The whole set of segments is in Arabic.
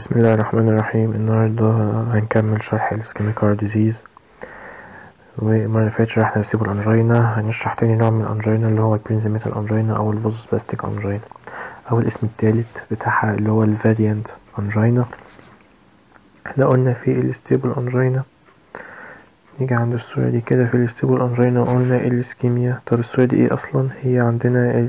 بسم الله الرحمن الرحيم. النهاردة هنكمل شرح الاسكيميك هارت ديزيز، والمرة اللي فاتت شرحنا الستيبل انجينا. هنشرح تاني نوع من الانجينا اللي هو البرينزيميتال انجينا او الفازوسباستيك انجينا، او الاسم التالت بتاعها اللي هو الفاريانت انجينا. احنا قلنا في الستيبل انجينا، نيجي عند الصورة دي كده. في الستيبل انجينا قلنا الاسكيميا. طب الصورة دي ايه اصلا؟ هي عندنا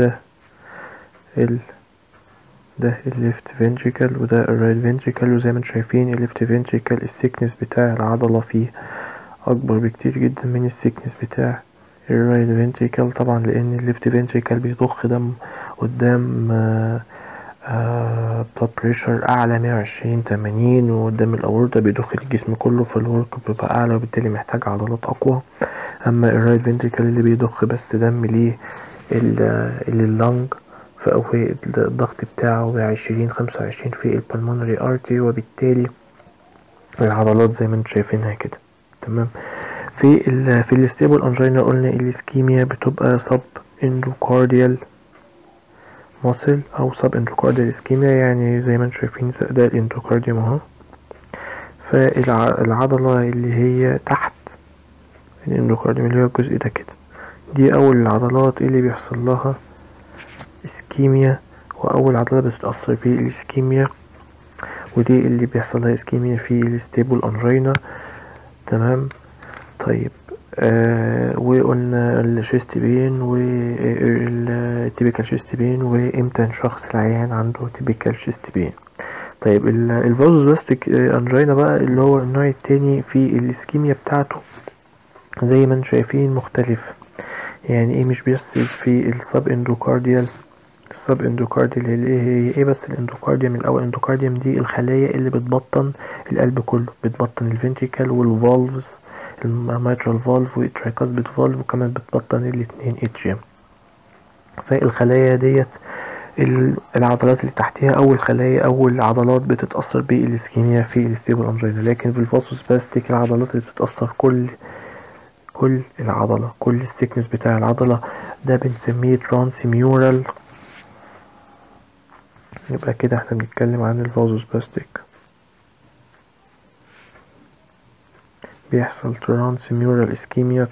ده الليفت فنتريكل وده الرايت فنتريكل، وزي ما انتم شايفين الليفت فنتريكل السيكنس بتاع العضلة فيه اكبر بكتير جدا من السيكنس بتاع الرايت فنتريكل، طبعا لان الليفت فنتريكل بيضخ دم قدام بلاد بريشر اعلى 120-80، وقدام الاورطة بيضخ الجسم كله، فالورك بيبقى اعلى وبالتالي محتاج عضلات اقوى. اما الرايت فنتريكل اللي بيضخ بس دم ليه اللنج، فهو الضغط بتاعه 20-25 في البلمونري ارتري، وبالتالي العضلات زي ما انتم شايفينها كده. تمام. في الستيبل انجينا قلنا الاسكيميا بتبقى سب اندوكارديال ماسل او سب اندوكارديال اسكيميا، يعني زي ما انتم شايفين ده الاندوكارديوم اهو. فالعضلة اللي هي تحت الاندوكارديوم اللي هو الجزء ده كده، دي اول العضلات اللي بيحصل لها اسكيميا، واول عضلة بتتأثر في الاسكيميا، ودي اللي بيحصل لها اسكيميا في الستيبل انجينا. تمام. طيب وقلنا الشيست بين والتيبيكال شيست بين، وامتى شخص العيان عنده تيبيكال شيست بين. طيب الفازوسباستيك انجينا بقى اللي هو النوع التاني في الاسكيميا بتاعته، زي ما انتم شايفين مختلف. يعني ايه؟ مش بس في السب اندوكارديال. السب اندوكارديال هي ايه؟ بس الاندوكارديوم الاول. الاندوكارديوم دي الخلايا اللي بتبطن القلب كله، بتبطن الفنتريكل والفالفز، الميترال فالف والترايكاسبيد فالف، وكمان بتبطن الاتنين اتريوم. فالخلايا ديت العضلات اللي تحتها اول خلايا، اول عضلات بتتاثر بالاسكيميا في الستيبل انجينا. لكن في الفاسوسباستيك العضلات اللي بتتاثر كل العضله، كل السيكنس بتاع العضله، ده بنسميه ترانسميورال. يبقى كده احنا بنتكلم عن الفازوسباستيك. بيحصل ترانسميورال اسكيميا.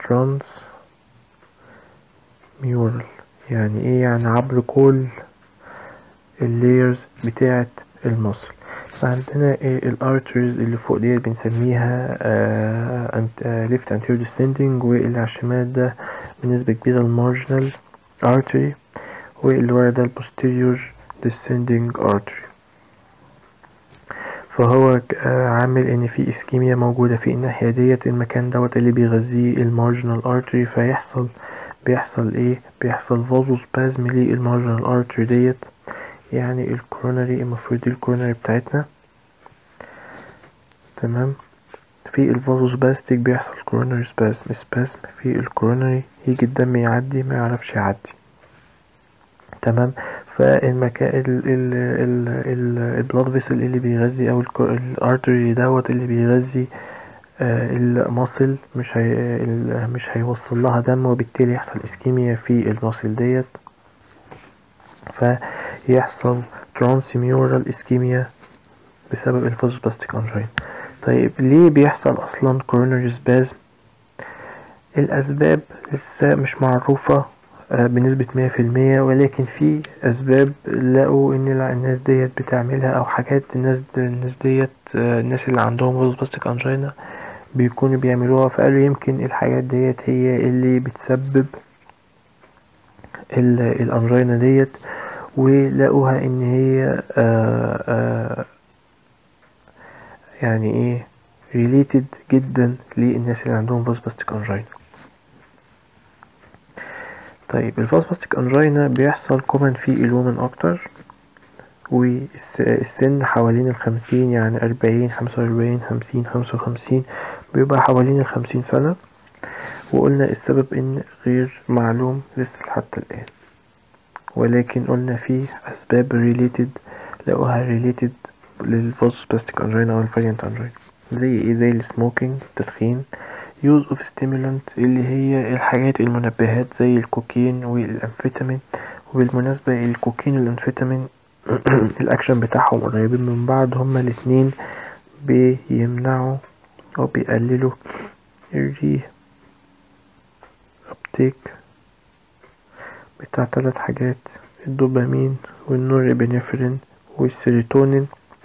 ترانسميورال يعني ايه؟ يعني عبر كل اللايرز بتاعة المصل. فعندنا الارتريز اللي فوق دي بنسميها ليفت انتيريور ديسندنج، واللي على الشمال ده بنسبة كبيرة المارجنال ارتري، واللي ورا ده البوستيريور ديسندنج ارتري. فهو عامل ان في اسكيميا موجودة في الناحية ديت، المكان دوت اللي بيغذيه المارجنال ارتري، بيحصل ايه؟ بيحصل فازوسبازم للمارجنال ارتري ديت. يعني الكوروناري، المفروض دي الكوروناري بتاعتنا. تمام. في الفازوسباستيك بيحصل كوروناري سباسم في الكوروناري، يجي الدم يعدي ما يعرفش يعدي. تمام. فالمكان البلاد فيسل اللي بيغذي او الارتري دوت اللي بيغذي المصل مش هيوصل لها دم، وبالتالي يحصل اسكيميا في المصل ديت، فيحصل ترانسميورال اسكيميا بسبب الفازوسباستيك انجين. طيب ليه بيحصل اصلا كوروناري سبازم؟ الاسباب لسه مش معروفة بنسبة 100%، ولكن في اسباب لقوا ان الناس ديت بتعملها، او حاجات الناس ديت الناس اللي عندهم فازوسباستيك انجينا بيكونوا بيعملوها، فقالوا يمكن الحاجات ديت هي اللي بتسبب الانجينا ديت، ولقوها ان هي يعني ايه related جدا للناس اللي عندهم فازوسباستيك انجينا. طيب الفازوسباستيك انجينا بيحصل كومن في الومن اكتر، والسن حوالين 50، يعني 40 45 50 55، بيبقى حوالين 50 سنة. وقلنا السبب ان غير معلوم لسه حتى الان، ولكن قلنا فيه اسباب related، لقوها related للفازوسباستيك انجينا او الفاريانت انجينا. زي ايه؟ زي السموكينج، التدخين، use of stimulant اللي هي الحاجات المنبهات زي الكوكين والأنفيتامين. وبالمناسبة الكوكين والأنفيتامين الاكشن بتاعهم قريبين من بعض، هما الاتنين بيمنعوا او بيقللوا الري ابتيك بتاع 3 حاجات: الدوبامين والنورابينفرين والسيروتونين.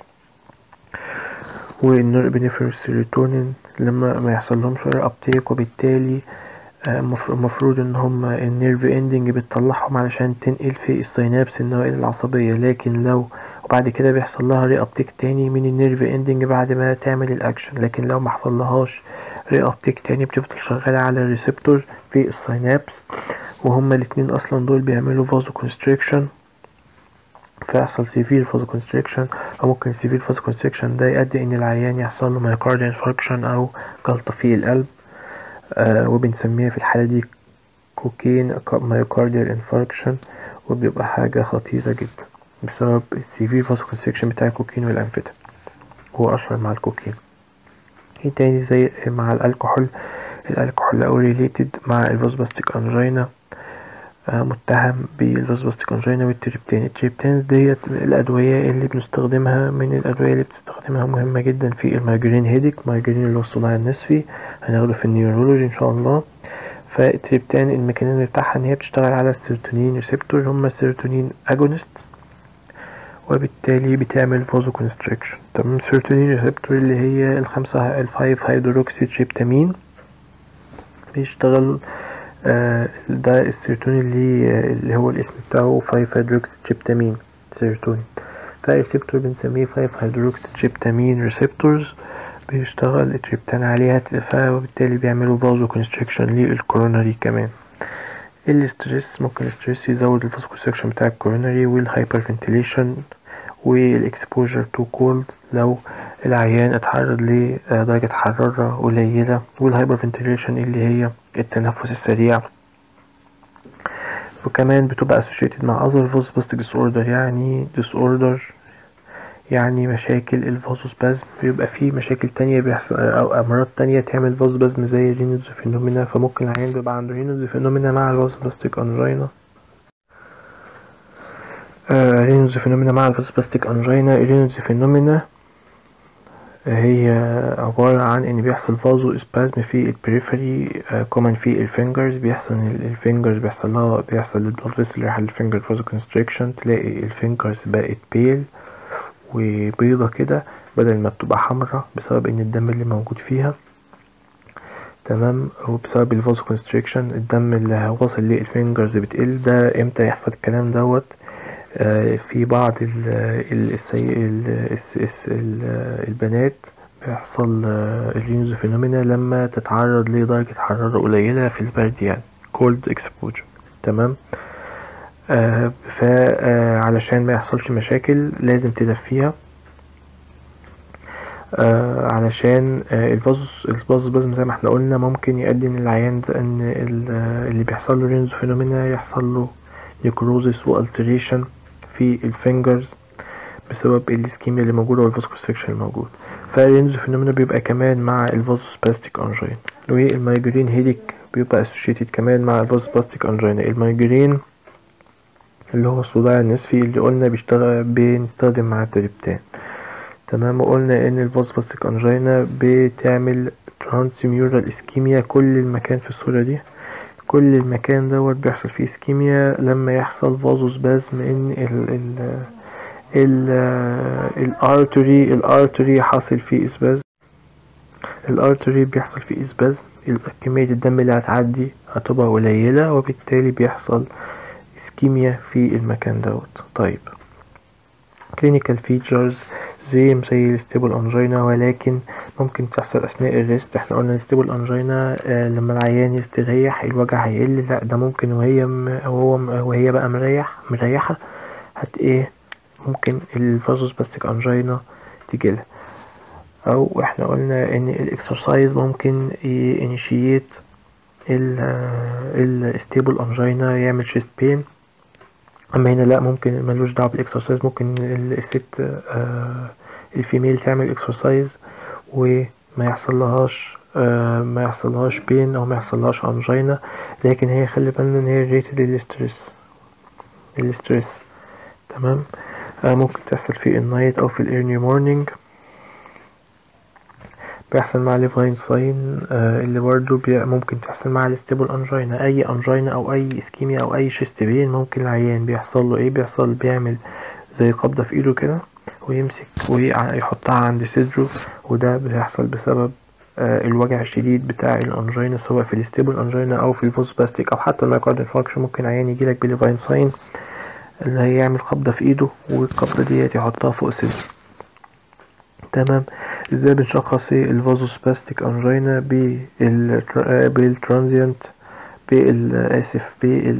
والسيروتونين لما ما يحصل لهمش ري ابتيك، وبالتالي المفروض ان هم النيرف اندنج بتطلعهم علشان تنقل في السينابس النوائل العصبية، لكن لو وبعد كده بيحصل لها ري ابتيك تاني من النيرف اندنج بعد ما تعمل الاكشن، لكن لو ما حصل لهاش ري ابتيك تاني بتفضل شغالة على الريسبتور في السينابس، وهما الاتنين اصلا دول بيعملوا فازو كونستريكشن، فيحصل سيفير فازو كونستريكشن. او ممكن السيفير فازو كونستريكشن ده يؤدي ان العيان يحصل له مايوكارديال انفاركشن او جلطة في القلب، وبنسميها في الحالة دي كوكين مايوكارديال انفاركشن، وبيبقى حاجة خطيرة جدا بسبب السيفير فازو كونستريكشن بتاع الكوكين والانفيتامين، هو اشهر مع الكوكين. ايه تاني زي مع الكحول او ريليتد مع الفازوباستيك انجينا، متهم بالفازوباستيك انجينا والتريبتان. التريبتانز ديت الادوية اللي بنستخدمها، من الادوية اللي بتستخدمها مهمة جدا في المايجرين هيديك، مايجرين اللي هو الصداع النصفي، هناخده في النيورولوجي ان شاء الله. فالتريبتان الميكانيزم بتاعها ان هي بتشتغل على السيروتونين ريسبتور، هما السيروتونين اجونست، وبالتالي بتعمل فازو كونستريكشن. تمام. السيروتونين ريسبتور اللي هي الفايف هيدروكسي تريبتامين بيشتغل، ده السيروتونين اللي هو الاسم بتاعه 5 هيدروكسي تريبتامين سيروتونين، فالريسبتور بنسميه 5 هيدروكسي تريبتامين ريسبتورز، بيشتغل التريبتان عليها، فبالتالي بيعملوا فازو كونستريكشن للكوروناري كمان. الستريس، ممكن الستريس يزود الفازو كونستريكشن بتاع الكوروناري، والهايبر فنتيليشن، والاكسبوجر تو كولد لو العيان اتعرض لدرجة حرارة قليلة، والهايبر فنتيليشن اللي هي التنفس السريع، وكمان بتبقى associated مع other vasospastic disorder، يعني disorder يعني مشاكل الفازوسبازم، بيبقى فيه مشاكل تانية بيحصل او امراض تانية تعمل فازوسبازم زي رينوز فينومينا، فممكن العيان بيبقى عنده رينوز فينومينا مع الفازوباستيك انجينا. رينوز فينومينا مع الفازوباستيك انجينا. الرينوز فينومينا هي عبارة عن ان بيحصل فازو اسبازم في البريفري، كومن في الفينجرز، بيحصل الفينجرز بيحصل للبلاد فيسل اللي رايحة للفينجر فازو كونستريكشن، تلاقي الفينجرز بقت بيل وبيضة كده بدل ما بتبقى حمرا بسبب ان الدم اللي موجود فيها. تمام. وبسبب الفازو كونستريكشن الدم اللي واصل للفينجرز بتقل. ده امتى يحصل الكلام دوت؟ في بعض البنات بيحصل الرينوز فينومينا لما تتعرض لدرجة حرارة قليلة في البرد، يعني cold exposure. تمام. فعلشان ما يحصلش مشاكل لازم تدفيها، علشان الفازوسبازم زي ما احنا قلنا ممكن يؤدي ان العيان ده ان اللي بيحصل له رينوز فينومينا يحصل له نيكروزيس والسريشن في الفينجرز بسبب الاسكيميا اللي موجوده والفاسكوستريكشن الموجود. فالرينوز فينومينا بيبقى كمان مع الفازوسباستيك انجين، والمايجرين هيديك بيبقى اسوشيتد كمان مع الفازوسباستيك انجين. المايجرين اللي هو الصداع النصفي اللي قلنا بنستخدم مع التريبتان. تمام. وقلنا ان الفازوباستيك انجينا بتعمل ترانسميورال اسكيميا. كل المكان في الصورة دي، كل المكان دوت بيحصل فيه اسكيميا لما يحصل فازوسبازم، ان الارتري حاصل فيه اسبازم، الارتري بيحصل فيه اسبازم، كمية الدم اللي هتعدي هتبقى قليلة، وبالتالي بيحصل اسكيميا في المكان دوت. طيب clinical features زي الستيبل انجينا، ولكن ممكن تحصل اثناء الريست. احنا قلنا الستيبل انجينا لما العيان يستريح الوجع هيقل، لا ده ممكن وهي بقى مريحة ايه ممكن الفازوسباستيك انجينا تجيلها. او احنا قلنا ان الاكسرسايز ممكن ينشيت الستيبل انجينا، يعمل شيست بين. اما هنا لا، ممكن ملوش دعوه بالاكسرسايز، ممكن الست الفيميل تعمل اكسرسايز وما يحصلهاش بين او ما يحصلهاش انجينا، لكن هي خلي بالنا ان هي ريتد للستريس. تمام. ممكن تحصل في النايت او في الايرلي مورنينج. بيحصل مع ليفاين ساين اللي برضو ممكن تحصل مع الستيبل انجينا. اي انجينا او اي اسكيميا او اي شيست بين ممكن العيان بيحصل له ايه، بيعمل زي قبضة في ايده كده ويمسك ويحطها عند صدره، وده بيحصل بسبب الوجع الشديد بتاع الانجينا سواء في الستيبل انجينا او في الفوسباستيك او حتى المايكارد انفاركشن. ممكن عيان يجيلك بليفاين ساين اللي هي يعمل قبضة في ايده والقبضة ديت يحطها فوق صدره. تمام. ازاي بنشخص الفازوسباستيك انجينا بالترانزيانت اسف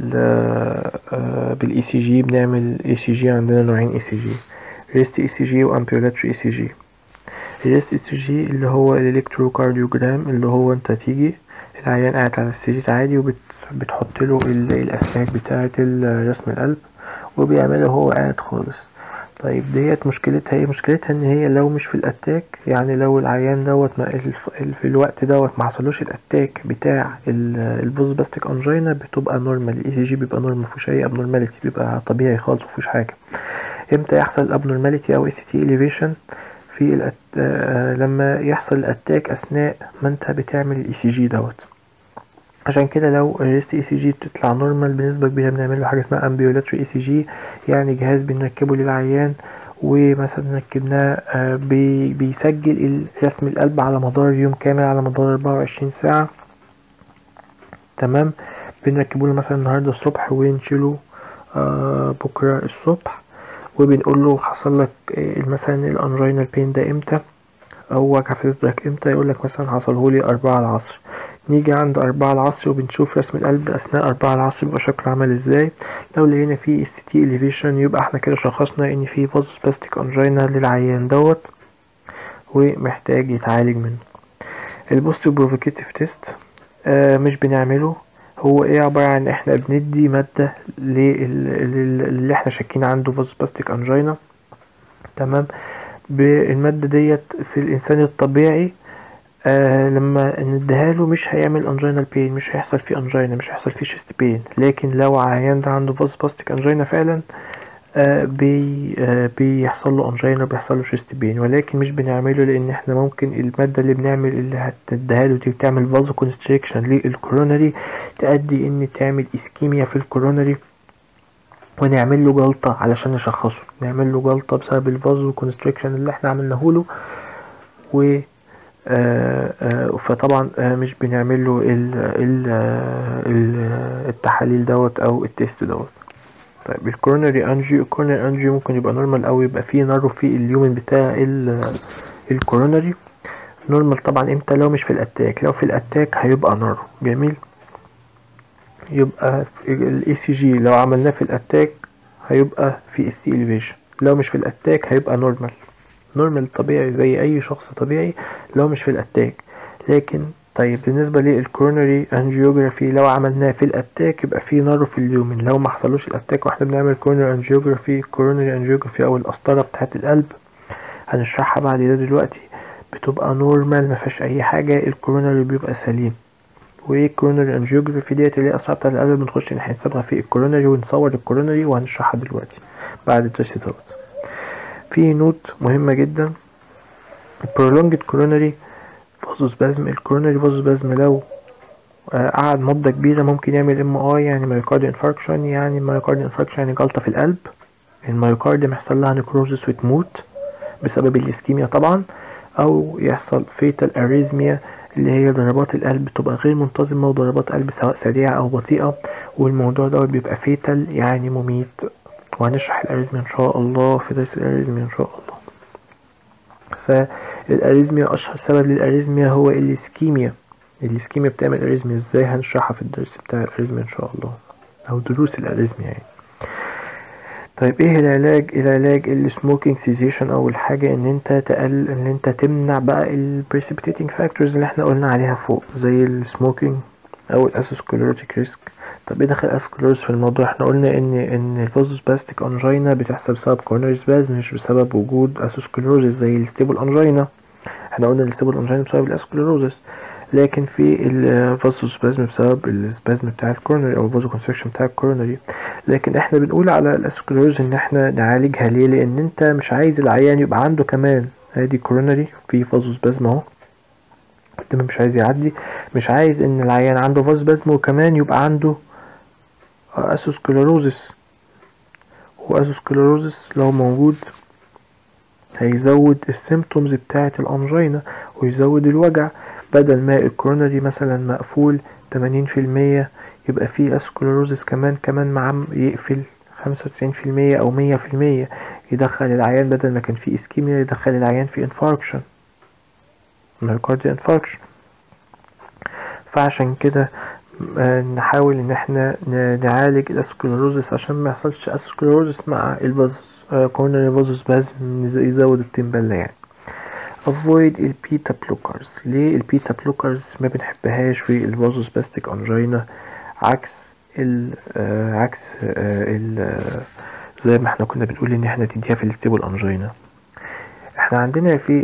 بالاي سي جي؟ بنعمل اي سي جي، عندنا نوعين اي سي جي، ريست اي سي جي وامبيولاتري اي سي جي. الريست اي سي جي اللي هو الالكتروكارديوجرام، اللي هو انت تيجي العيان قاعد على السرير عادي وبتحط له الاسلاك بتاعه رسم القلب وبيعمله هو قاعد خالص. طيب ديت مشكلتها ايه؟ مشكلتها ان هي لو مش في الاتاك، يعني لو العيان دوت في الوقت دوت ما حصلوش الاتاك بتاع الفوسباستيك انجينا بتبقى نورمال، الاي سي جي بيبقى نورمال، مفيهوش اي ابنورماليتي، بيبقى طبيعي خالص مفيهوش حاجه. امتى يحصل الابنورماليتي او اس تي اليفيشن؟ في لما يحصل الاتاك اثناء ما انت بتعمل الاي سي جي دوت. عشان كده لو الريست اي سي جي بتطلع نورمال بنسبه كبيره بنعمل له حاجه اسمها امبيولاتري اي سي جي، يعني جهاز بنركبه للعيان ومثلا ركبناه بيسجل رسم القلب على مدار يوم كامل، على مدار 24 ساعه. تمام. بنركبه له مثلا النهارده الصبح ونشيله بكره الصبح، وبنقول له حصل لك مثلا الانجينال بين ده امتى او وجع في صدرك امتى، يقول لك مثلا حصلهولي 4 العصر. نيجي عند 4 العصر وبنشوف رسم القلب اثناء 4 العصر بيبقى شكله عامل ازاي. لو لقينا فيه اس تي اليفيشن يبقى احنا كده شخصنا ان فيه فازوسباستيك انجينا للعيان دوت ومحتاج يتعالج منه. البوست بروفوكيتيف تيست مش بنعمله، هو ايه؟ عبارة عن احنا بندي مادة اللي احنا شاكين عنده فازوسباستيك انجينا. تمام. بالمادة ديت في الانسان الطبيعي لما نديها له مش هيعمل انجينال بين، مش هيحصل فيه انجينا، مش هيحصل فيه شيست بين. لكن لو عيان ده عنده فازوسباستيك انجينا فعلا بيحصل له انجينا، بيحصل له شيست بين، ولكن مش بنعمله لان احنا ممكن المادة اللي بنعمل اللي هتديها له دي بتعمل فازو كونستريكشن للكورونري، تؤدي ان تعمل اسكيميا في الكورونري ونعمل له جلطة علشان نشخصه، نعمل له جلطة بسبب الفازو كونستريكشن اللي احنا عملناه له. و فطبعا مش بنعمل له التحاليل دوت او التيست دوت. طيب الكورونري انجيو ممكن يبقى نورمال او يبقى فيه نارو في اليومن بتاع الكورونري. نورمال طبعا امتى؟ لو مش في الاتاك. لو في الاتاك هيبقى نارو. جميل. يبقى الاي سي جي لو عملناه في الاتاك هيبقى في اس تي اليفيشن، لو مش في الاتاك هيبقى نورمال طبيعي زي اي شخص طبيعي لو مش في الاتاك. لكن طيب بالنسبه للكورونري انجيوجرافي لو عملناه في الاتاك يبقى في نارو في اليومن. لو ما حصلوش الاتاك واحنا بنعمل كورونري انجيوجرافي او القسطره بتاعه القلب هنشرحها بعد ده دلوقتي، بتبقى نورمال ما فيهاش اي حاجه، الكورونري بيبقى سليم. والكورونري انجيوجرافي ديت اللي هي قسطره بتاعه القلب بنخش نحسبها في الكورونري ونصور الكورونري وهنشرحها دلوقتي بعد الدرس دوت. في نوت مهمة جدا، prolonged coronary vasospasm. الكورونري فازوسبازم لو قعد مدة كبيرة ممكن يعمل MI، يعني مايوكارد انفاركشن. يعني مايوكارد انفاركشن يعني جلطة في القلب، المايوكارد يحصل لها نيكروزس وتموت بسبب الاسكيميا طبعا، او يحصل فيتال اريزميا اللي هي ضربات القلب تبقى غير منتظمة وضربات قلب سواء سريعة او بطيئة، والموضوع ده بيبقى فيتال يعني مميت. وهنشرح الاريزميا ان شاء الله في درس الاريزميا ان شاء الله. فالاريزميا اشهر سبب للاريزميا هو الاسكيميا. الاسكيميا بتعمل اريزميا ازاي هنشرحها في الدرس بتاع الاريزميا ان شاء الله او دروس الاريزميا يعني. طيب ايه العلاج السموكينج سيزيشن. اول حاجه ان انت تمنع بقى البريسيبيتيتنج فاكتورز اللي احنا قلنا عليها فوق زي السموكينج او الاسوسكليروتيك ريسك. طب ايه دخل الاسوسكليروز في الموضوع؟ احنا قلنا ان الفازوسباستيك انجينا بتحصل بسبب كورونري سبازم مش بسبب وجود اسوسكليروزس زي الستيبل انجينا. احنا قلنا الستيبل انجينا بسبب الاسوسكليروزس. لكن في الفازوسبازم بسبب السبازم بتاع الكورونري او الفازو كونستريكشن بتاع الكورونري. لكن احنا بنقول على الاسكلروز ان احنا نعالجها ليه؟ لان انت مش عايز العيان يبقى عنده كمان ادي كورونري في فازوسبازم اهو، الدم مش عايز يعدي، مش عايز ان العيان عنده فازوسبازم وكمان يبقى عنده اسوسكلروزس. واسوسكلروزس لو موجود هيزود السيمتومز بتاعة الأنجينا ويزود الوجع. بدل ما الكورونري مثلا مقفول 80% يبقى فيه اسكلروزس كمان مع يقفل 95% أو 100%، يدخل العيان بدل ما كان فيه اسكيميا يدخل العيان في انفاركشن، مايوكارديال انفاركشن. فعشان كده نحاول ان احنا نعالج الاسكلروزس عشان ما يحصلش اسكلروزس مع الفاز كورونري فازوسبازم يزود التمبل يعني. avoid البيتا بلوكرز. ليه البيتا بلوكرز ما بنحبهاش في الفازوسباستيك انجينا عكس زي ما احنا كنا بنقول ان احنا تديها في الستيبل انجينا؟ احنا عندنا في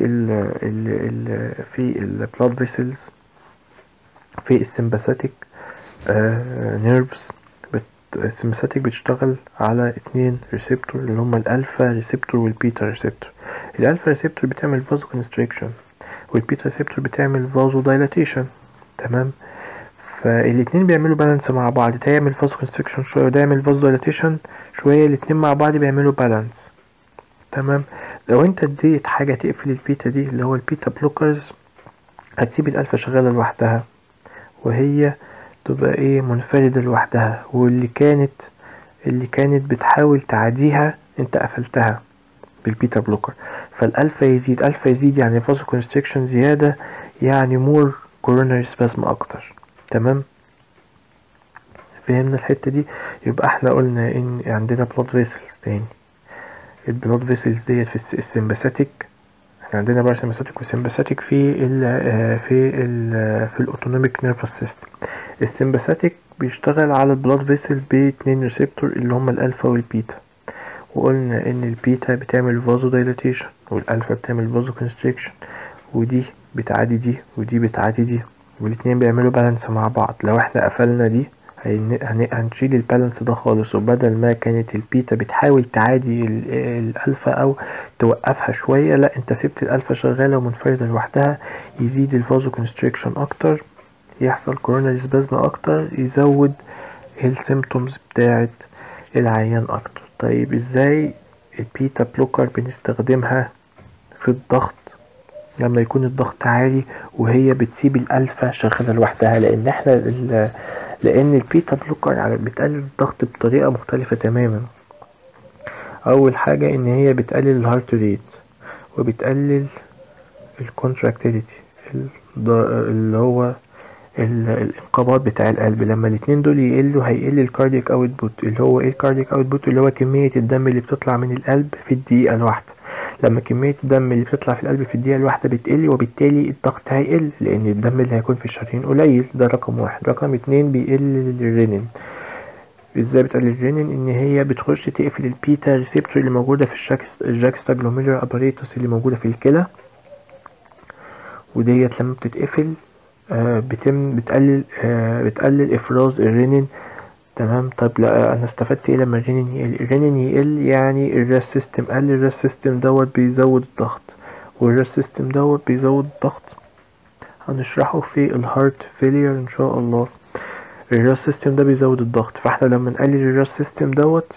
البلاد فيسلز في السمباثيك نيرفز. السمباثيك بتشتغل على 2 ريسبتور اللي هما الالفا ريسبتور والبيتا ريسبتور. الالفا ريسبتور بتعمل فازو كونستريكشن والبيتا ريسبتور بتعمل فازو دايلاتيشن، تمام؟ فالاتنين بيعملوا بالانس مع بعض، ده يعمل فازو كونستريكشن شويه وده يعمل فازو دايلاتيشن شويه، الاتنين مع بعض بيعملوا بالانس، تمام؟ لو انت اديت حاجه تقفل البيتا دي اللي هو البيتا بلوكرز هتسيب الالفا شغاله لوحدها وهي تبقى ايه منفردة لوحدها، واللي كانت بتحاول تعديها انت قفلتها بالبيتا بلوكر. فالالفا يزيد يعني فازو كونستريكشن زيادة يعني مور كوروناري سبازم اكتر، تمام؟ فهمنا الحتة دي؟ يبقى احنا قلنا ان عندنا بلاد فيسلز تاني. البلاد فيسلز ديت في السمباثيك، احنا عندنا بقى سمباثيك وسمباثيك في الاوتونوميك نيرفس سيستم. السمباثيك بيشتغل على البلاد فيسل باتنين ريسبتور اللي هما الالفا والبيتا، وقلنا ان البيتا بتعمل فازو دايلاتيشن والالفا بتعمل فازو كونستريكشن، ودي بتعادي دي ودي بتعادي دي والاتنين بيعملوا بالانس مع بعض. لو احنا قفلنا دي هنشيل البالانس ده خالص، وبدل ما كانت البيتا بتحاول تعادي الالفا او توقفها شوية، لا انت سبت الالفا شغالة ومنفردة لوحدها، يزيد الفازو كونستريكشن اكتر، يحصل كوروناري سبازم اكتر، يزود السيمتومز بتاعت العيان اكتر. طيب ازاي البيتا بلوكر بنستخدمها في الضغط لما يكون الضغط عالي وهي بتسيب الالفا شغالة لوحدها؟ لان البيتا بلوكر بتقلل الضغط بطريقة مختلفة تماما. اول حاجة ان هي بتقلل الهارت ريت وبتقلل الكونتراكتيليتي اللي هو الانقباض بتاع القلب. لما الاتنين دول يقلوا هيقل الكاردياك اوتبوت اللي هو ايه الكاردياك اوتبوت اللي هو كمية الدم اللي بتطلع من القلب في الدقيقة الواحدة. لما كمية الدم اللي بتطلع في القلب في الدقيقة الواحدة بتقل وبالتالي الضغط هيقل لان الدم اللي هيكون في الشرايين قليل. ده رقم واحد. رقم اتنين بيقل الرينين. ازاي بتقلل الرينين؟ ان هي بتخش تقفل البيتا ريسبتور اللي موجودة في الجاكستا جلوميرولار اباريتوس اللي موجودة في الكلى، وديت لما بتتقفل بتقلل افراز الرينين، تمام؟ طب لا انا استفدت ايه لما الرينين يقل؟ الرينين يقل يعني الراس سيستم قل، الراس سيستم دوت بيزود الضغط، والراس سيستم دوت بيزود الضغط هنشرحه في الهارت فيلير ان شاء الله. الراس سيستم ده بيزود الضغط، فاحنا لما نقلل الراس سيستم دوت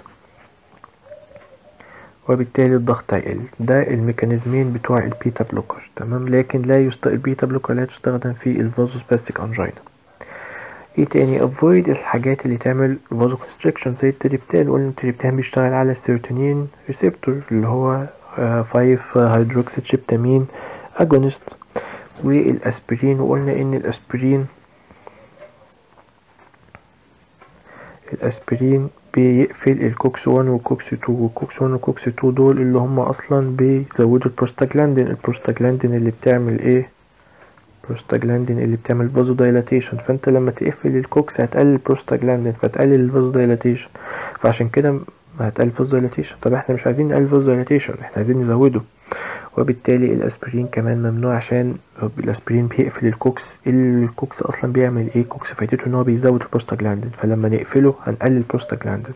وبالتالي الضغط هيقل. ده الميكانيزمين بتوع البيتا بلوكر، تمام؟ لكن البيتا بلوكر لا تستخدم في الفازوسباستيك انجينا. ايه تاني؟ avoid الحاجات اللي تعمل فازو كونستريكشن زي التريبتان. قلنا التريبتان بيشتغل على السيروتونين ريسبتور اللي هو 5 هيدروكسي تريبتامين اجونست. والاسبرين، وقلنا ان الاسبرين بيقفل الكوكس 1 والكوكس 2، والكوكس 1 والكوكس 2 دول اللي هم اصلا بيزودوا البروستاجلاندين اللي بتعمل ايه؟ البروستاجلاندين اللي بتعمل فازو دايلاتيشن. فانت لما تقفل الكوكس هتقلل البروستاجلاندين فتقلل الفازو دايلاتيشن، فعشان كده هتقلل الفازو دايلاتيشن. طب احنا مش عايزين نقلل الفازو دايلاتيشن، احنا عايزين نزوده. وبالتالي الاسبرين كمان ممنوع عشان الاسبرين بيقفل الكوكس. الكوكس اصلا بيعمل ايه؟ كوكس فايدته ان هو بيزود البروستاجلاندين، فلما نقفله هنقلل البروستاجلاندين.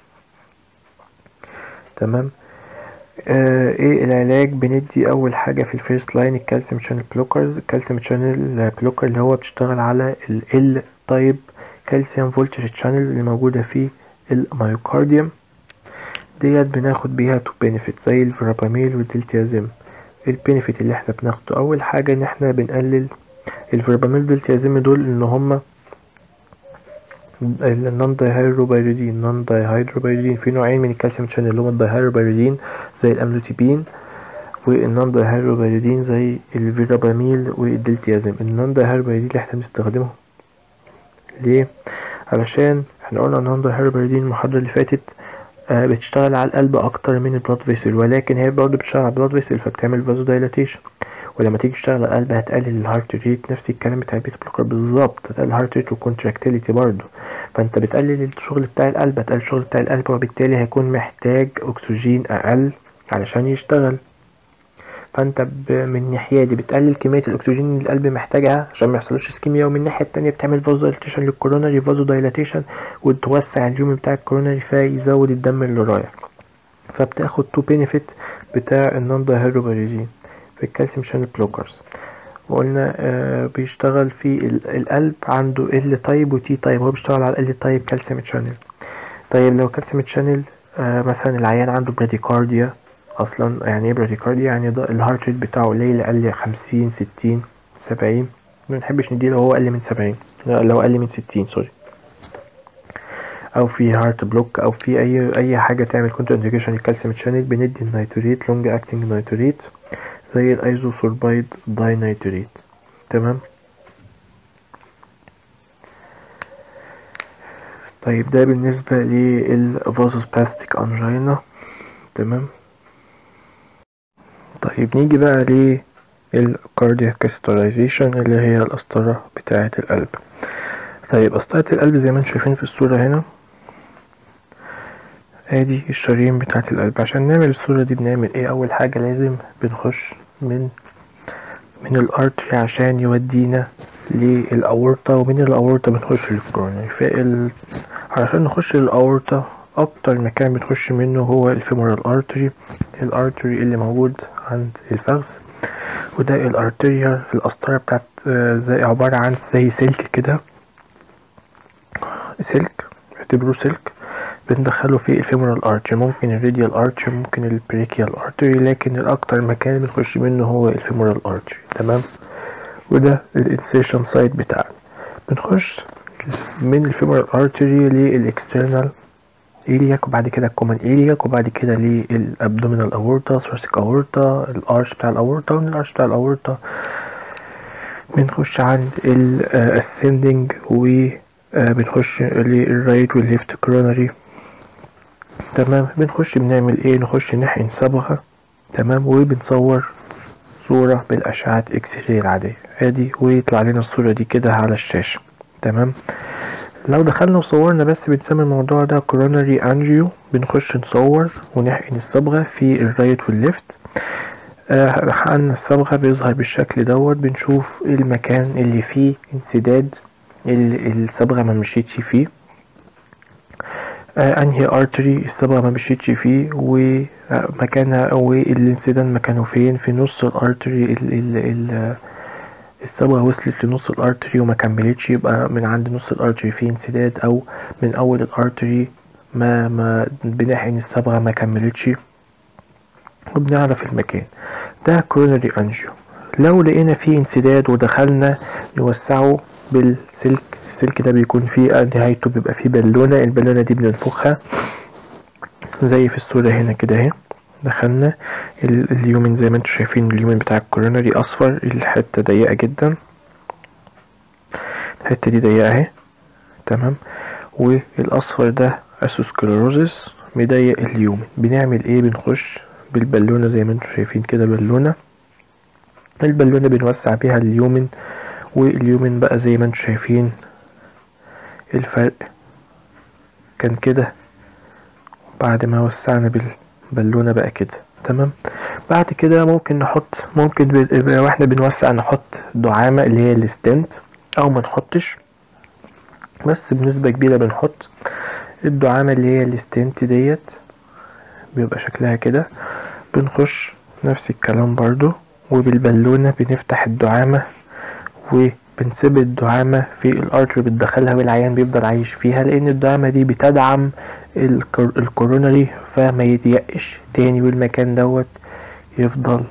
تمام. ايه العلاج؟ بندي اول حاجه في الفيرست لاين الكالسيوم شانل بلوكرز. الكالسيوم شانل بلوكر اللي هو بتشتغل على ال تايب كالسيوم فولتج شانلز اللي موجوده في الميوكارديوم. ديت بناخد بيها تو بينيفيت زي الفيراباميل والدلتيازيم. البينيفيت اللي احنا بناخده اول حاجه ان احنا بنقلل الفيراباميل والدلتيازيم دول ان هما النون دايهيدروبيريدين. في نوعين من الكالسيوم شانل اللي هما الدايهيدروبيريدين زي الاملوتيبين، والنون دايهيدروبيريدين زي الفيراباميل والدلتيازيم. النون دايهيدروبيريدين اللي احنا بنستخدمه ليه؟ علشان احنا قلنا النون دايهيدروبيريدين المحاضرة اللي فاتت بتشتغل على القلب اكتر من البلاد فيسل، ولكن هي برضه بتشتغل على البلاد فيسل فبتعمل فازو دايلاتيشن، ولما تيجي تشتغل على القلب هتقلل الهارت ريت. نفس الكلام بتاع البيتا بلوكر بالظبط، هتقلل الهارت ريت والكونتراكتيليتي برضه. فانت بتقلل الشغل بتاع القلب، هتقلل الشغل بتاع القلب، وبالتالي هيكون محتاج اكسجين اقل علشان يشتغل. فانت من ناحيه دي بتقلل كميه الاكسجين اللي القلب محتاجها عشان ما يحصلوش اسكيميا، ومن الناحيه التانية بتعمل فازو دايلاتيشن للكوروناري، فازو دايلاتيشن وتوسع اليوم بتاع الكوروناري فيزود الدم اللي رايح. فبتاخد تو بينيفيت بتاع النون دايهيدروبيريدين في الكالسيوم شانل بلوكرز. وقلنا بيشتغل في القلب عنده ال تايب وتي تايب، هو بيشتغل على ال تايب كالسيوم شانل. طيب لو كالسيوم شانل مثلا العيان عنده براديكارديا اصلا. يعني ايه براديكارديا؟ يعني الهارت ريت بتاعه قليل، اقل 50 60 70. ما نحبش نديه لو هو اقل من 70، لو اقل من 60 سوري، او في هارت بلوك او في اي حاجه تعمل كونتر انديكيشن للكالسيوم شانل. بندي النيتريت لونج اكتنج نيتريت زي الايزوسوربايد داي نيتريت. تمام. طيب ده بالنسبه للفازوسباستيك انجينا. تمام. طيب نيجي بقى للكاردياك ستيرايزيشن اللي هي القسطره بتاعه القلب. طيب قسطره القلب زي ما انتم شايفين في الصوره هنا، ادي الشرايين بتاعه القلب. عشان نعمل الصوره دي بنعمل ايه؟ اول حاجه لازم بنخش من الارتري عشان يودينا للاورطة، ومن الاورطة بنخش للكورونري. علشان نخش للاورطة اكتر مكان بنخش منه هو الفيمورال ارتري، الارتري اللي موجود عند الفخذ. وده الارتريا القسطرة بتاعت زي عبارة عن زي سلك كده، سلك اعتبروه سلك بندخله في الفيمورال ارتري. ممكن الراديال ارتري، ممكن البريكيال ارتري، لكن الاكتر مكان بنخش منه هو الفيمورال ارتري. تمام. وده الانسيشن سايت بتاعنا. بنخش من الفيمورال ارتري للاكسترنال إلياك، وبعد كده الكومن إلياك، وبعد كده للابدومينال اورتا، ثوراسيك اورتا، الارش بتاع الاورتا. ومن الارش بتاع الاورتا بنخش عند الاسندنج وبنخش للرايت والليفت كورونري. تمام. بنخش بنعمل ايه؟ نخش نحقن صبغة. تمام. وبنصور صورة بالأشعة اكس راي العادية ادي، ويطلع لنا الصورة دي كده على الشاشة. تمام. لو دخلنا وصورنا بس بنسمي الموضوع ده كوروناري انجيو. بنخش نصور ونحقن الصبغة في الرايت والليفت. حقن الصبغة بيظهر بالشكل دوت. بنشوف المكان اللي فيه انسداد الصبغة ما مشيتش فيه، انهي ارتري الصبغة ما مشيتش فيه ومكانها، والانسداد مكانه فين. في نص الارتري الصبغة وصلت لنص الارتري وما كملتش، يبقى من عند نص الارتري فيه انسداد، او من اول الارتري ما بنحقن الصبغة ما كملتش، وبنعرف المكان. ده كوروناري انجيو. لو لقينا فيه انسداد ودخلنا نوسعه بالسلك، السلك ده بيكون فيه نهايته بيبقى فيه بالونة، البالونة دي بننفخها زي في الصورة هنا كده اهي. دخلنا اليومن زي ما انتم شايفين، اليومن بتاع الكوروناري اصفر، الحتة ضيقة جدا، الحتة دي ضيقة اهي. تمام. والاصفر ده اسوسكليروزس مضيق اليومن. بنعمل ايه؟ بنخش بالبالونة زي ما انتم شايفين كده، بالونة. البالونة بنوسع بيها اليومن، واليومن بقى زي ما انتم شايفين الفرق كان كده بعد ما وسعنا بالبالونة بقى كده. تمام. بعد كده ممكن واحنا بنوسع نحط دعامة اللي هي الستنت، او ما نحطش، بس بنسبة كبيرة بنحط الدعامة اللي هي الستنت ديت، بيبقى شكلها كده. بنخش نفس الكلام برضو، وبالبالونة بنفتح الدعامة وبنسيب الدعامة في الارتري بتدخلها، والعيان بيفضل عايش فيها، لان الدعامة دي بتدعم الكورونري فما يضيقش تاني، والمكان دوت يفضل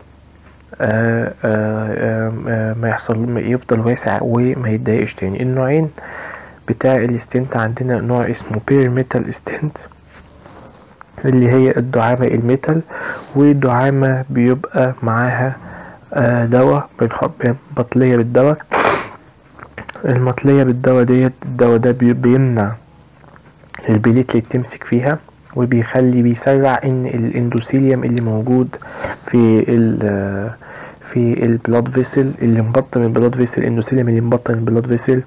ما يفضل واسع وما يتضايقش تاني. النوعين بتاع الستنت عندنا نوع اسمه بير ميتال ستنت اللي هي الدعامة الميتال، ودعامة بيبقى معاها دواء، بنحط بطلية بالدواء. المطلية بالدواء ديت، الدواء ده بيمنع البليتلت تمسك فيها، بيسرع ان الاندوثيليوم اللي موجود في البلاد فيسل اللي مبطن البلاد فيسل، الاندوثيليوم اللي مبطن البلاد فيسل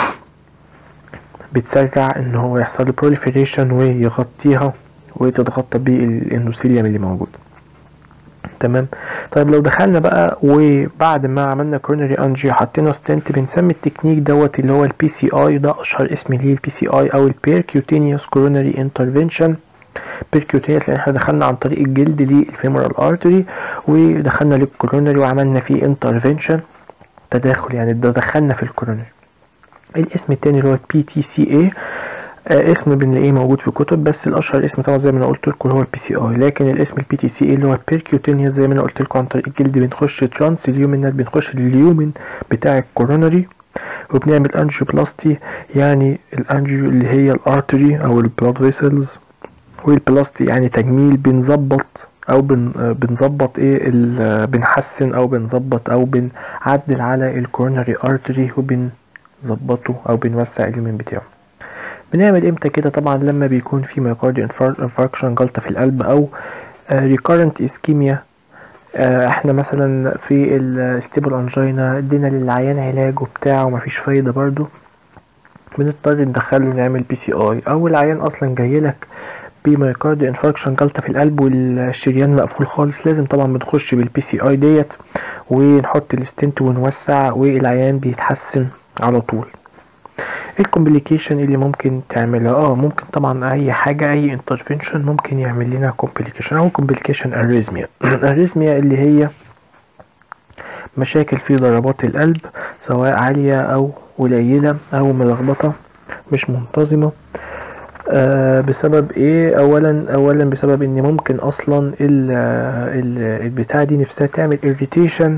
بتسرع ان هو يحصل له proliferation ويغطيها وتتغطى بالاندوثيليوم اللي موجود. تمام. طيب لو دخلنا بقى وبعد ما عملنا كورونري انجيو حطينا ستنت، بنسمي التكنيك دوت اللي هو البي سي اي، ده اشهر اسم ليه البي سي اي او البيركيوتينيوس كورونري انترفنشن. بيركيوتينيوس لان احنا دخلنا عن طريق الجلد للفيمورال ارتري ودخلنا للكورونري وعملنا فيه انترفنشن، تداخل يعني، ده دخلنا في الكورونري. الاسم التاني اللي هو البي تي سي اي، اسم بنلاقيه موجود في كتب، بس الاشهر اسم طبعا زي ما انا قلت لكم هو البي سي اي، لكن الاسم البي تي سي اي اللي هو البيركيوتينيوس زي ما انا قلت لكم عن طريق الجلد بنخش ترانس اليومينال، بنخش لليومن بتاع الكورونري وبنعمل انجيوبلاستي، يعني الانجيو اللي هي الارتري او البلاد فيسلز، والبلاستي يعني تجميل، بنظبط او بنظبط بنحسن او بنظبط او بنعدل على الكورونري ارتري وبنظبطه او بنوسع اليومين بتاعه. بنعمل امتى كده؟ طبعا لما بيكون في مايوكارديو انفاركشن، جلطة في القلب، او ريكارنت اسكيميا. احنا مثلا في الستيبل انجينا ادينا للعيان علاج وبتاع ومفيش فايدة برضو، بنضطر ندخله نعمل بي سي اي. او العيان اصلا جايلك بمايوكارديو انفاركشن، جلطة في القلب والشريان مقفول خالص، لازم طبعا بنخش بالبي سي اي ديت ونحط الستنت ونوسع والعيان بيتحسن على طول. الكومبليكيشن اللي ممكن تعملها ممكن طبعا اي حاجة، اي انترفنشن ممكن يعمل لنا كومبليكيشن او كومبليكيشن اريزميا. الاريزميا اللي هي مشاكل في ضربات القلب سواء عالية او قليلة او ملخبطة مش منتظمة. بسبب ايه؟ اولا بسبب ان ممكن اصلا البتاع دي نفسها تعمل irritation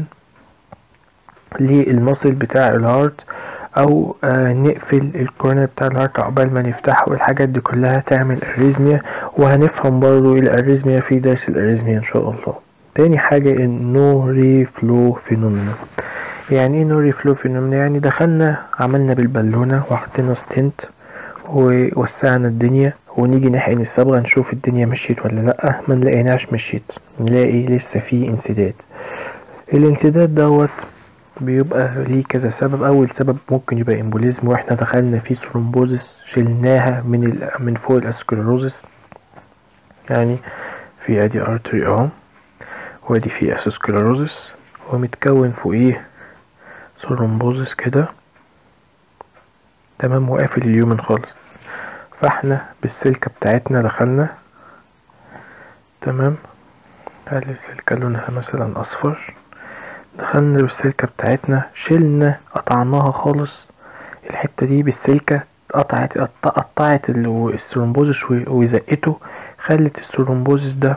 للمصل بتاع الهارت، او نقفل الكورنر بتاع الهارت عقبال ما نفتحه، والحاجات دي كلها تعمل اريزميا، وهنفهم برضو الاريزميا في درس الاريزميا ان شاء الله. تاني حاجة النو ريفلو فينومينا. يعني ايه نو ريفلو فينومينا؟ يعني دخلنا عملنا بالبالونة وحطينا ستنت ووسعنا الدنيا، ونيجي نحقن الصبغة نشوف الدنيا مشيت ولا لأ، ما نلاقيناش مشيت، نلاقي لسه في انسداد. الانسداد دوت بيبقى ليه كذا سبب. اول سبب ممكن يبقى امبوليزم، واحنا دخلنا في ثرومبوزس شلناها من فوق الاسكلروزس، يعني في ادي ارتري اهو، وادي في اسكلروزس ومتكون فوقيه ثرومبوزس كده، تمام، وقافل اليومن خالص. فاحنا بالسلكة بتاعتنا دخلنا، تمام، هل السلكة لونها مثلا اصفر، دخلنا بالسلكة بتاعتنا شلنا قطعناها خالص الحتة دي بالسلكة، قطعت الثرومبوزس وزقته، خلت الثرومبوزس ده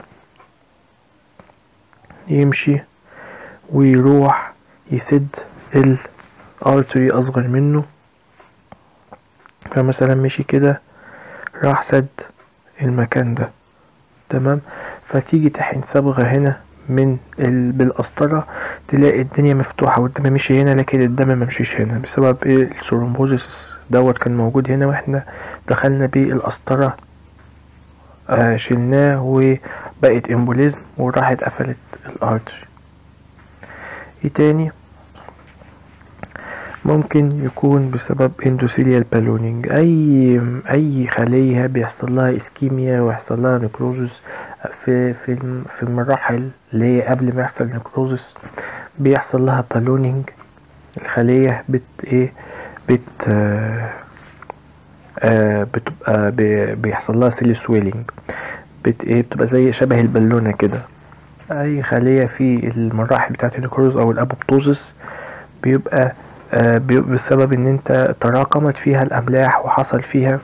يمشي ويروح يسد الارتري اصغر منه. فمثلا مشي كده راح سد المكان ده، تمام. فتيجي تحقن صبغة هنا بالقسطرة تلاقي الدنيا مفتوحة والدم مشي هنا، لكن الدم ما مشيش هنا بسبب الثرومبوزس دوت كان موجود هنا، واحنا دخلنا بالقسطرة شلناه وبقت امبوليزم وراحت قفلت الارتري. ايه تاني؟ ممكن يكون بسبب اندوثيليال بالونينج. اي خلية بيحصل لها اسكيميا ويحصل لها نكروزس في المراحل اللي هي قبل ما يحصل نكروزس بيحصل لها بالونينج. الخلية بت بتبقى بيحصل لها سيل سويلينج، بتبقى زي شبه البالونة كده. اي خلية في المراحل بتاعت النكروز او الابوبتوزس بيبقى بسبب ان انت تراكمت فيها الاملاح وحصل فيها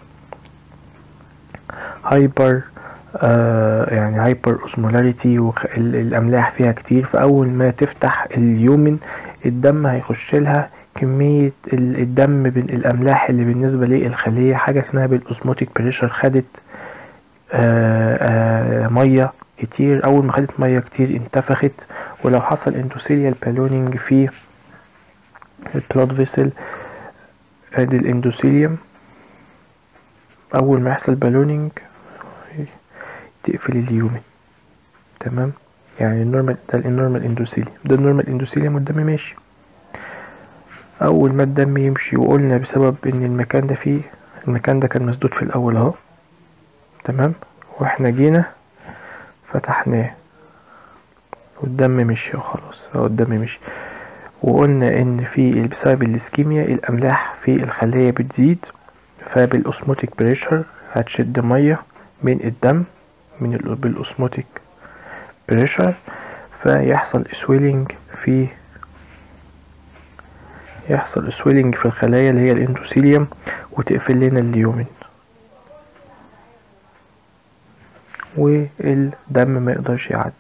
هايبر يعني هايبر اوزمولاريتي والاملاح فيها كتير. فاول ما تفتح اليومن الدم هيخش لها كمية الدم الاملاح اللي بالنسبة للخلية حاجة اسمها بالاوزموتيك بريشر خدت مية كتير. اول ما خدت مية كتير انتفخت. ولو حصل اندوثيليال بالونينج في البلاد فيسل ادي الاندوثيليوم اول ما يحصل بالونينج تقفل اليومن. تمام، يعني النورمال ده النورمال اندوثيليوم، ده النورمال اندوثيليوم والدم ماشي. اول ما الدم يمشي وقلنا بسبب ان المكان ده كان مسدود في الاول اهو. تمام، واحنا جينا فتحناه والدم مشي وخلاص اهو الدم مشي. وقلنا ان بسبب الاسكيميا الاملاح في الخلية بتزيد، فبالاسموتيك بريشر هتشد مية من الدم بالاسموتيك بريشر فيحصل سويلينج في الخلايا اللي هي الاندوثيليوم وتقفل لنا اليومن والدم ما يقدرش يعدي،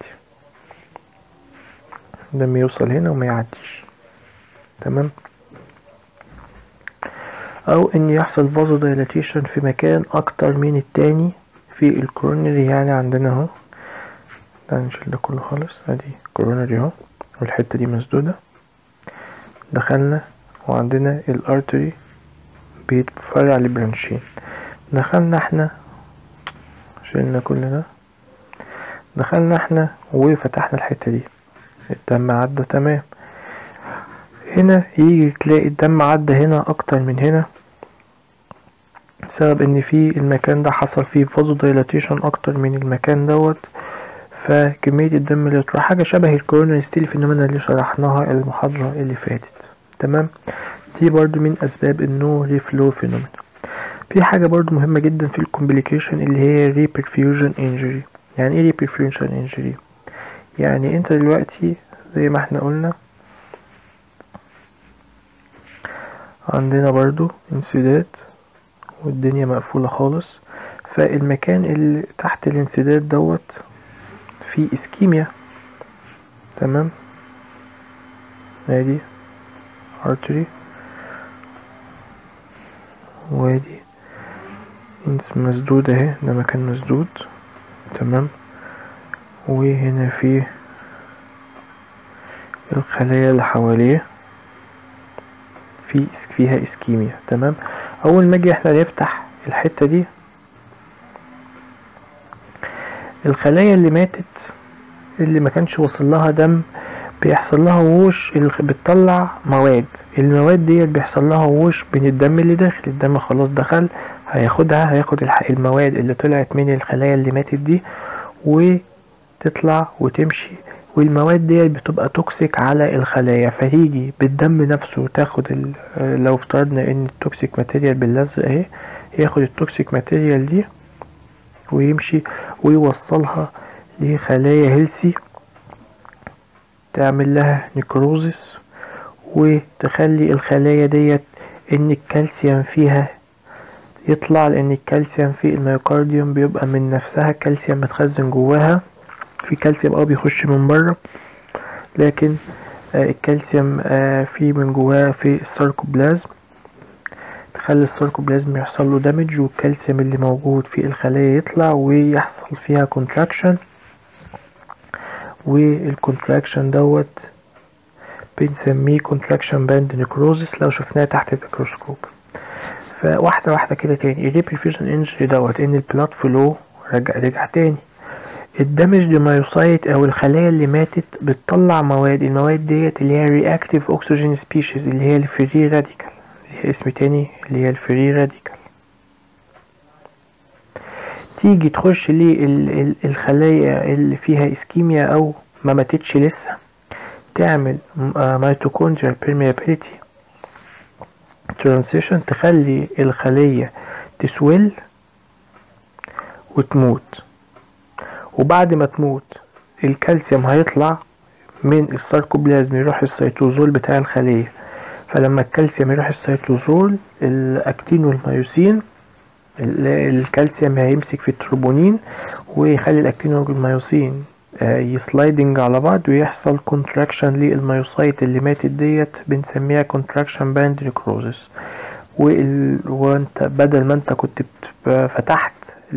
الدم يوصل هنا وما يعديش. تمام، او ان يحصل فازو دايلاتيشن في مكان اكتر من التاني في الكورونري. يعني عندنا اهو ده نشيل ده كله خالص، ادي كورونري اهو والحتة دي مسدودة، دخلنا وعندنا الارتري بيتفرع لبرانشين، دخلنا احنا شلنا كل ده، دخلنا احنا وفتحنا الحتة دي الدم عدى. تمام، هنا يجي تلاقي الدم عدى هنا اكتر من هنا بسبب ان في المكان ده حصل فيه فازو دايلاتيشن اكتر من المكان دوت. فكمية الدم اللي تروح حاجة شبه الكورونري ستيل فينومينا اللي شرحناها المحاضرة اللي فاتت. تمام، دي برضو من اسباب النو ريفلو فينومينا. في حاجة برضو مهمة جدا في الكومبليكيشن اللي هي ريبرفيوجن انجري. يعني ايه ريبرفيوجن انجري؟ يعني انت دلوقتي زي ما احنا قلنا عندنا برضو انسداد والدنيا مقفولة خالص، فالمكان اللي تحت الانسداد دوت فيه اسكيميا. تمام، ادي artery وادي مسدود اهي، ده مكان مسدود. تمام، وهنا في الخلايا اللي حواليه فيها اسكيميا. تمام، اول ما اجي احنا نفتح الحتة دي الخلايا اللي ماتت اللي ما كانش وصل لها دم بيحصل لها ووش، بتطلع مواد، المواد دي بيحصل لها ووش بين الدم اللي داخل. الدم خلاص دخل هياخد المواد اللي طلعت من الخلايا اللي ماتت دي وتطلع وتمشي، والمواد دي بتبقى توكسيك على الخلايا فهيجي بالدم نفسه تاخد لو افترضنا ان التوكسيك ماتيريال باللزق اهي، ياخد التوكسيك ماتيريال دي ويمشي ويوصلها لخلايا هيلسي تعمل لها نيكروزس وتخلي الخلايا ديت ان الكالسيوم فيها يطلع، لان الكالسيوم في الميوكارديوم بيبقى من نفسها كالسيوم متخزن جواها. في كالسيوم بيخش من بره لكن الكالسيوم في من جواه في الساركوبلازم، تخلي الساركوبلازم يحصل له دامج والكالسيوم اللي موجود في الخلايا يطلع ويحصل فيها كونتراكشن، والكونتراكشن دوت بنسميه كونتراكشن باند نيكروزس لو شفناه تحت الميكروسكوب. فواحدة واحدة كده تاني، الريبرفيوجن انجري دوت ان البلاد فلو رجع تاني، الدمج مايوسايت او الخلايا اللي ماتت بتطلع المواد ديت اللي هي رياكتيف اوكسجين سبيشيز، اللي هي الفري راديكال، اللي هي اسم تاني اللي هي الفري راديكال. تيجي تخش للخلايا اللي فيها اسكيميا او ما ماتتش لسه، تعمل ميتوكوندريال permeability ترانزيشن، تخلي الخلية تسويل وتموت. وبعد ما تموت الكالسيوم هيطلع من الساركوبلازم يروح السيتوزول بتاع الخلية. فلما الكالسيوم يروح السيتوزول، الاكتين والميوسين، الكالسيوم هيمسك في التروبونين ويخلي الاكتين والميوسين يسلايدنج على بعض، ويحصل كونتراكشن للميوسايت اللي ماتت ديت، بنسميها كونتراكشن باند نيكروزس. وانت بدل ما انت كنت فتحت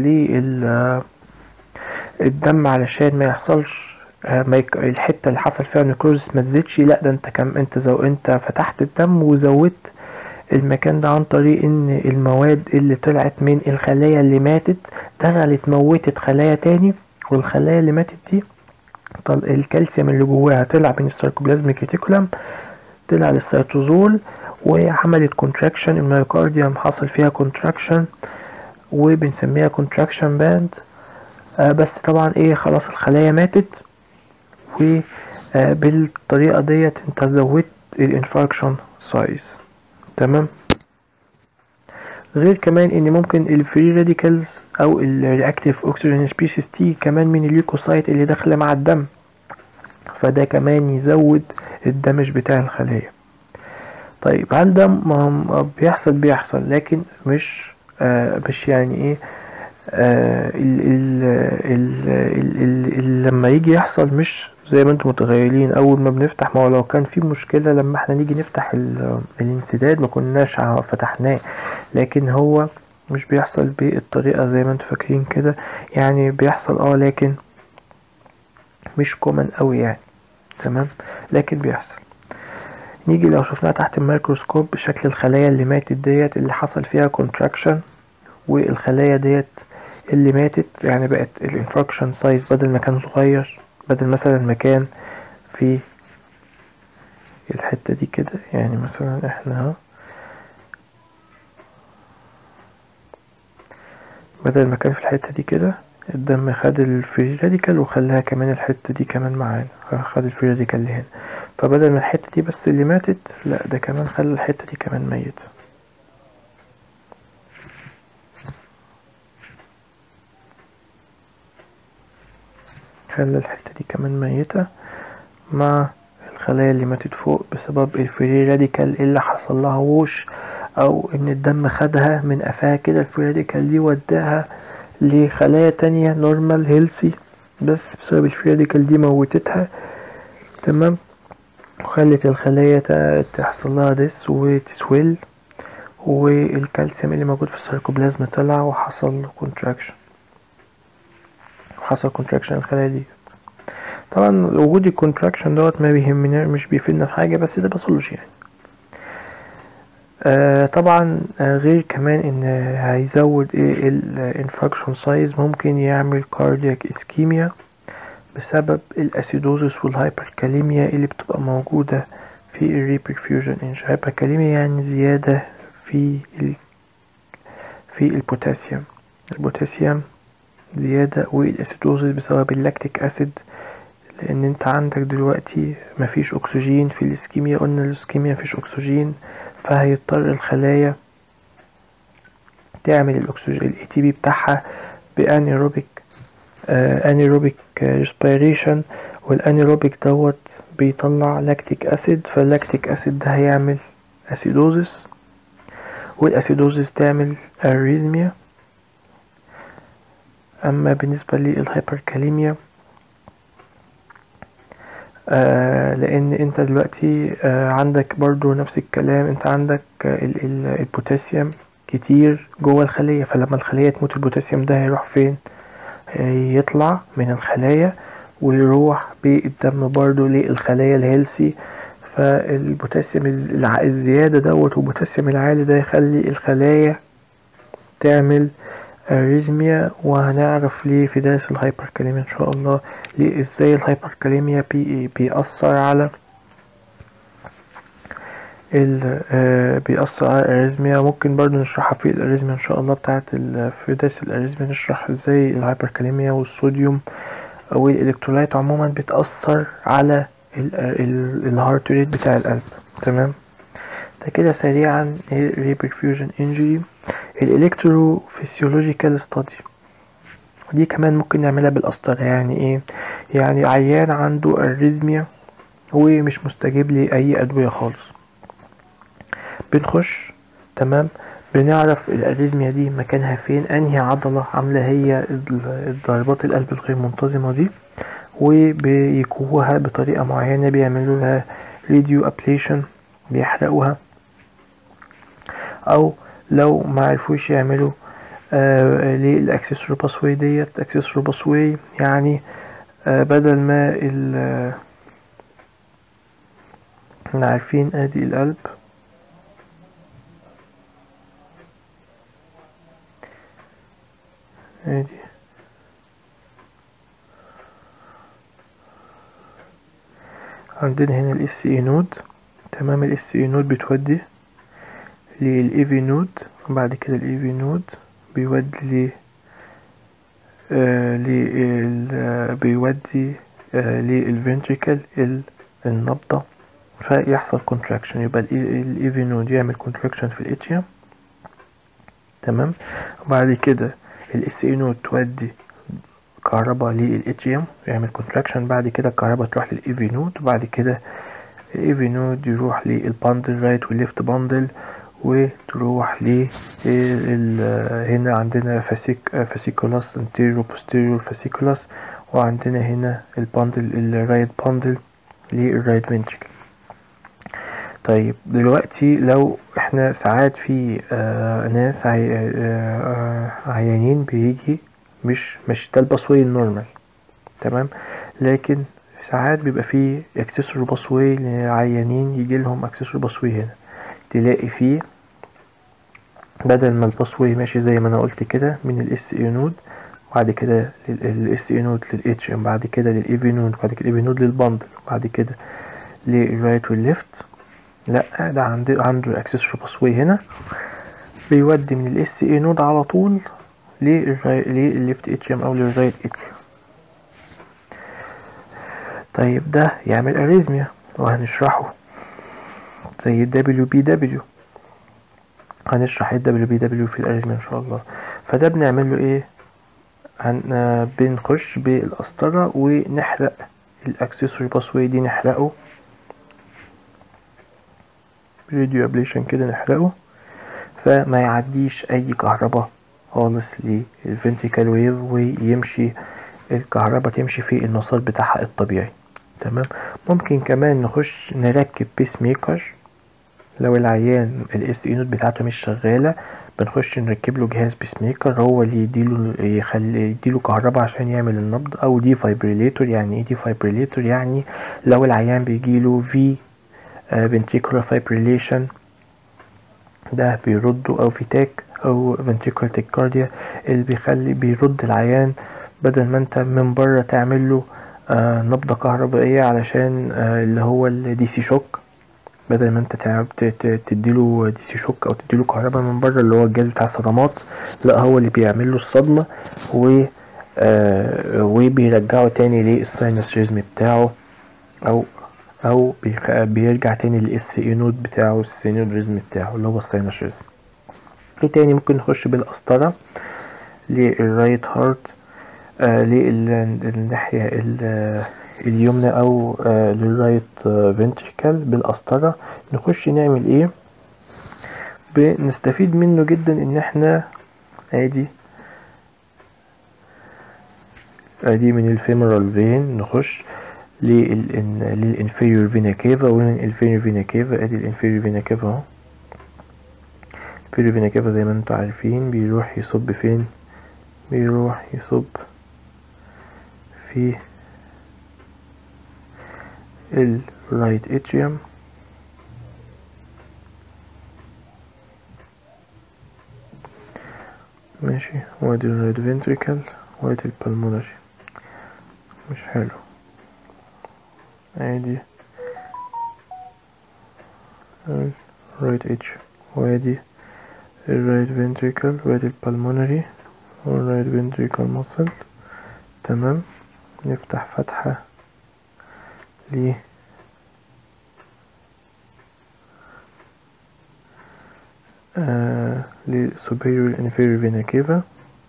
الدم علشان ما يحصلش الحته اللي حصل فيها نيكروزس ما تزيدش، لا ده انت فتحت الدم وزودت المكان ده عن طريق ان المواد اللي طلعت من الخلايا اللي ماتت دخلت موتت خلايا تاني، والخلايا اللي ماتت دي الكالسيوم اللي جواها طلع من الساركوبلازميك ريتيكولم، طلع للسيتوزول وعملت كونتراكشن، الميوكارديوم حصل فيها كونتراكشن وبنسميها كونتراكشن باند. بس طبعا خلاص الخلايا ماتت، وبالطريقة ديت انت زودت الانفاركشن سايز. تمام. غير كمان ان ممكن الفري راديكالز او الرياكتيف اوكسجين سبيشيز تيجي كمان من الليوكوسايت اللي داخله مع الدم، فده كمان يزود الدمج بتاع الخلايا. طيب هل ده بيحصل لكن مش يعني لما يجي يحصل مش زي ما انتم متخيلين اول ما بنفتح. ما هو لو كان في مشكلة لما احنا نيجي نفتح الانسداد ما كناش فتحناه، لكن هو مش بيحصل بالطريقة زي ما انتم فاكرين كده، يعني بيحصل لكن مش كومن قوي يعني. تمام، لكن بيحصل. نيجي لو شفناها تحت الميكروسكوب بشكل الخلايا اللي ماتت ديت اللي حصل فيها كونتراكشن، والخلايا ديت اللي ماتت يعني بقت الانفراكشن سايز بدل ما كان صغير، بدل مثلا مكان في الحتة دي كده، يعني مثلا احنا بدل ما كان في الحتة دي كده الدم خد الفري راديكال وخلاها كمان الحتة دي كمان معانا، خد الفري راديكال اللي هنا، فبدل ما الحتة دي بس اللي ماتت لا ده كمان خلى الحتة دي كمان ميتة. خلى الحتة دي كمان ميتة مع الخلايا اللي ماتت فوق بسبب الفري راديكال اللي حصل لها ووش، او ان الدم خدها من قفاها كده الفري راديكال دي وداها لخلايا تانية نورمال هيلسي، بس بسبب الفري راديكال دي موتتها. تمام، وخلت الخلايا تحصل لها ديس وتسويل، والكالسيوم اللي موجود في السيركوبلازم طلع وحصل له كونتراكشن، الخلايا دي. طبعا وجود الكونتراكشن دوت ما بيهمنا، مش بيفيدنا في حاجة، بس ده باثولوجي يعني. طبعا غير كمان ان هيزود الانفراكشن سايز، ممكن يعمل كاردياك اسكيميا بسبب الاسيدوزس والهايبركاليميا اللي بتبقى موجودة في الريبرفيوجن انج. هايبركاليميا يعني زيادة في البوتاسيوم، زيادة، والاسيدوزس بسبب اللاكتيك اسيد، لان انت عندك دلوقتي مفيش اكسجين في الاسكيميا، قلنا الاسكيميا مفيش اكسجين، فهيضطر الخلايا تعمل الاكسجين الاي تي بي بتاعها بانيروبيك ريسبيريشن، والانيروبيك دوت بيطلع لاكتيك اسيد، فاللاكتيك اسيد ده هيعمل اسيدوزس، والاسيدوزس تعمل اريزميا. اما بالنسبة للهايبركاليميا لان انت دلوقتي عندك برضو نفس الكلام، انت عندك البوتاسيوم كتير جوه الخلية، فلما الخلية تموت البوتاسيوم ده هيروح فين؟ يطلع من الخلايا ويروح بالدم برضو للخلايا الهيلسي، فالبوتاسيوم الزيادة دوت والبوتاسيوم العالي ده يخلي الخلايا تعمل اريزميا، وهنعرف ليه في درس الهايبركاليميا ان شاء الله، ليه ازاي الهايبركاليميا بيأثر على بيأثر على الاريزميا. ممكن برضو نشرحها في الاريزميا ان شاء الله في درس الاريزميا، نشرح ازاي الهايبركاليميا والصوديوم او الالكترولايت عموما بتأثر على الهارت ريت بتاع القلب. تمام. ده كده سريعا الريبرفيوجن انجري. الالكتروفيسيولوجيكال ستادي دي كمان ممكن نعملها بالقسطرة. يعني ايه؟ يعني عيان عنده اريزميا ومش مستجيب لأي أدوية خالص، بنخش تمام، بنعرف الاريزميا دي مكانها فين، انهي عضلة عاملة هي ضربات القلب الغير منتظمة دي، وبيكوها بطريقة معينة، بيعملوا لها راديو ابليشن، بيحرقوها، او لو ما عرفوش يعملوا للاكسسوري باسواي ديت. اكسسوري باسواي يعني بدل ما احنا عارفين ادي القلب، ادي عندنا هنا الاس اي نود. تمام. الاس اي نود بتودي للاي في نود، وبعد كده الاي في نود بيودي بيودي للفنتريكل النبضة، فيحصل كونتراكشن. يبقى الاي في نود يعمل كونتراكشن في الاتريوم. تمام. وبعد كده الاس اي نود تودي كهرباء للاتريوم، يعمل كونتراكشن. بعد كده الكهرباء تروح للاي في نود، وبعد كده الاي في نود يروح للباندل رايت والليفت باندل، وتروح هنا عندنا فاسيكولاس انتيريور بوستيريور فاسيكولاس، وعندنا هنا الباندل الرايت باندل للرايت فنتريكل. طيب دلوقتي لو احنا ساعات في ناس عيانين بيجي مش ده الباسواي النورمال. تمام. لكن ساعات بيبقى فيه اكسسوري باسواي لعيانين، يجي لهم اكسسوري باسواي هنا، تلاقي فيه بدل ما الباسواي ماشي زي ما انا قلت كده من الاس اي نود، وبعد كده الاس اي نود للاتش ام، بعد كده للاي في نود، وبعد كده الاي في نود للباندل، وبعد كده للرايت والليفت. لا، ده عنده اكسسوري باسواي هنا بيودي من الاس اي نود على طول للليفت اتش ام او للرايت اتش. طيب ده يعمل اريزميا، وهنشرحه زي الدبليو بي دبليو. هنشرح الدبليو بي دبليو في الاريزميا ان شاء الله. فده بنعمل له ايه؟ بنخش بالقسطرة ونحرق الاكسسوري باسواي دي، نحرقه راديو ابليشن كده، نحرقه فما يعديش اي كهرباء خالص للفنتريكال ويف، ويمشي الكهرباء تمشي في المسار بتاعها الطبيعي. تمام. ممكن كمان نخش نركب بيس ميكر لو العيان الاس اي نود بتاعته مش شغاله، بنخش نركب له جهاز بيس ميكر هو اللي يديله كهرباء عشان يعمل النبض، او دي فايبريليتور. يعني ايه دي فايبريليتور؟ يعني لو العيان بيجيله في ventricular fibrillation ده بيرده، او في تاك او ventricular tachycardia اللي بيرد العيان، بدل ما انت من بره تعمل له نبضة كهربائية علشان اللي هو الدي سي شوك، بدل ما انت تديله دي سي شوك او تديله كهرباء من بره اللي هو الجهاز بتاع الصدمات، لا هو اللي بيعمل له الصدمة وبيرجعه تاني للساينس ريزم بتاعه، او بيرجع تاني للاس اي نود بتاعه، السينود ريزم بتاعه اللي هو الساينس ريزم. ايه تاني ممكن نخش بالقسطرة للرايت هارت، للناحية اليمنى او للرايت فنتريكل بالقسطرة. نخش نعمل ايه؟ بنستفيد منه جدا ان احنا ادي من الفيمورال فين نخش للانفيريور فينا كيفا، ومن الانفيريور فينا كيفا ادي الانفيريور فينا كيفا اهو. الانفيريور فينا كيفا زي ما انتوا عارفين بيروح يصب فين؟ بيروح يصب في الرايت اتريوم، ماشي. وادي الرايت فنتريكل وادي البلمونري، مش حلو. ادي الرايت اتش وادي الرايت فنتريكل وادي البلمونري والرايت فنتريكل ماسل. تمام. نفتح فتحة ل superior inferior vena cava.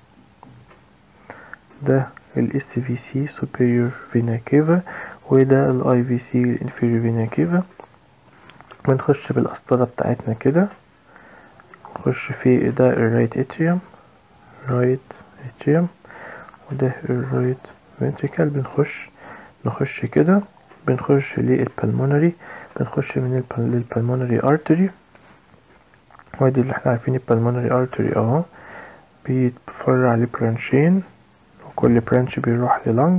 ده ال SVC superior vena cava وده ال IVC inferior vena cava. بنخش بالقسطرة بتاعتنا كده، نخش في ده الرايت اتريوم، رايت اتريوم، وده الرايت فنتريكل. نخش كده، بنخش للبلمونري، بنخش من البلمونري ارتري. وادي اللي احنا عارفين البلمونري ارتري اهو، بيتفرع لبرانشين وكل برانش بيروح للنج.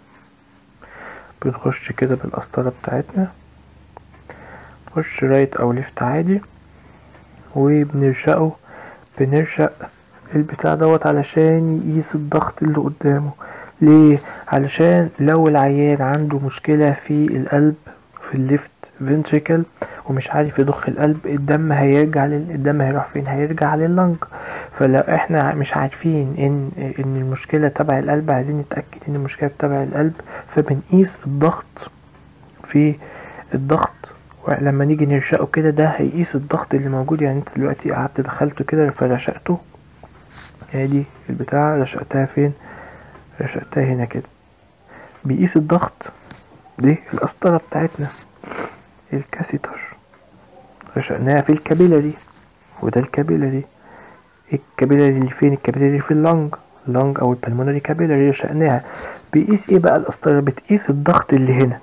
بنخش كده بالقسطرة بتاعتنا، نخش رايت او ليفت عادي، وبنرشقه. بنرشق البتاع دوت علشان يقيس الضغط اللي قدامه. ليه؟ علشان لو العيان عنده مشكلة في القلب في الليفت فنتريكل ومش عارف يضخ القلب، الدم هيرجع الدم هيروح فين؟ هيرجع لللنج. فلو احنا مش عارفين ان المشكلة تبع القلب، عايزين نتأكد ان المشكلة تبع القلب، فبنقيس الضغط في الضغط. ولما نيجي نرشقه كده، ده هيقيس الضغط اللي موجود. يعني انت دلوقتي قعدت دخلته كده فرشقته، ادي البتاع رشقتها فين؟ رشقتها هنا كده، بيقيس الضغط. دي القسطرة بتاعتنا الكاسيتر، رشقناها في الكابيلاري، وده الكابيلاري. الكابيلاري اللي فين؟ الكابيلاري في اللنج او البلمونري كابيلاري، رشقناها. بيقيس ايه بقى القسطرة؟ بتقيس الضغط اللي هنا.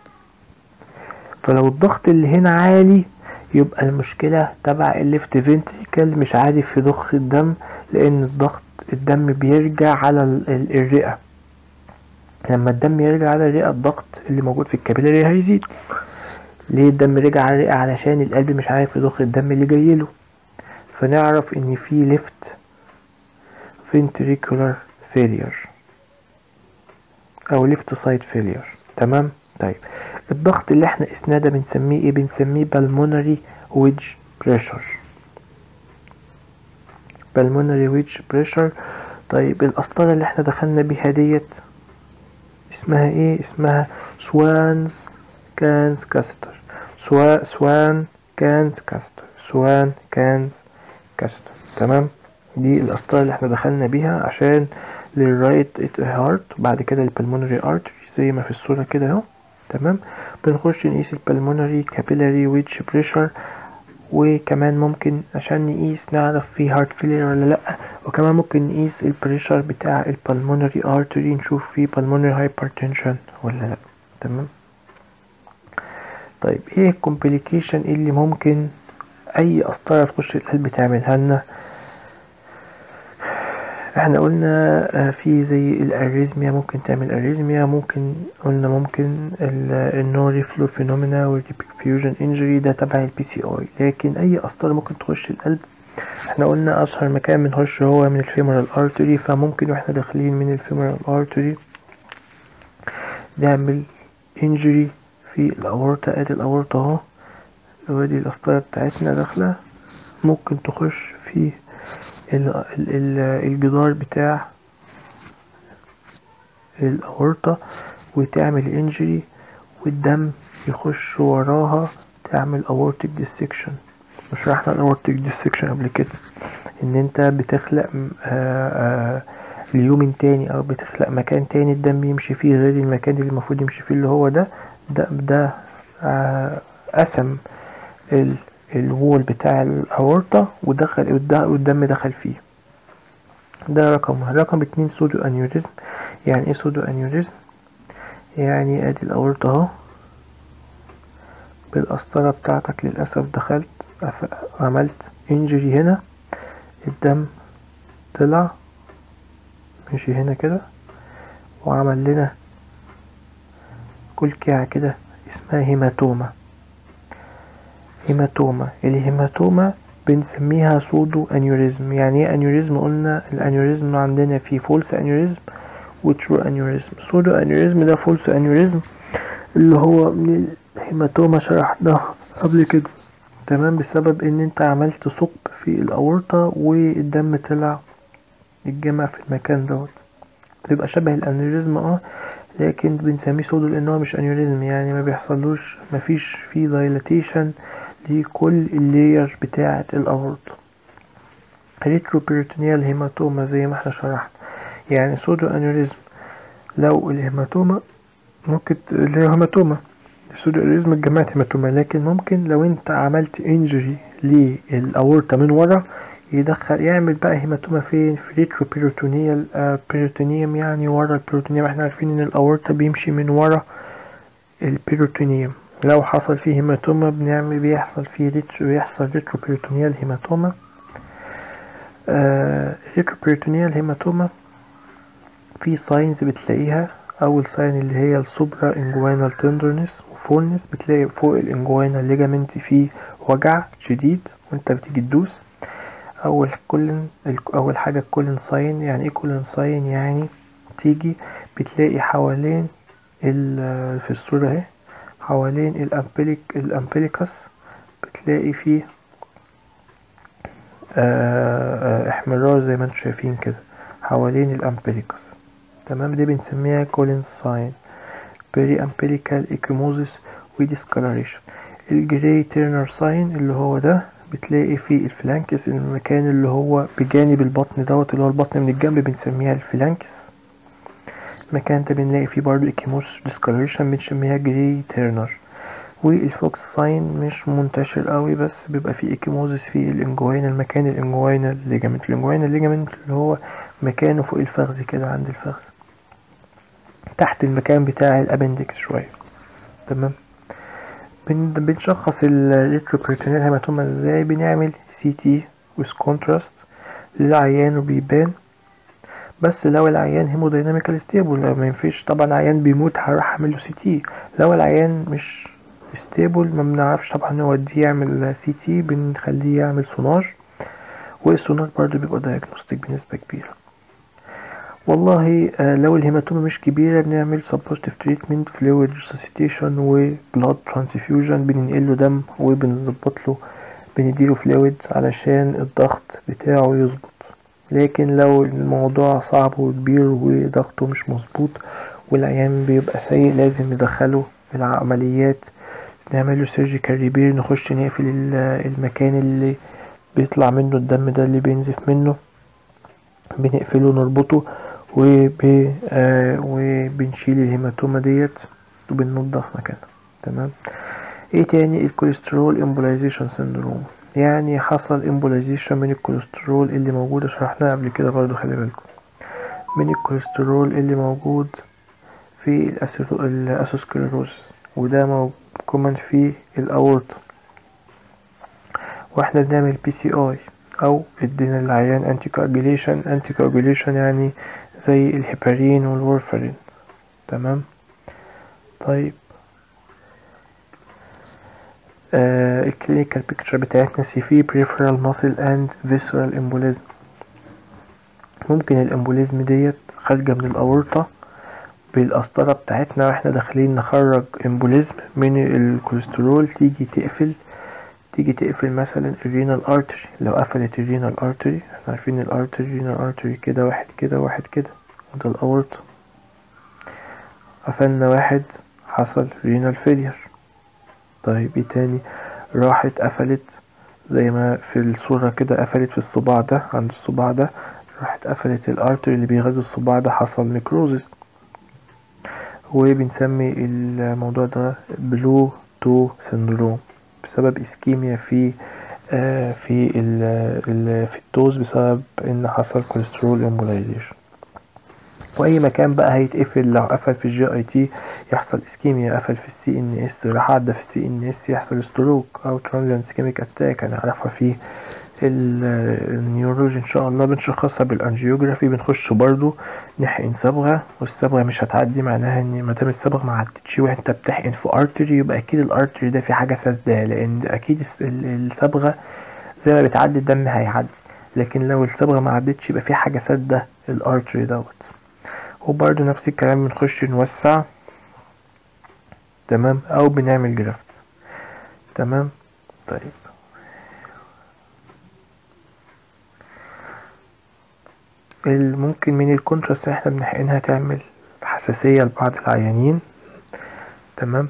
فلو الضغط اللي هنا عالي، يبقى المشكلة تبع الليفت فنتريكل، مش عارف يضخ الدم، لان الدم بيرجع على الرئة. لما الدم يرجع على الرئة، الضغط اللي موجود في الكابيلاري هيزيد. ليه الدم رجع على الرئة؟ علشان القلب مش عارف يضخ الدم اللي جايله. فنعرف ان في ليفت ventricular failure او ليفت سايد فيلير. تمام. طيب الضغط اللي احنا قسناه ده بنسميه ايه؟ بنسميه pulmonary wedge pressure. pulmonary wedge pressure. طيب القسطرة اللي احنا دخلنا بيها ديت اسمها ايه؟ اسمها سوانز كانز كاستر. سوان كانز كاستر. سوان كانز كاستر. تمام. دي القسطرة اللي احنا دخلنا بيها عشان للرايت هارت، وبعد كده البلمونري ارتري زي ما في الصورة كده اهو. تمام. بنخش نقيس البلمونري كابيلاري ويدج بريشر، وكمان ممكن عشان نقيس نعرف في هارت فيلير ولا لا، وكمان ممكن نقيس البريشر بتاع البلمونري ارتري، نشوف في pulmonary hypertension ولا لا. تمام. طيب ايه الكومبليكيشن اللي ممكن اي قسطرة تخش القلب تعملها لنا؟ احنا قلنا في زي الاريزميا، ممكن تعمل اريزميا، ممكن قلنا ممكن النوري فلو فينومينا والريبيفيوجن انجري، ده تبع البي سي اي. لكن اي قسطرة ممكن تخش القلب، احنا قلنا اشهر مكان بنخش هو من الفيمورال ارتري، فممكن واحنا داخلين من الفيمورال ارتري نعمل انجري في الاورطة. ادي الاورطة اهو، وادي القسطرة بتاعتنا داخلة، ممكن تخش في الجدار بتاع الأورطة وتعمل انجري، والدم يخش وراها تعمل aortic dissection. شرحنا الاورتيك dissection قبل كده، ان انت بتخلق اليومن تاني، او بتخلق مكان تاني الدم يمشي فيه غير المكان اللي المفروض يمشي فيه، اللي هو ده قسم الوول بتاع الاورطة ودخل والدم دخل فيه. ده رقم 2 سودو انيوريزم. يعني ايه سودو انيوريزم؟ يعني ادي الاورطة اهو، بالقسطرة بتاعتك للأسف دخلت عملت انجري هنا، الدم طلع مشي هنا كده وعمل لنا كلكعة كده اسمها هيماتوما. الهيماتوما بنسميها سودو انيوريزم. يعني ايه انيوريزم؟ قلنا الانيوريزم عندنا فيه فولس انيوريزم وترو انيوريزم. سودو انيوريزم ده فولس انيوريزم اللي هو من الهيماتوما شرحناها قبل كده، تمام، بسبب ان انت عملت ثقب في الاورطة والدم طلع يتجمع في المكان دوت. بيبقى شبه الانيوريزم لكن بنسميه سودو لان هو مش انيوريزم، يعني ما بيحصلوش، مفيش فيه دايلاتيشن لكل اللاير بتاعة الاورطة. ريتروبيريتونيال هيماتوما زي ما احنا شرحنا، يعني سودو انيوريزم لو الهيماتوما ممكن اللي هي هيماتوما السودو انيوريزم اتجمعت هيماتوما، لكن ممكن لو انت عملت انجري للاورطة من ورا يدخل يعمل بقى هيماتوما فين؟ في ريتروبيريتونيال بيريتونيوم، يعني ورا البيريتونيوم. احنا عارفين ان الاورطة بيمشي من ورا البيريتونيوم. لو حصل فيه هيماتوما بيحصل ريتروبيريتونيال هيماتوما. ريتروبيريتونيال هيماتوما في ساينز بتلاقيها. اول ساين اللي هي السوبرا انجوينال تندرنس وفولنس، بتلاقي فوق الانجوينال ليجامنت فيه وجع شديد وانت بتيجي تدوس. اول حاجه الكولين ساين. يعني ايه كولين ساين؟ يعني تيجي بتلاقي حوالين في الصوره اهي حوالين الامبليكس بتلاقي فيه احمرار زي ما انتم شايفين كده حوالين الامبليكس، تمام. دي بنسميها كولين ساين. بيري امبليكال ايكيموزيس وديسكالريشن. الجراي تيرنر ساين اللي هو ده بتلاقي فيه الفلانكس، المكان اللي هو بجانب البطن دوت اللي هو البطن من الجنب بنسميها الفلانكس. المكان ده بنلاقي فيه برضو ايكيموزيس ديسكالريشن بنسميها جراي تيرنر. والفوكس ساين مش منتشر قوي بس بيبقى فيه ايكيموزيس في الانجوينا، المكان الانجوينا ليجامنت. الانجوينا ليجامنت اللي هو مكانه فوق الفخذ كده عند الفخذ تحت المكان بتاع الابندكس شوية، تمام. بنشخص الريتروبيريتونيال هيماتوما ازاي؟ بنعمل سي تي ويز كونتراست للعيان وبيبان، بس لو العيان هيمودايناميكال ستيبل ما ينفعش طبعا عيان بيموت هروح اعمل له سي تي. لو العيان مش ستيبل ما بنعرفش طبعا نوديه يعمل سي تي، بنخليه يعمل سونار، والسونار برضو بيبقى دايجنوستيك بنسبة كبيرة. والله لو الهيماتوما مش كبيرة بنعمل سبوستيف تريتمنت، فلويد ريسوسيتيشن وبلاد ترانسفيوجن، بننقله دم وبنظبط له بنديله فلويد علشان الضغط بتاعه يظبط. لكن لو الموضوع صعب وكبير وضغطه مش مظبوط والعيان بيبقى سيء لازم ندخله العمليات، نعمله سيرجيكال ريبير، نخش نقفل المكان اللي بيطلع منه الدم ده اللي بينزف منه، بنقفله نربطه وبنشيل الهيماتوما ديت وبننضف مكانها، تمام. ايه تاني؟ الكوليسترول امبولايزيشن سيندروم، يعني حصل امبولايزيشن من الكوليسترول اللي موجودة، شرحناها قبل كده برضو خلي بالكم، من الكوليسترول اللي موجود في الاسوسكليروز، وده كومن في الاورطة. واحنا بنعمل بي سي اي او ادينا للعيان انتي كواجوليشن يعني زي الهيبارين والورفارين، تمام. طيب الكلينيكال بيكتشر بتاعتنا سي في بريفرال ماسل اند فيسرال امبوليزم. ممكن الامبوليزم ديت خارجة من الاورطة بالقسطرة بتاعتنا واحنا داخلين نخرج امبوليزم من الكوليسترول، تيجي تقفل مثلا الرينال ارتري. لو قفلت الرينال ارتري، احنا عارفين الرينال ارتري كده واحد كده واحد كده وده الاورطة، قفلنا واحد حصل رينال فيلير. طيب ايه تاني؟ راحت قفلت زي ما في الصورة كده، قفلت في الصباع ده، عند الصباع ده راحت قفلت الارتري اللي بيغذي الصباع ده، حصل نيكروزيس، وبنسمي الموضوع ده بلو تو سندروم بسبب اسكيميا في في التوز بسبب ان حصل كوليسترول امبولايزيشن. واي مكان بقى هيتقفل، لو قفل في الجي اي تي يحصل اسكيميا، قفل في السي ان اس راح عدى في السي ان اس يحصل ستروك او ترانزيانت اسكيميك اتاك، هنعرفها في النيورولوجي ان شاء الله. بنشخصها بالانجيوجرافي، بنخش برضو نحقن صبغه، والصبغه مش هتعدي، معناها ان ما دام الصبغه ما عدتش وانت بتحقن في ارتري يبقى اكيد الارتري ده في حاجه سداه، لان اكيد الصبغه زي ما بتعدي الدم هيعدي، لكن لو الصبغة ما عدتش يبقى في حاجة سادة الارتري دوت. وبرده نفس الكلام بنخش نوسع، تمام، او بنعمل جرافت. تمام. طيب ممكن من الكونتراست اللي احنا بنحقنها تعمل حساسية لبعض العيانين، تمام،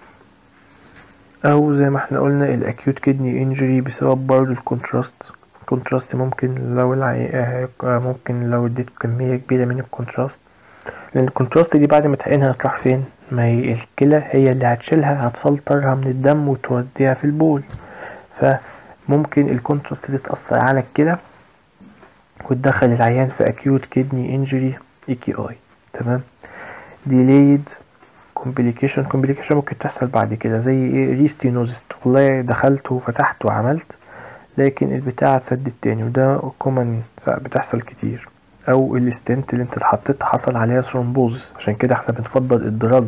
او زي ما احنا قلنا الاكيوت كدني انجري بسبب برضو الكونتراست ممكن لو ممكن لو اديت كمية كبيرة من الكونتراست، لان الكونتراست دي بعد ما تحقنها هتروح فين؟ ما هي الكلى هي اللي هتشيلها، هتفلترها من الدم وتوديها في البول، فممكن الكونتراست دي تأثر على الكلى وتدخل العيان في acute kidney injury EKI. تمام. delayed complication ممكن تحصل بعد كده زي ايه؟ ريستينوزيس، والله دخلت وفتحت وعملت لكن البتاعة اتسدت تاني، وده كومن بتحصل كتير. او الستنت اللي انت حطيتها حصل عليها ثرومبوزس، عشان كده احنا بنفضل الدراج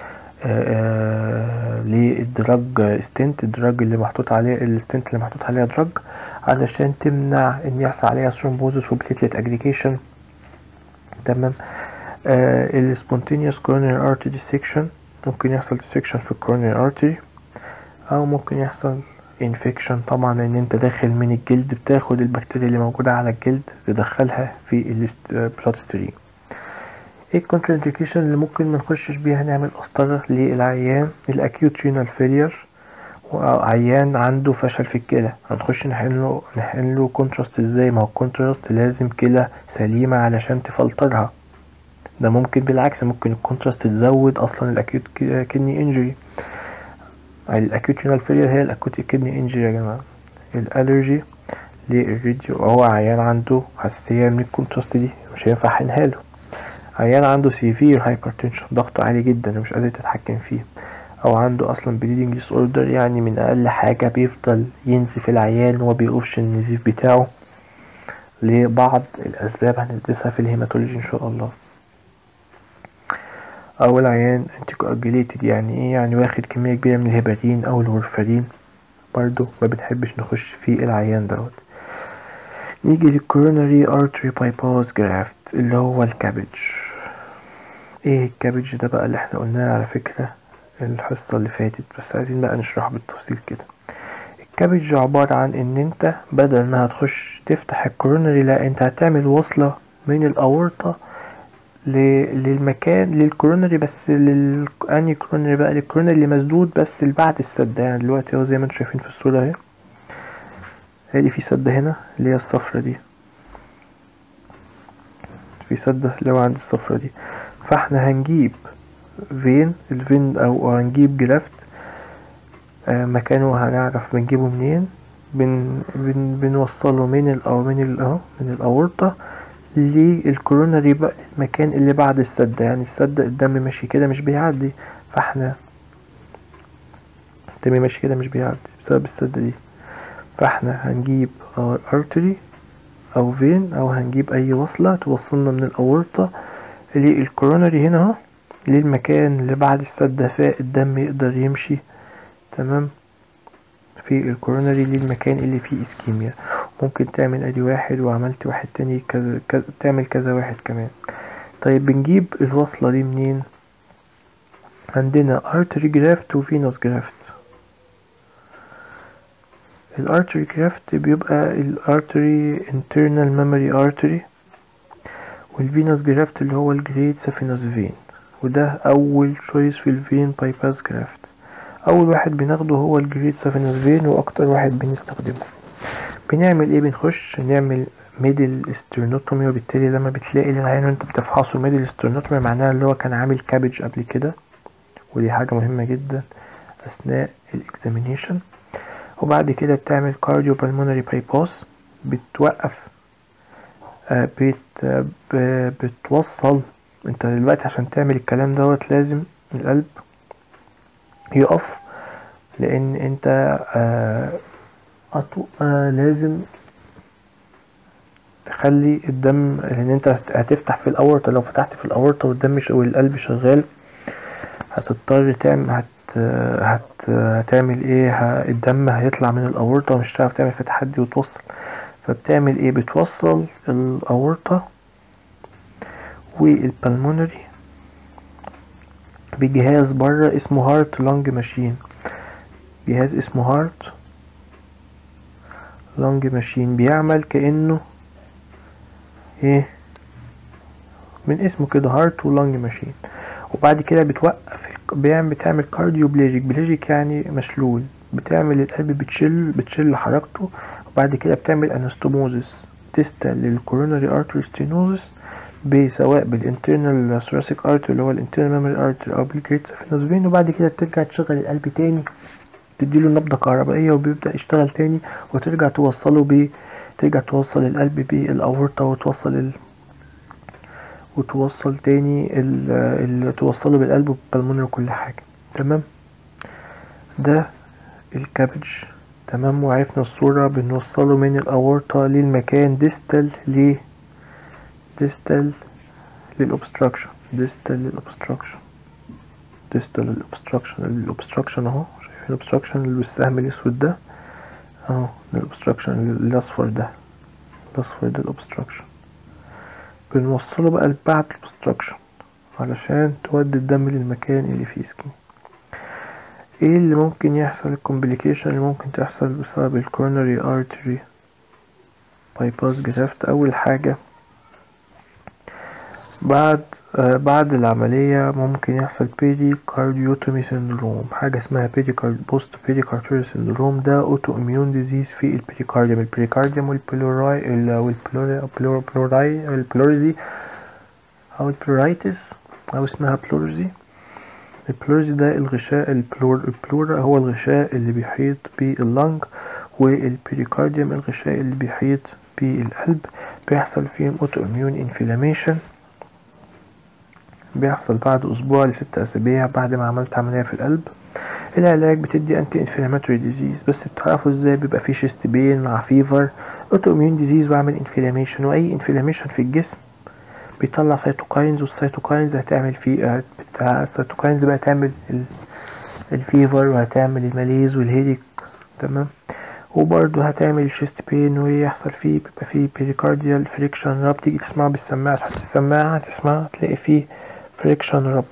للدراج ستنت، الدراج اللي محطوط عليه الستنت اللي محطوط عليها دراج علشان تمنع ان يحصل عليها ثرومبوزس وبليتلت اجريجيشن. تمام. السبونتينيوس كورونري ارتري ديسكشن، ممكن يحصل ديسكشن في الكورونري ارتري، او ممكن يحصل انفكشن طبعا لان انت داخل من الجلد بتاخد البكتيريا اللي موجودة على الجلد تدخلها في البلاد ستريم. ايه الكونترا انديكيشن اللي ممكن منخشش بيها نعمل قسطرة للعيان؟ الاكيوت رينال فيلير، وعيان عنده فشل في الكلى هنخش نحقن له كونتراست ازاي؟ ما هو الكونتراست لازم كلى سليمة علشان تفلترها، ده ممكن بالعكس ممكن الكونتراست تزود اصلا الاكيوت كدني انجري. الاكيوت رينال فيلير هي الاكيوت كدني انجري يا جماعة. الالرجي للراديو، هو عيان عنده حساسية من الكونتراست دي مش هينفع احقنها له. عيان عنده سيفير هايبرتنشن، ضغطه عالي جدا ومش قادر تتحكم فيه، او عنده اصلا بليدنج ديس اوردر، يعني من اقل حاجة بيفضل ينزف العيان وما بيقفش النزيف بتاعه لبعض الاسباب هندرسها في الهيماتولوجي ان شاء الله. او العيان انتي كواجوليتد، يعني ايه؟ يعني واخد كمية كبيرة من الهيبارين او الورفارين، برضو ما بنحبش نخش في العيان دوت. نيجي للكوروناري ارتري بايباس جرافت اللي هو الكابج. ايه الكابج ده بقى اللي احنا قلناه على فكرة الحصة اللي فاتت، بس عايزين بقى نشرحه بالتفصيل كده. الكابج عبارة عن ان انت بدل ما هتخش تفتح الكوروناري، لا انت هتعمل وصلة من الاورطة للمكان للكوروناري، بس انهي كوروناري بقى؟ للكوروناري اللي مسدود بس اللي بعد السد. يعني دلوقتي اهو زي ما انتم شايفين في الصورة اهي، ادي في سدة هنا اللي هي الصفرة دي، في سدة اللي هو عند الصفرة دي، فاحنا هنجيب الفين او هنجيب جرافت مكانه هنعرف بنجيبه منين. بنوصله من الاورطة للكوروناري بقى، المكان اللي بعد السدة، يعني السدة الدم ماشي كده مش بيعدي، فاحنا الدم ماشي كده مش بيعدي بسبب السدة دي، فاحنا هنجيب ارتري او فين، او هنجيب اي وصلة توصلنا من الاورطة للكوروناري هنا اهو، للمكان اللي بعد السدة فالدم يقدر يمشي. تمام. في الكوروناري للمكان اللي فيه اسكيميا. ممكن تعمل ادي واحد وعملت واحد تاني كذا تعمل كذا واحد كمان. طيب بنجيب الوصلة دي منين؟ عندنا artery graft و venous graft. الارتري جرافت بيبقى الارتري internal memory artery، والفينوس جرافت اللي هو الجريد سافينوس فين، وده اول choice في الفين بايباس جرافت. اول واحد بناخده هو الجريد سافينوس فين واكتر واحد بنستخدمه. بنعمل ايه؟ بنخش نعمل ميدل استرنوتومي، وبالتالي لما بتلاقي العيان وانت بتفحصه ميدل استرنوتومي معناها اللي هو كان عامل كابج قبل كده، ودي حاجة مهمة جدا اثناء الاكزامينيشن. وبعد كده بتعمل كارديو بالمونري بايباس، بتوقف بتوصل. انت دلوقتي عشان تعمل الكلام دوت لازم القلب يقف، لان انت لازم تخلي الدم، لان انت هتفتح في الاورطة، لو فتحت في الاورطة والدم والقلب شغال هتضطر تعمل هتعمل ايه؟ الدم هيطلع من الاورطة ومش هتعرف تعمل فتحات دي وتوصل. فبتعمل ايه؟ بتوصل الاورطة والبلمونري بجهاز بره اسمه هارت لونج ماشين. جهاز اسمه هارت لونج ماشين بيعمل كأنه ايه، من اسمه كده هارت ولونج ماشين. وبعد كده بتعمل كارديو بليجيك يعني مشلول. بتعمل القلب بتشل حركته. وبعد كده بتعمل انستوموزس تستل للكوروناري ارتري ستينوزس سواء بالانترنال ثوراسيك ارتري اللي هو الانترنال ميموري ارتري او بالجريت سافينوس فين. وبعد كده بترجع تشغل القلب تاني، تديله نبضة كهربائية وبيبدأ يشتغل تاني، وترجع ترجع توصل القلب بالاورطة وتوصل تاني توصله بالقلب وبالبلمونري وكل حاجة. تمام، ده الكابج. تمام، وعرفنا الصورة بنوصله من الأورطة للمكان ديستال للأوبستراكشن الأوبستراكشن اهو. شايفين الأوبستراكشن اللي بالسهم الأسود ده اهو، الأوبستراكشن الأصفر ده الأوبستراكشن. بنوصله بقى بعد الأوبستراكشن علشان تودي الدم للمكان اللي فيه سكين. ايه اللي ممكن يحصل؟ الكومبليكيشن اللي ممكن تحصل بسبب الكوروناري ارتري بايباس جرافت. اول حاجة بعد العملية ممكن يحصل بيريكارديوتومي سيندروم. حاجة اسمها بوست بيريكارديوتومي سيندروم. ده اوتو اميون ديزيز في البريكارديوم والبلوريزي او البلورايتس او اسمها بلوريزي. البلوريزي ده الغشاء البلورا هو الغشاء اللي بيحيط باللنج، والبريكارديوم الغشاء اللي بيحيط بالقلب. بيحصل فيهم اوتو اميون انفلاميشن، بيحصل بعد اسبوع ل6 اسابيع بعد ما عملت عملية في القلب. العلاج بتدي انتي انفلاماتوري ديزيز، بس بتعرفوا ازاي؟ بيبقى فيه شيست بين مع فيفر. اوتو اميون ديزيز وعمل انفلاميشن، واي انفلاميشن في الجسم بيطلع سيتوكاينز، والسيتوكاينز هتعمل فيه السيتوكاينز بقى تعمل الفيفر وهتعمل الماليز والهيديك. تمام، وبرضه هتعمل شيست بين ويحصل فيه بيبقى فيه بيريكارديال فريكشن راب. تيجي تسمعه بالسماعة، تحط السماعة تسمع تلاقي فيه فريكشن راب،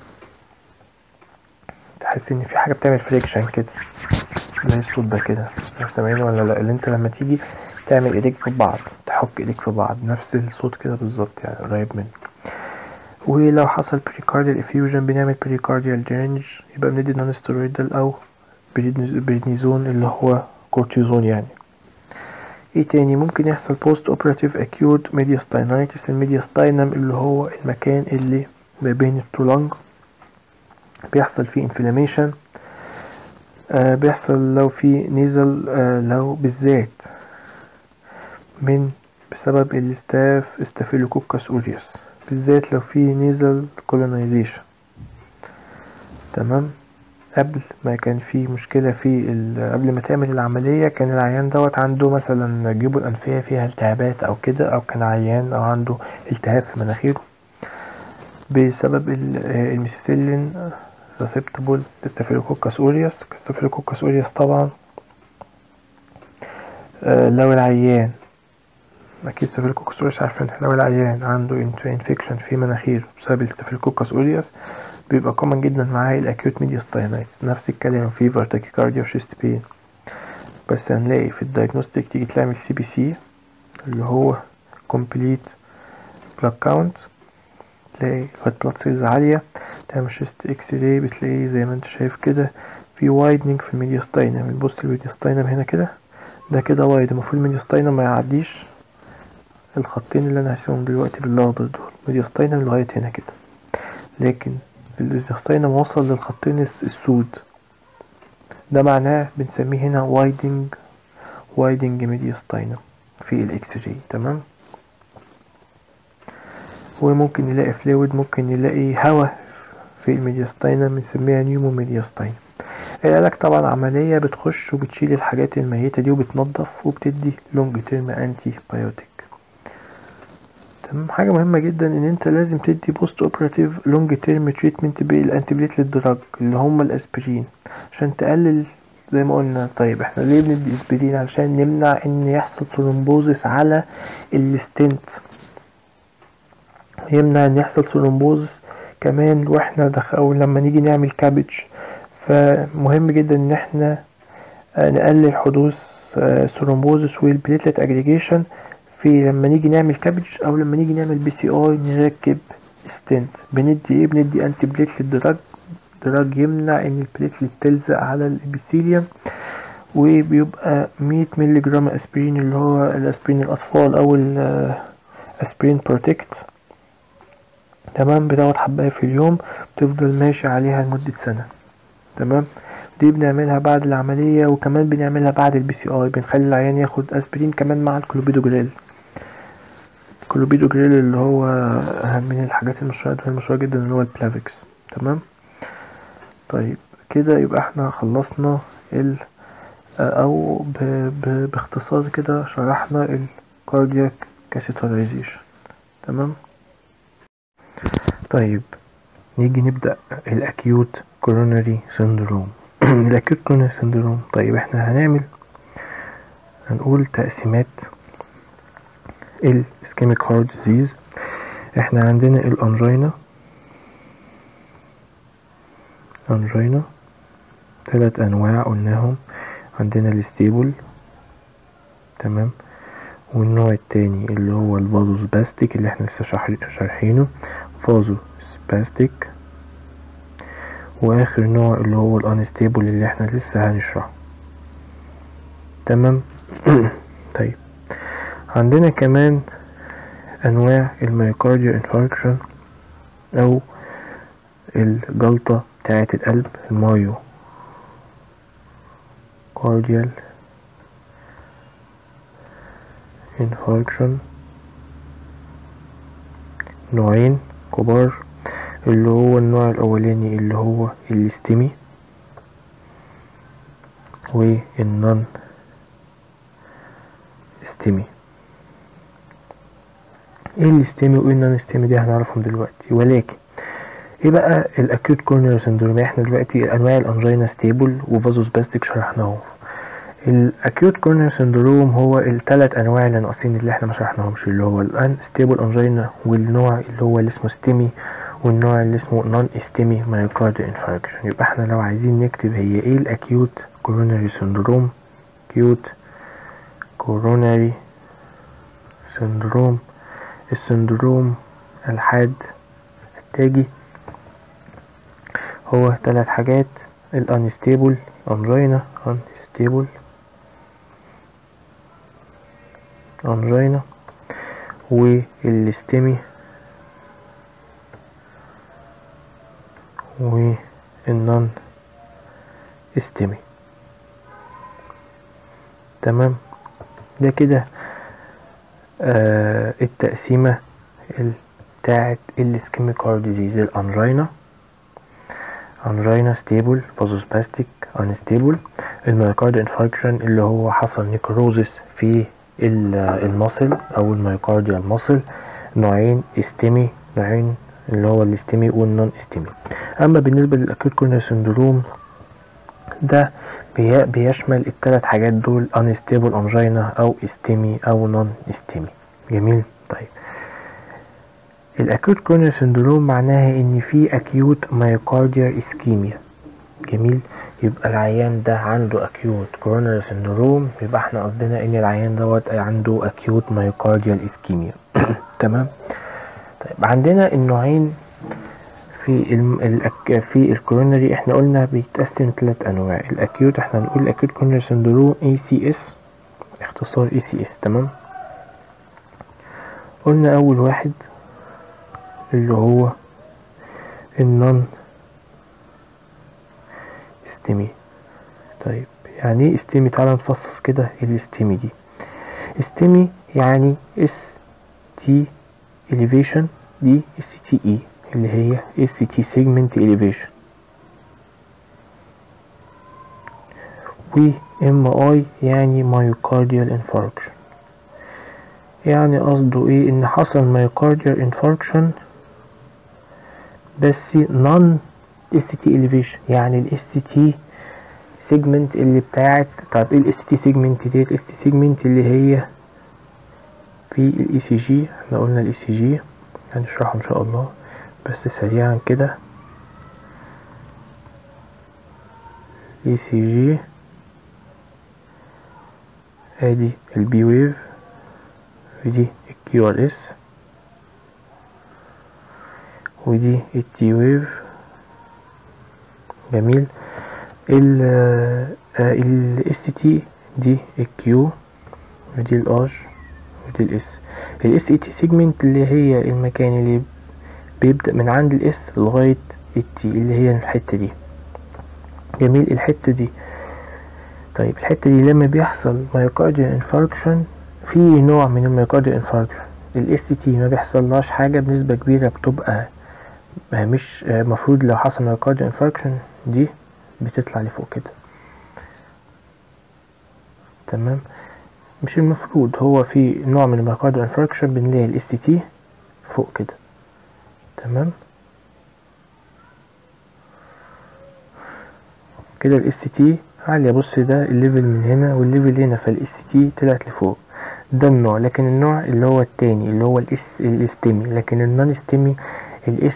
تحس ان في حاجة بتعمل فريكشن كده زي الصوت ده كده. سامعينه ولا لا؟ اللي انت لما تيجي تعمل ايديك في بعض، تحك ايديك في بعض، نفس الصوت كده بالظبط يعني، قريب منه. ولو حصل بريكارديال افيوجن بنعمل بريكارديال درينج، يبقى بندي نون ستيرويدال او بريدنيزون اللي هو كورتيزون يعني. ايه تاني ممكن يحصل؟ بوست اوبراتيف اكيوت ميدياستاينايتس. الميدياستاينم اللي هو المكان اللي ما بين التولانج بيحصل فيه انفلاميشن. بيحصل لو في نيزل، لو بالذات بسبب استافيلوكوكس اوريوس، بالذات لو في نيزل كولونايزيشن. تمام، قبل ما كان في مشكلة قبل ما تعمل العملية كان العيان دوت عنده مثلا جيوبه الأنفية فيها التهابات أو كده، أو كان عيان أو عنده التهاب في مناخيره بسبب الميسيسيلين سسبتبل ستافيلوكوكس اوريوس. ستافيلوكوكس اوريوس طبعا لو العيان اكيد ستافيلوكوكس اوريوس عارفين، لو العيان عنده انفكشن في مناخيره بسبب الستافيلوكوكس اوريوس بيبقى كومن جدا معاه الاكيوت ميدياستاينايتس. نفس الكلام، فيفر، تاكيكارديا، وشيست بين. بس هنلاقي في الدايجنوستيك تيجي تعمل CBC اللي هو كومبليت بلاد كاونت، تلاقي الوايت بلاد سيلز عالية. تعمل شيست اكس راي بتلاقي زي ما انت شايف كده في وايدنينج في الميدياستاينم. بنبص الميدياستاينم هنا كده، ده كده وايد. المفروض الميدياستاينم ما يعديش الخطين اللي انا هرسمهم دلوقتي بالاخضر دول، ميدياستاينم لغاية هنا كده، لكن الميدياستاينم وصل للخطين السود، ده معناه بنسميه هنا وايدنج ميدياستاينم في الاكس راي. تمام، وممكن نلاقي فلويد، ممكن نلاقي هواء في الميدياستاينم بنسميها نيومو ميدياستاينم. العلاج طبعا عملية بتخش وبتشيل الحاجات الميتة دي وبتنظف وبتدي لونج تيرم انتي بايوتيك. تمام. حاجة مهمة جدا ان انت لازم تدي بوست اوبراتيف لونج تيرم تريتمنت بالانتيبليتلت دراج اللي هما الاسبرين عشان تقلل زي ما قلنا. طيب احنا ليه بندي اسبرين؟ علشان نمنع ان يحصل ثرومبوزس على الستنت، يمنع ان يحصل ثرومبوزس كمان واحنا او لما نيجي نعمل كابج. فمهم جدا ان احنا نقلل حدوث ثرومبوزس والبليتلت اجريجيشن في لما نيجي نعمل كابج او لما نيجي نعمل بي سي اي نركب ستنت. بندي ايه؟ بندي انتي بليتلت دراج يمنع ان البليتلت تلزق على الابيثيليوم، وبيبقى 100 مللي جرام اسبرين اللي هو الاسبرين الاطفال او الاسبرين بروتكت. تمام. بتاخد حباية في اليوم تفضل ماشي عليها لمدة سنة. تمام. دي بنعملها بعد العملية، وكمان بنعملها بعد البي سي اي. بنخلي العيان ياخد اسبرين كمان مع الكلوبيدوجريل. الكلوبيدوجريل اللي هو من الحاجات المشهورة جدا اللي هو البلافيكس. تمام. طيب كده يبقى احنا خلصنا او باختصار كده شرحنا الكاردياك كاسيترايزيشن. تمام. طيب نيجي نبدأ الاكيوت كوروناري سندروم. الاكيوت كوروناري سندروم. طيب احنا هنقول تقسيمات الاسكيميك هارت ديزيز. احنا عندنا الانجينا. انجينا 3 انواع قلناهم. عندنا الستيبل. تمام. والنوع التاني اللي هو الفازو سباستيك اللي احنا لسه شارحينه، فازو سباستيك. واخر نوع اللي هو الانستيبل اللي احنا لسه هنشرحه. تمام. طيب عندنا كمان انواع الميوكارديال انفاركشن او الجلطة بتاعة القلب، المايو كارديال انفاركشن. نوعين كبار، اللي هو النوع الاولاني اللي هو الاستيمي والنون استيمي. ايه الاستيمي وايه النون استيمي دي هنعرفهم دلوقتي. ولكن ايه بقى الاكيوت كوروناري سندروم؟ احنا دلوقتي انواع الانجينا ستيبل وفازو سباستيك شرحناهم. الاكيوت كوروناري سندروم هو الثلاث انواع اللي ناقصين اللي احنا ما شرحناهمش، اللي هو الان ستيبل انجينا، والنوع اللي هو اللي اسمه ستيمي، والنوع اللي اسمه نون استيمي مايوكارديال انفاركشن. يبقى احنا لو عايزين نكتب هي ايه الاكيوت كوروناري سندروم، اكيوت كوروناري سندروم، السندروم الحاد التاجي هو 3 حاجات: الانستيبل انجينا، انستيبل انجينا، والاستيمي، والنون استيمي. تمام. ده كده التقسيمة بتاعت الاسكيميك هارت ديزيز. الانجينا، انجينا ستيبل، فازوسباستيك، انستيبل. الميوكارد انفاركشن اللي هو حصل نيكروزس في المصل او الميوكارديال مصل. نوعين استيمي، نوعين اللي هو الاستيمي والنون استيمي. اما بالنسبه للاكيوت كوروناري سندروم ده بيشمل الثلاث حاجات دول: انستيبل انجينا او استيمي او نون استيمي. جميل. طيب الاكيوت كوروناري سندروم معناها ان في اكيوت مايوكارديال اسكيميا. جميل. يبقى العيان ده عنده اكيوت كوروناري سندروم، يبقى احنا قصدنا ان العيان دوت عنده اكيوت مايوكارديال اسكيميا. تمام. طيب عندنا النوعين في الكوروناري. احنا قلنا بيتقسم 3 انواع. الاكيوت احنا هنقول الاكيوت كوروناري سندروم ACS، اختصار ACS. تمام. قلنا اول واحد اللي هو النون استيمي. طيب يعني ايه استيمي؟ تعالى نفصص كده الاستيمي دي. استيمي يعني ST elevation، دي STE اللي هي ST segment elevation، و MI يعني myocardial infarction. يعني قصده ايه؟ ان حصل مايوكارديال انفاركشن بس نون اس تي elevation، يعني الاس تي سيجمنت اللي بتاعت. طب ايه الاس تي سيجمنت دي؟ الاس تي سيجمنت اللي هي في الاي سي جي. احنا قلنا الاي سي جي هنشرحه ان شاء الله، بس سريعا كده. الاي سي جي ادي البي ويف، ودي الكيو ار اس، ودي التي ويف. جميل. الاس تي دي الكيو، ودي الار، ودي الاس. الاس تي سيجمنت اللي هي المكان اللي بيبدأ من عند الاس لغاية التي، اللي هي الحتة دي. جميل. الحتة دي، طيب الحتة دي لما بيحصل مايوكارديال انفاركشن، في نوع من المايوكارديال انفاركشن الاس تي ما بيحصلهاش حاجة بنسبة كبيرة، بتبقى مش مفروض لو حصل مايوكارديال انفاركشن دي بتطلع لفوق كده. تمام. مش المفروض، هو في نوع من المايوكارديال انفاركشن بنلاقي الاس تي فوق كده. تمام كده. الاس تي عالية. بص ده الليفل من هنا والليفل هنا، فالاس تي طلعت لفوق. ده النوع. لكن النوع اللي هو التاني اللي هو الاستيمي، لكن النون استيمي الاس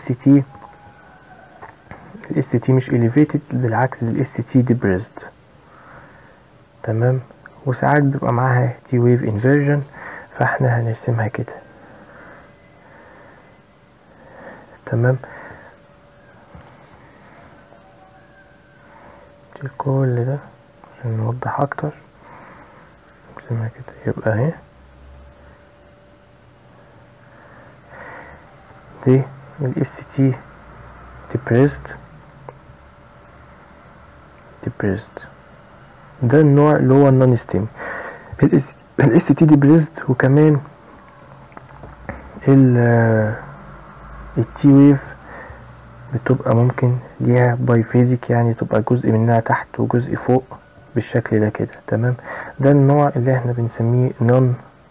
تي مش elevated، بالعكس الاس تي depressed. تمام. وساعات بيبقى معاها تي ويف انفيرجن، فاحنا هنرسمها كده. تمام. دي كل ده عشان نوضح اكتر نرسمها كده. يبقى اهي دي الاس تي depressed. ده النوع اللي هو النون ستيم. الاس تي depressed. وكمان التي ويف بتبقى ممكن ليها باي فيزيك، يعني تبقى جزء منها تحت وجزء فوق بالشكل ده كده. تمام. ده النوع اللي احنا بنسميه نون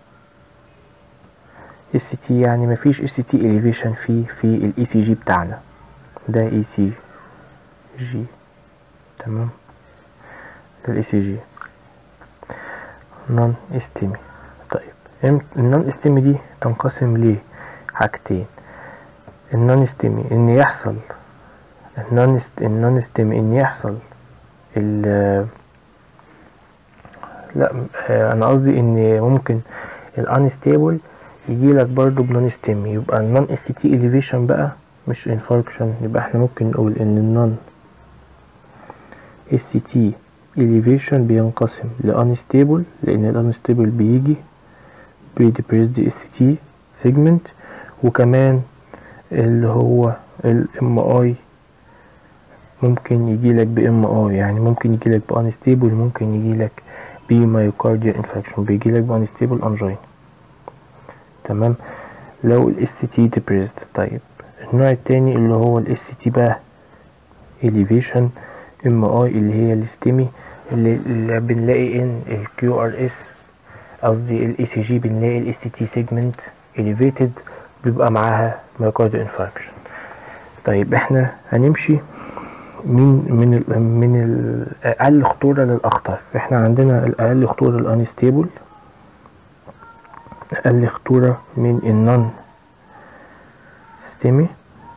اس تي، يعني مفيش اس تي elevation في الاي سي جي بتاعنا. ده اي سي جي. تمام. ده الاي سي جي نون استيمي. طيب النون استيمي دي تنقسم لحاجتين. النون استيمي ان يحصل النون استيمي ان يحصل لا انا قصدي ان ممكن الانستيبل يجيلك برضو بنون استيمي، يبقى النون اس تي elevation بقى مش انفاركشن. يبقى احنا ممكن نقول ان النون اس تي elevation بينقسم لانستيبل، لان الانستيبل بيجي depressed اس تي segment، وكمان اللي هو الام اي ممكن يجيلك بام اي، يعني ممكن يجيلك بانستيبل، ممكن يجيلك بمايوكارديال انفكشن، بيجيلك بانستيبل انجين. تمام. لو الاس تي depressed. طيب النوع التاني اللي هو الاس تي بقى elevation ام اي، اللي هي الاستيمي، اللي بنلاقي ان الكيو ار اس، قصدي الاي سي جي، بنلاقي الاس تي سيجمنت elevated، بيبقى معاها مايوكارديال انفاركشن. طيب احنا هنمشي من الاقل خطوره للاخطر. احنا عندنا الاقل خطوره الانستيبل، اقل خطوره من النون ستيمي،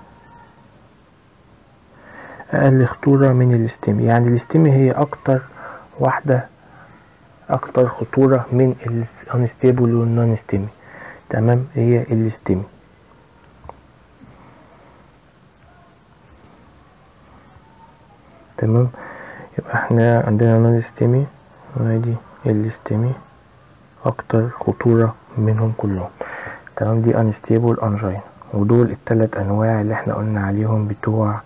اقل خطوره من الاستيمي. يعني الاستيمي هي اكتر واحده، اكتر خطوره من الانستيبل والنون ستيمي. تمام. هي الاستيمي. تمام. يبقى احنا عندنا نون ستيمي، وادي الاستيمي اكتر خطورة منهم كلهم. تمام. دي unstable angina، ودول الثلاث انواع اللي احنا قلنا عليهم بتوع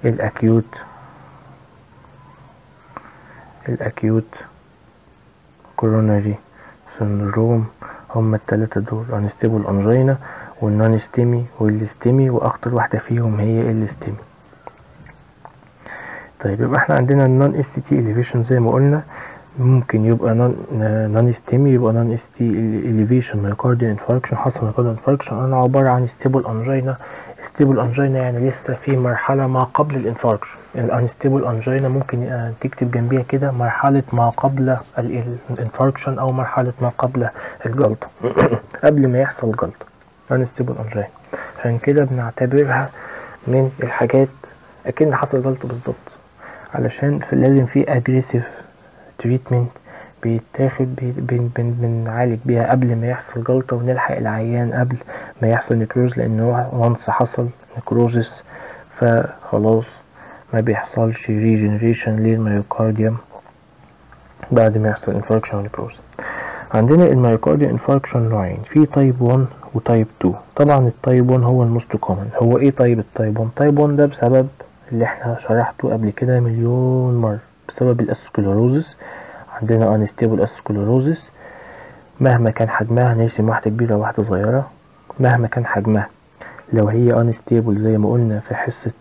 الاكيوت كوروناري سندروم. هما الثلاثة دول unstable angina والنون ستيمي والاستيمي، واخطر واحدة فيهم هي الاستيمي. طيب يبقى احنا عندنا النون اس تي elevation زي ما قلنا، ممكن يبقى نون ستيمي، يبقى نون اس تي اليفيشن مايوكارديال انفاركشن، حصل مايوكارديال انفاركشن، انا عباره عن ستيبل انجينا. ستيبل انجينا يعني لسه في مرحله ما قبل الانفاركشن. الانستيبل انجينا ممكن تكتب جنبيها كده مرحله ما قبل الانفاركشن او مرحله ما قبل الجلطه قبل ما يحصل جلطه، انستيبل انجينا. عشان كده بنعتبرها من الحاجات اكن حصل جلطه بالظبط، علشان لازم في اجريسيف تريتمنت بيتاخد بنعالج بيها قبل ما يحصل جلطة، ونلحق العيان قبل ما يحصل نكروز، لان هو وانس حصل نكروزس فخلاص ما بيحصلش ريجنريشن للميوكارديوم بعد ما يحصل انفاركشن ونكروز. عندنا الميوكارديوم انفاركشن نوعين، في تايب 1 وتايب 2. طبعا التايب 1 هو الموست كومن. هو ايه طيب التايب 1؟ تايب 1 ده بسبب اللي احنا شرحته قبل كده مليون مرة، بسبب الاسكلروزس. عندنا انستيبل اسكلروزس مهما كان حجمها، هنرسم واحدة كبيرة وواحدة صغيرة. مهما كان حجمها لو هي انستيبل زي ما قلنا في حصة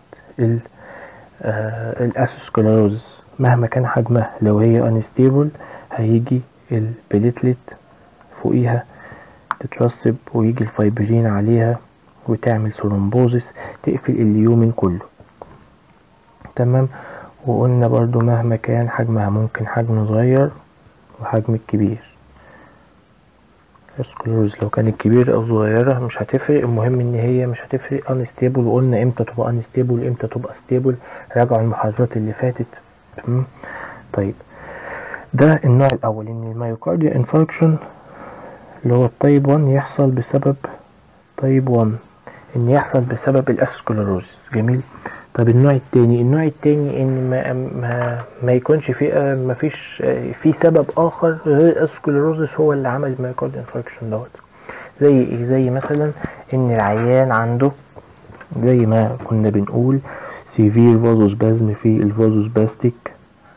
الاسكلروزس، مهما كان حجمها لو هي انستيبل هيجي البليتلت فوقيها تترسب ويجي الفايبرين عليها وتعمل ثرومبوزس تقفل اليومين كله. تمام. وقلنا برضو مهما كان حجمها، ممكن حجم صغير وحجم الكبير. السكلروز لو كانت كبيرة او صغيرة مش هتفرق، المهم ان هي مش هتفرق انستيبل. وقلنا امتى تبقى انستيبل وامتى تبقى ستيبل، راجعوا المحاضرات اللي فاتت. تمام. طيب ده النوع الاول، ان الميوكارديال انفاركشن اللي هو التايب 1 يحصل بسبب تايب 1، ان يحصل بسبب الاسكلروز. جميل. طب النوع التاني، ان ما يكونش في ما فيش في سبب اخر غير الاسكلروزس هو اللي عمل الميوكارديال انفاركشن دوت. زي ايه؟ زي مثلا ان العيان عنده زي ما كنا بنقول سيفير فازوسبازم في الفازوسباستيك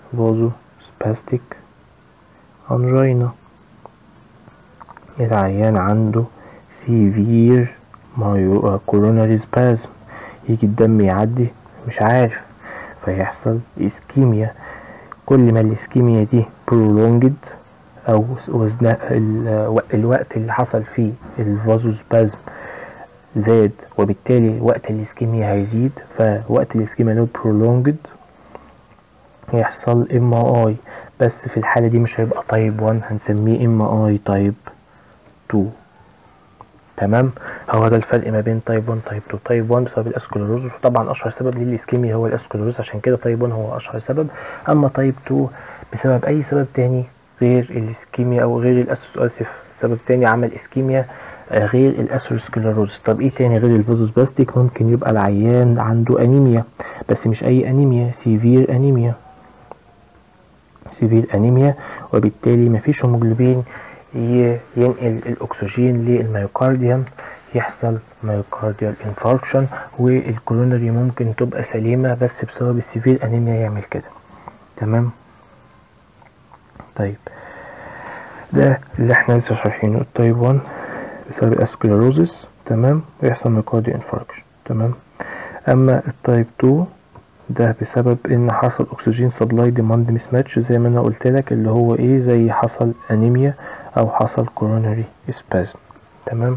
انجينا. العيان عنده سيفير كوروناري سبازم، يجي الدم يعدي مش عارف فيحصل اسكيميا. كل ما الاسكيميا دي برولونجد او وزن الوقت اللي حصل فيه الفازوسبازم زاد، وبالتالي وقت الاسكيميا هيزيد، فوقت الاسكيميا لو برولونجد يحصل MI. بس في الحالة دي مش هيبقى تايب 1، هنسميه MI تايب 2. تمام. هو ده الفرق ما بين تايب 1 تايب 2. تايب 1 بسبب الاسكلروز، وطبعا اشهر سبب للاسكيميا هو الاسكلروز، عشان كده تايب 1 هو اشهر سبب. اما تايب 2 بسبب اي سبب تاني غير الاسكيميا او غير سبب تاني عمل اسكيميا غير الاسكلروز. طب ايه تاني غير الفازوسباستيك؟ ممكن يبقى العيان عنده انيميا، بس مش اي انيميا، سيفير انيميا، وبالتالي مفيش هيموجلوبين ينقل الاكسجين للميوكارديوم، يحصل ميوكارديال انفاركشن، والكورونري ممكن تبقى سليمة بس بسبب السيفير انيميا يعمل كده. تمام. طيب ده اللي احنا لسه شارحينه، التايب 1 بسبب الاسكلروزس. تمام. ويحصل ميوكارديال انفاركشن. تمام. اما التايب 2 ده بسبب ان حصل اكسجين سبلاي ديماند مسماتش زي ما انا قلت لك، اللي هو ايه؟ زي حصل انيميا او حصل كوروناري سبازم. تمام.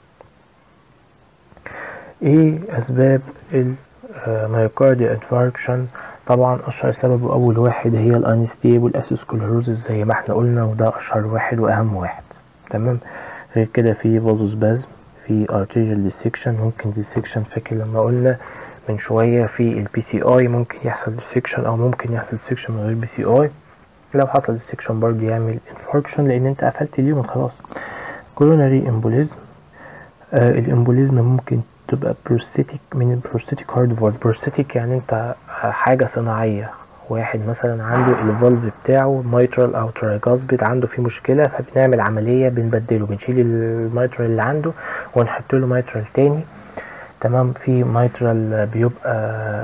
ايه اسباب الميوكارديال انفاركشن؟ طبعا اشهر سبب واول واحد هي الانستيبل اسكلروزس زي ما احنا قلنا، وده اشهر واحد واهم واحد. تمام. غير كده في فازوسبازم، في ارتيريال ديسكشن، ممكن ديسكشن فاكر لما قلنا من شوية في البي سي اي ممكن يحصل ديسكشن او ممكن يحصل ديسكشن من غير بي سي اي. لو حصل ديسكشن برضه يعمل انفاركشن لان انت قفلت اليوم خلاص. كوروناري امبوليزم، الامبوليزم ممكن تبقى بروستاتيك من البروستاتيك هاردوار. بروستاتيك يعني انت حاجة صناعية، واحد مثلا عنده الفالف بتاعه مايترال او ترايجاسبيد عنده فيه مشكلة، فبنعمل عملية بنبدله، بنشيل المايترال اللي عنده ونحط له مايترال تاني. تمام. في مايترال بيبقى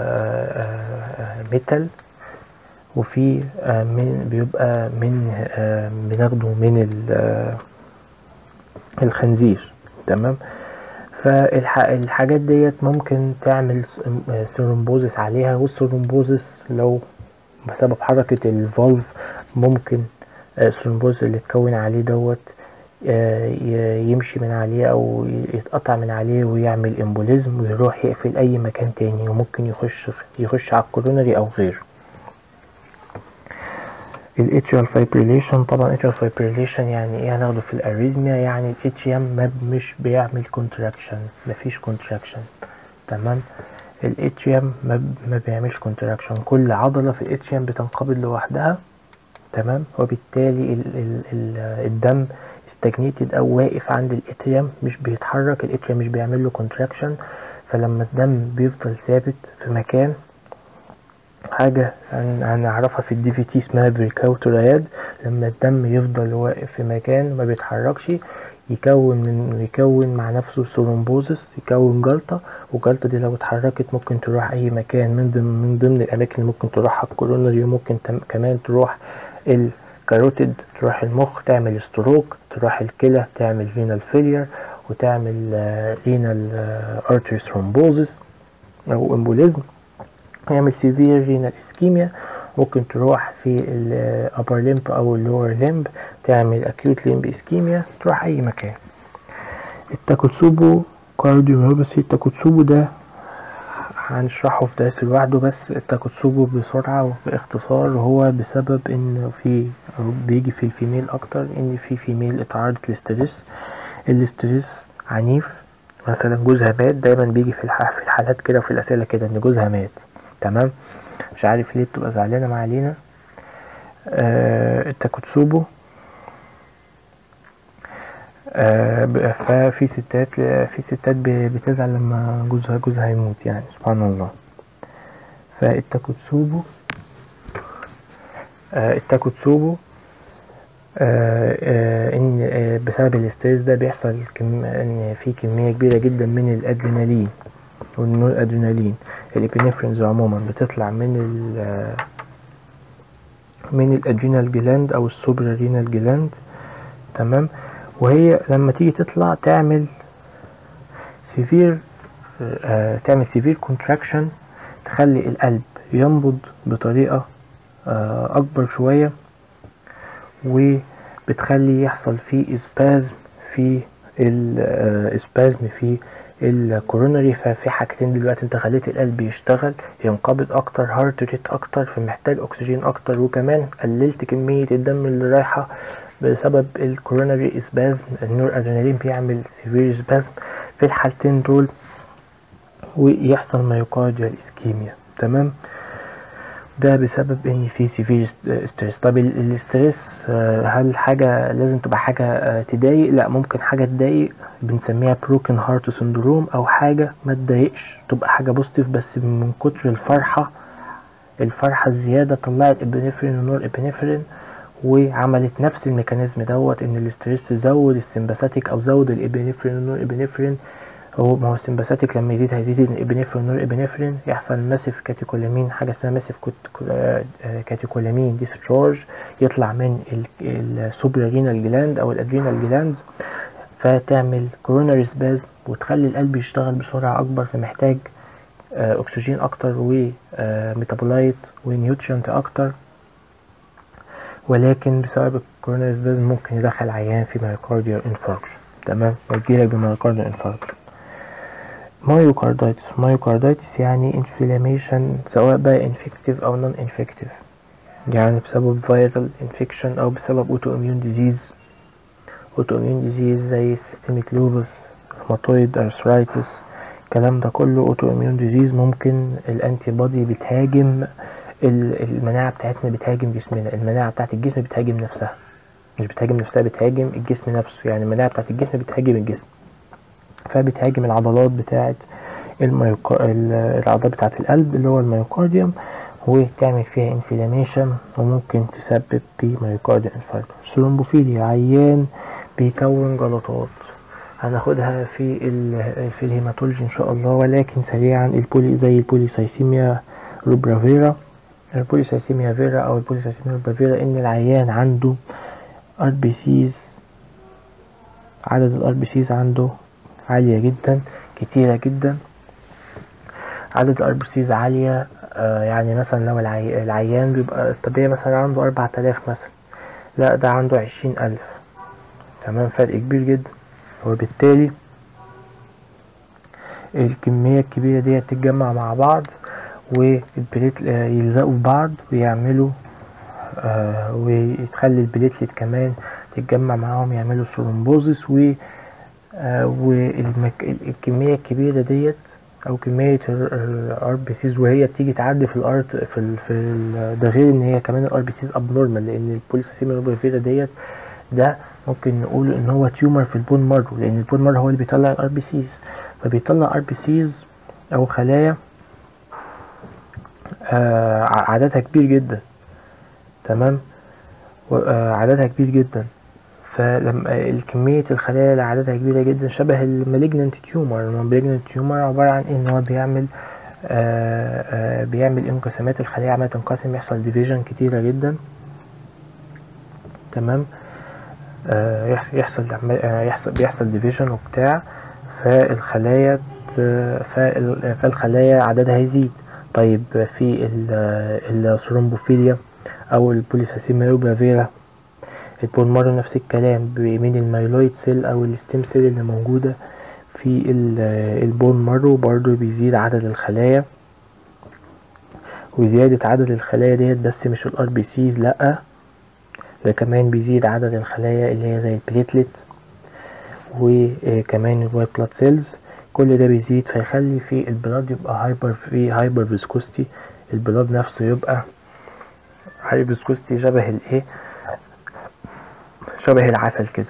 ميتال، وفي بيبقى بناخده من الخنزير. تمام. فالحاجات ديت ممكن تعمل ثرومبوزس عليها، والثرومبوزس لو بسبب حركة الفالف ممكن الثرومبوز اللي اتكون عليه دوت يمشي من عليه او يتقطع من عليه ويعمل امبوليزم ويروح يقفل اي مكان تاني، وممكن يخش على الكورونري او غيره. الاتريال فايبريليشن، طبعا اتريال فايبريليشن يعني ايه؟ هناخده في الاريزميا، يعني الاتريوم مش بيعمل كونتراكشن، مفيش كونتراكشن، تمام. الاتريوم ما بيعملش كونتراكشن، كل عضلة في الاتريوم بتنقبض لوحدها، تمام. وبالتالي الدم استجنيتد او واقف عند الاتريوم مش بيتحرك، الاتريوم مش بيعمل له كونتراكشن. فلما الدم بيفضل ثابت في مكان، حاجة هنعرفها في الدي في تي اسمها بريكاوتورياد، لما الدم يفضل واقف في مكان ما بيتحركش يكون مع نفسه ثرومبوزس، يكون جلطة، والجلطة دي لو اتحركت ممكن تروح أي مكان من ضمن الأماكن اللي ممكن تروحها الكورونري، ممكن كمان تروح الكاروتيد، تروح المخ تعمل ستروك، تروح الكلى تعمل رينال فيلير وتعمل رينال ارتري ثرومبوزس أو امبوليزم، يعمل سيفير رينال اسكيميا. ممكن تروح في الابر ليمب او اللور ليمب تعمل اكيوت ليمب اسكيميا، تروح اي مكان. التاكوتسوبو كارديوميوباثي، التاكوتسوبو ده هنشرحه في درس لوحده، بس التاكوتسوبو بسرعة وباختصار هو بسبب ان بيجي في الفيميل اكتر، ان في فيميل اتعرضت للستريس، الاستريس عنيف، مثلا جوزها مات، دايما بيجي في الحالات كده وفي الاسئله كده ان جوزها مات، تمام، مش عارف ليه بتبقى زعلانه ما علينا. التاكوتسوبو ففي ستات بتزعل لما جوزها يموت، يعني سبحان الله. فالتاكوتسوبو ان بسبب الاستريس ده بيحصل ان في كميه كبيره جدا من الادرينالين والنور ادرينالين، الابنفرينز عموما بتطلع من الادرينال جلاند او السوبرا رينال جلاند، تمام. وهي لما تيجي تطلع تعمل سيفير كونتراكشن، تخلي القلب ينبض بطريقة اكبر شوية، وبتخلي يحصل فيه اسبازم في الكورونري. ففي حاجتين دلوقتي، انت خليت القلب يشتغل ينقبض اكتر، هارت ريت اكتر، فمحتاج اكسجين اكتر، وكمان قللت كمية الدم اللي رايحة بسبب الكورونري اسبازم، النور ادرينالين بيعمل سيفير اسبازم في الحالتين دول، ويحصل مايوكارديال اسكيميا، تمام. ده بسبب ان في سيفير ستريس. طب الاستريس هل حاجة لازم تبقى حاجة تضايق؟ لا، ممكن حاجة تضايق بنسميها بروكن هارت سندروم، او حاجة ما تضايقش تبقى حاجة بوزيتيف، بس من كتر الفرحة الزيادة طلعت ابنفرين ونور ابنفرين، وعملت نفس الميكانيزم دوت، ان الاستريس تزود السمباثيك او زود الابنفرين والنور ابنفرين. ما هو السمباثيك لما يزيد هيزيد الابنفرين والنور ابنفرين، يحصل ماسيف كاتيكولامين، حاجه اسمها ماسيف كاتيكولامين ديسشارج، يطلع من السوبرا رينال جلاند او الادرينال جلاند، فتعمل كوروناري سبازم وتخلي القلب يشتغل بسرعه اكبر، فمحتاج اكسجين اكتر وميتابولايت ونيوترينت اكتر. ولكن بسبب الكوروناري سبازم ممكن يدخل عيان في مايوكارديال انفاركشن، تمام، ويجيلك بمايوكارديال انفاركشن. مايوكاردايتس يعني انفلاميشن، سواء بقى انفكتيف او نون انفكتيف، يعني بسبب فيرال انفكشن او بسبب اوتو اميون ديزيز زي سيستميك لوبس، روماتويد ارثرايتس، الكلام ده كله اوتو اميون ديزيز. ممكن الانتي بودي بتهاجم المناعة بتاعتنا، بتهاجم جسمنا، المناعة بتاعت الجسم بتهاجم نفسها، مش بتهاجم نفسها، بتهاجم الجسم نفسه، يعني المناعة بتاعت الجسم بتهاجم الجسم، فبتهاجم العضلات بتاعت العضلات بتاعت القلب اللي هو الميوكارديوم، وتعمل فيها انفلاميشن، وممكن تسبب بميوكارديال انفاركت. ثرومبوفيليا، عيان بيكون جلطات، هناخدها في الهيماتولوجي ان شاء الله، ولكن سريعا زي البوليسايسيميا روبرافيرا، البوليسايسيميا فيرا او البوليسايسيميا روبرافيرا، ان العيان عنده RBCs، عدد الRBCs عنده عالية جدا، كتيرة جدا، عدد الRBCs عالية. يعني مثلا لو العيان بيبقى الطبيعي مثلا عنده 4000 مثلا، لا ده عنده 20,000. تمام، فرق كبير جدا. وبالتالي الكمية الكبيرة دي تتجمع مع بعض والبليت يلزقوا في بعض ويعملوا وتخلي البليتلت كمان تتجمع معاهم يعملوا ثرومبوزس والكمية الكبيرة ديت او كمية الار بي سيز وهي بتيجي تعدي في الارض ده غير ان هي كمان الار بي سيز اب نورمال، لان البوليسيسيميا روبرفيرا ديت ده ممكن نقول ان هو تيومر في البون مارو، لان البون مارو هو اللي بيطلع الار بي سيز، فبيطلع ار بي سيز او خلايا عددها كبير جدا. تمام، عددها كبير جدا. فلما كمية الخلايا اللي عددها كبيرة جدا شبه المالجنانت تيومر. المالجنانت تيومر عبارة عن ان هو بيعمل انقسامات، الخلايا عمالة تنقسم، يحصل ديفيجن كتيرة جدا. تمام، بيحصل ديفيجن وبتاع، فالخلايا عددها يزيد. طيب في الثرومبوفيليا او البوليسيسيميا روبرافيرا البون مارو نفس الكلام، من المايلويد سيل او الستيم سيل اللي موجودة في البون مارو برضو بيزيد عدد الخلايا. وزيادة عدد الخلايا ديت بس مش الار بي سيز، لأ ده كمان بيزيد عدد الخلايا اللي هي زي البليتلت وكمان الوايت بلاد سيلز. كل ده بيزيد فيخلي في البلاد يبقى هايبر فيسكوستي، البلاد نفسه يبقى هايبر فيسكوستي شبه العسل كده.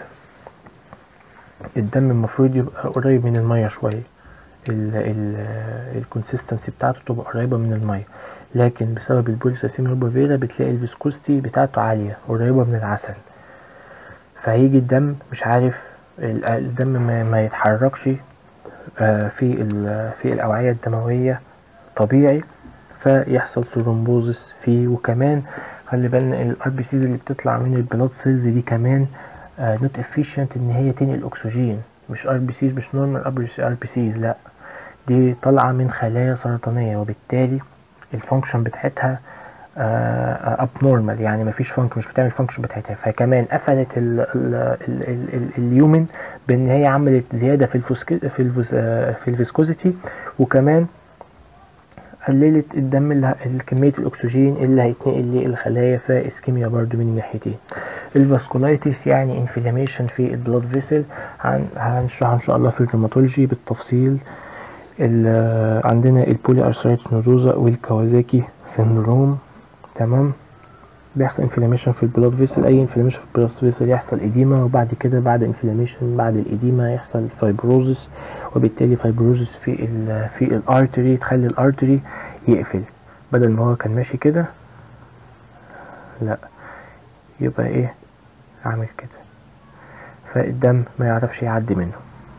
الدم المفروض يبقى قريب من المية شوية، الكونسيستنسي بتاعته تبقى قريبة من المية، لكن بسبب البوليسيسيميا روبرفيرا بتلاقي الفيسكوستي بتاعته عالية قريبة من العسل، فهيجي الدم مش عارف الدم ما يتحركش في الأوعية الدموية طبيعي، فيحصل ثرومبوزس فيه. وكمان خلي بالنا الار بي سيز اللي بتطلع من البلاد سيلز دي كمان نوت افيشنت ان هي تنقل اكسجين، مش ار بي سيز، مش نورمال ار بي سيز، لا دي طالعه من خلايا سرطانيه، وبالتالي الفانكشن بتاعتها اب نورمال، يعني مفيش فانكشن، مش بتعمل الفانكشن بتاعتها. فكمان قفلت اليومن بان هي عملت زياده في الفيسكوزيتي، وكمان قللت الدم كمية الأكسجين اللي هيتنقل للخلايا، فاسكيميا برضو من الناحيتين. الفاسكولايتس يعني انفلاميشن في البلاد فيسل، هنشرحها ان شاء الله في الروماتولوجي بالتفصيل. عندنا البولي ارثرايتس نودوزا والكوازاكي سيندروم. تمام، بيحصل انفلاميشن في البلاد فيسل، اي انفلاميشن في البلاد فيسل يحصل اديما، وبعد كده بعد انفلاميشن بعد الاديما يحصل فايبروزس، وبالتالي فايبروزس في الارتري تخلي الارتري يقفل، بدل ما هو كان ماشي كده لا يبقى ايه عامل كده، فالدم ما يعرفش يعدي منه.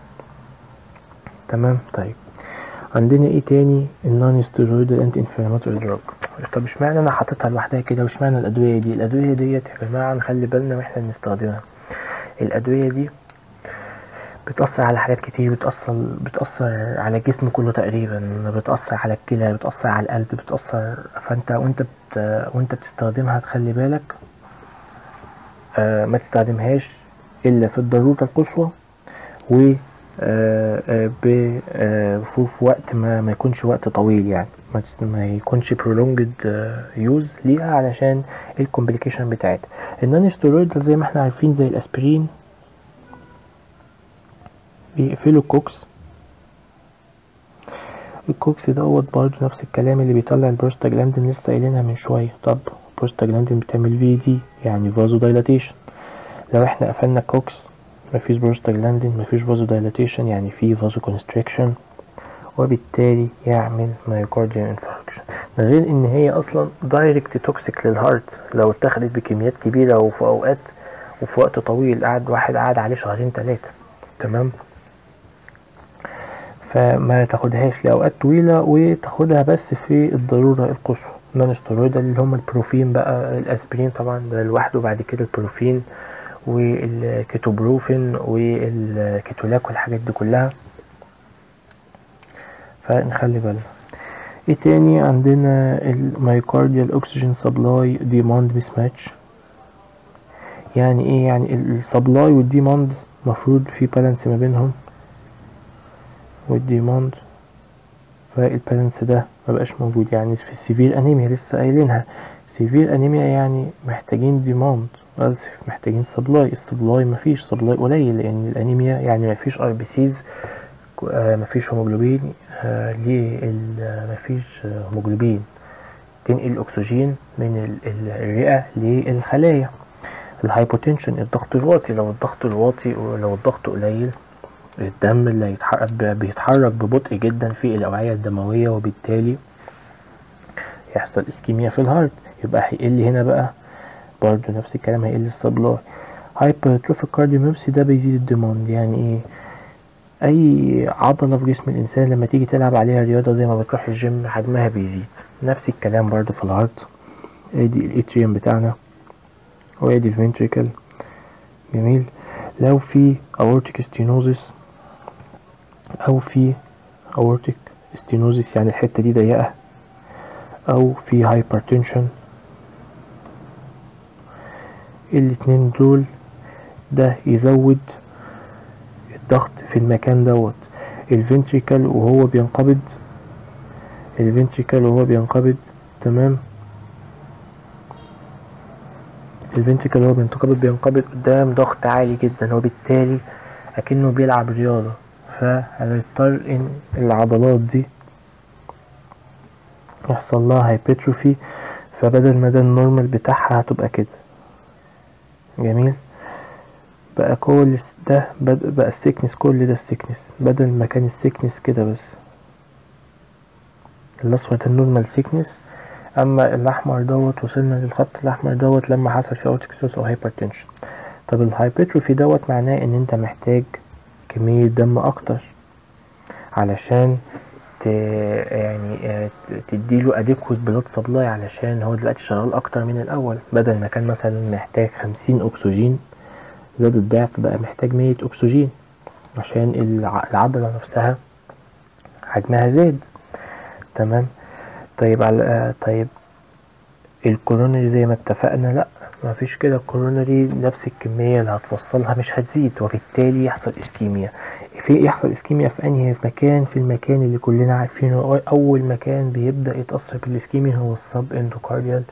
تمام، طيب عندنا ايه تاني؟ النون ستيرويد انتي انفلاماتوري دراج. طب اشمعنى انا حاططها لوحدها كده، واشمعنى الادويه دي؟ الادويه ديت يا جماعه نخلي بالنا واحنا بنستخدمها. الادويه دي بتأثر على حاجات كتير، بتأثر على الجسم كله تقريبا، بتأثر على الكلى، بتأثر على القلب، بتأثر. فانت وانت بتستخدمها تخلي بالك ما تستخدمهاش الا في الضرورة القصوى، و في وقت ما يكونش وقت طويل، يعني ما يكونش prolonged use ليها علشان الكومبليكيشن بتاعتها. النون ستيرويد زي ما احنا عارفين زي الاسبرين بيقفلوا الكوكس. الكوكس دوت برضه نفس الكلام اللي بيطلع البروستاجلاندين لسه قايلينها من شويه. طب البروستاجلاندين بتعمل في دي يعني فازو دايلاتيشن، لو احنا قفلنا الكوكس مفيش بروستاجلاندين مفيش فازو دايلاتيشن، يعني في فازو كونستريكشن، وبالتالي يعمل مايوكارديال انفاركشن. ده غير ان هي اصلا دايركت توكسيك للهارت لو اتخذت بكميات كبيره وفي اوقات وفي وقت طويل، واحد قعد عليه شهرين 3. تمام، فما تاخدهاش لأوقات طويلة، وتاخدها بس في الضرورة القصوى. نون ستيرويد اللي هم البروفين بقى، الاسبرين طبعا ده لوحده، بعد كده البروفين والكيتوبروفين والكيتولاك والحاجات دي كلها، فنخلي بالنا. ايه تاني؟ عندنا المايوكارديال اوكسجين سبلاي ديماند ميس ماتش. يعني ايه؟ يعني السبلاي والديماند مفروض في بالانس ما بينهم، والديماند فالبالانس ده مبقاش موجود. يعني في السيفير انيميا لسه قايلينها، سيفير انيميا يعني محتاجين ديماند، اسف محتاجين سبلاي، السبلاي مفيش، سبلاي قليل، لان الانيميا يعني مفيش ار بي سيز، مفيش هيموجلوبين، مفيش هيموجلوبين تنقل الاكسجين من الرئة للخلايا. الهايبوتنشن الضغط الواطي، لو الضغط الواطي ولو الضغط قليل الدم اللي بيتحرك ببطء جدا في الأوعية الدموية، وبالتالي يحصل اسكيميا في الهارت، يبقى هيقل هنا بقى برضو نفس الكلام، هيقل السبلاي. هايبرتروفيك كارديوميوباثي ده بيزيد الديماند. يعني ايه؟ اي عضلة في جسم الانسان لما تيجي تلعب عليها رياضة زي ما بتروح الجيم حجمها بيزيد، نفس الكلام برضو في الهارت. ادي الاتريوم بتاعنا وادي الفنتريكل. جميل. لو في aortic stenosis او في aortic stenosis يعني الحتة دي ضيقة، او في hypertension، الاتنين دول ده يزود الضغط في المكان دوت. الفنتريكل وهو بينقبض، الفنتريكل وهو بينقبض، تمام، الفنتريكل وهو بينقبض قدام ضغط عالي جدا، وبالتالي اكنه بيلعب رياضة، فهنضطر ان العضلات دي يحصل لها هايبرتروفي، فبدل ما ده النورمال بتاعها هتبقى كده. جميل. بقى كل ده بقى السيكنس، كل ده السيكنس بدل ما كان السيكنس كده بس، الاصفر ده النورمال سيكنس، اما الاحمر دوت وصلنا للخط الاحمر دوت لما حصل فيه اورتيك او هايبرتنشن. طب الهايبرتروفي دوت معناه ان انت محتاج كمية دم اكتر علشان يعني تديله اديكوت بلاد سبلاي، علشان هو دلوقتي شغال اكتر من الاول، بدل ما كان مثلا محتاج 50 اكسجين زاد الضعف بقى محتاج 100 اكسجين، عشان العضلة نفسها حجمها زاد. تمام. طيب طيب الكورونري زي ما اتفقنا لا، ما فيش كده، الكورونري نفس الكمية اللي هتوصلها مش هتزيد، وبالتالي يحصل اسكيميا. يحصل اسكيميا في انهي مكان؟ في المكان اللي كلنا عارفينه، اول مكان بيبدأ يتأثر بالاسكيميا هو السب اندوكارديال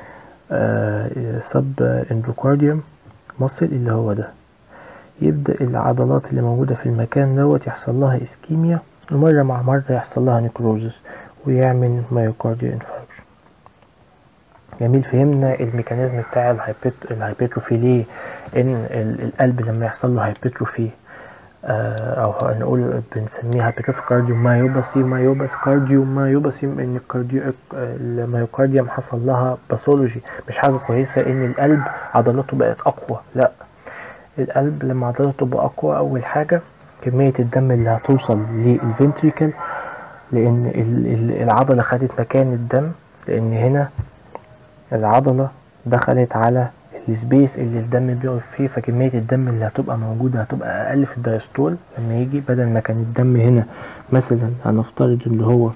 سب اندوكارديوم مصل، اللي هو ده. يبدأ العضلات اللي موجودة في المكان دوت يحصل لها اسكيميا، ومرة مع مرة يحصل لها نيكروزس ويعمل مايوكارديال انفاركشن. جميل. فهمنا الميكانيزم بتاع الهايبرتروفي، ليه ان القلب لما يحصل له هايبرتروفي او نقول بنسميها هايبرتروفي كارديومايوباثي، كارديومايوباثي ان المايوكارديوم حصل لها باثولوجي، مش حاجه كويسه ان القلب عضلاته بقت اقوى، لا، القلب لما عضلاته تبقى اقوى اول حاجه كميه الدم اللي هتوصل للفنتريكل، لان العضله خدت مكان الدم، لان هنا العضلة دخلت على السبيس اللي الدم بيقف فيه، فكمية الدم اللي هتبقى موجودة هتبقى أقل في الدايستول. لما يجي بدل ما كان الدم هنا مثلا هنفترض اللي هو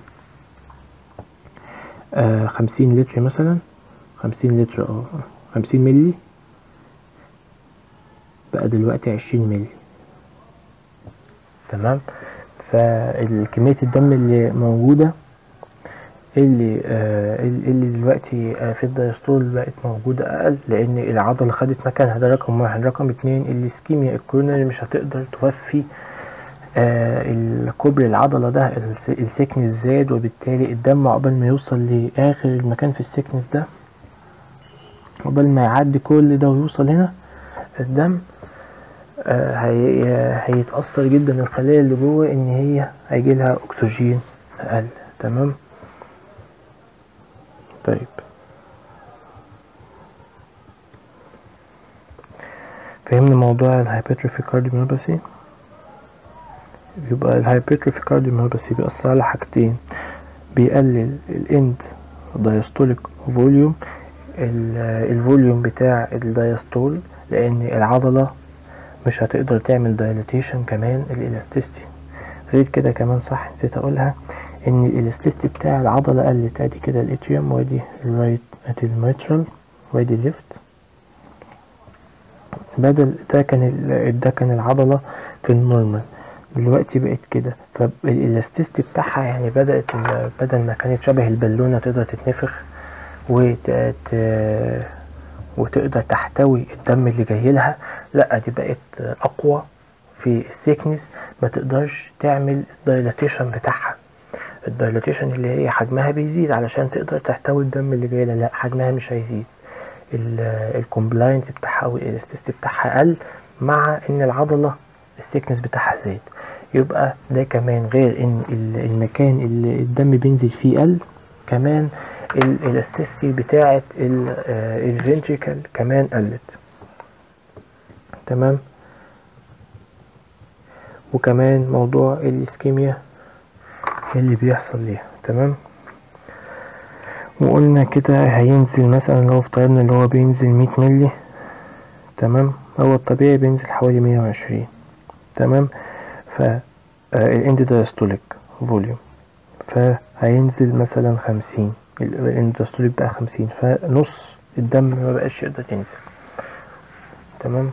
50 لتر مثلا، 50 لتر 50 ملي، بقى دلوقتي 20 ملي. تمام. فالكمية الدم اللي موجودة اللي دلوقتي في الدايستول بقت موجودة أقل، لأن العضلة خدت مكانها، ده رقم واحد. رقم اتنين الاسكيميا الكورونري مش هتقدر توفي الكوبري العضلة ده، السيكنس زاد، وبالتالي الدم عقبال ما يوصل لآخر المكان في السيكنس ده، عقبال ما يعدي كل ده ويوصل هنا الدم هيتأثر جدا الخلايا اللي جوه، ان هي هيجيلها اكسجين اقل. تمام. طيب فهمنا موضوع الهايبرتروفي كارديوميوباثي. يبقى الهايبرتروفي كارديوميوباثي بيأثر على حاجتين، بيقلل الاند دايستوليك فوليوم، الفوليوم بتاع الدايستول، لان العضلة مش هتقدر تعمل دايليتيشن. كمان الالاستيستي غير كده كمان، صح نسيت اقولها، ان الالاستيستي بتاع العضلة قلت. ادي كده الاتريوم، وادي الرايت، ادي الميترال، وادي الليفت. بدل ده كان العضلة في النورمال، دلوقتي بقت كده. فالالاستيستي بتاعها يعني بدل ما كانت شبه البالونة تقدر تتنفخ وتقدر تحتوي الدم اللي جاي لها، لا دي بقت اقوى في الثيكنس، ما تقدرش تعمل الدايلاتيشن بتاعها. الدايلاتيشن اللي هي حجمها بيزيد علشان تقدر تحتوي الدم اللي جاي لها، لا حجمها مش هيزيد. الكومبلاينس بتاعها او الالاستيستي بتاعها قل مع ان العضله الثيكنس بتاعها زاد. يبقى ده كمان غير ان المكان اللي الدم بينزل فيه قل، كمان الالاستيستي بتاعه الفنتريكل كمان قلت. تمام. وكمان موضوع الاسكيميا اللي بيحصل ليها. تمام. وقلنا كده هينزل مثلا لو افترضنا اللي هو بينزل 100 ملي، تمام، هو الطبيعي بينزل حوالي 120. تمام. الاند دايستوليك فوليوم فهينزل مثلا 50، الاند دايستوليك بقى 50، فنص الدم ما بقاش يقدر ينزل. تمام.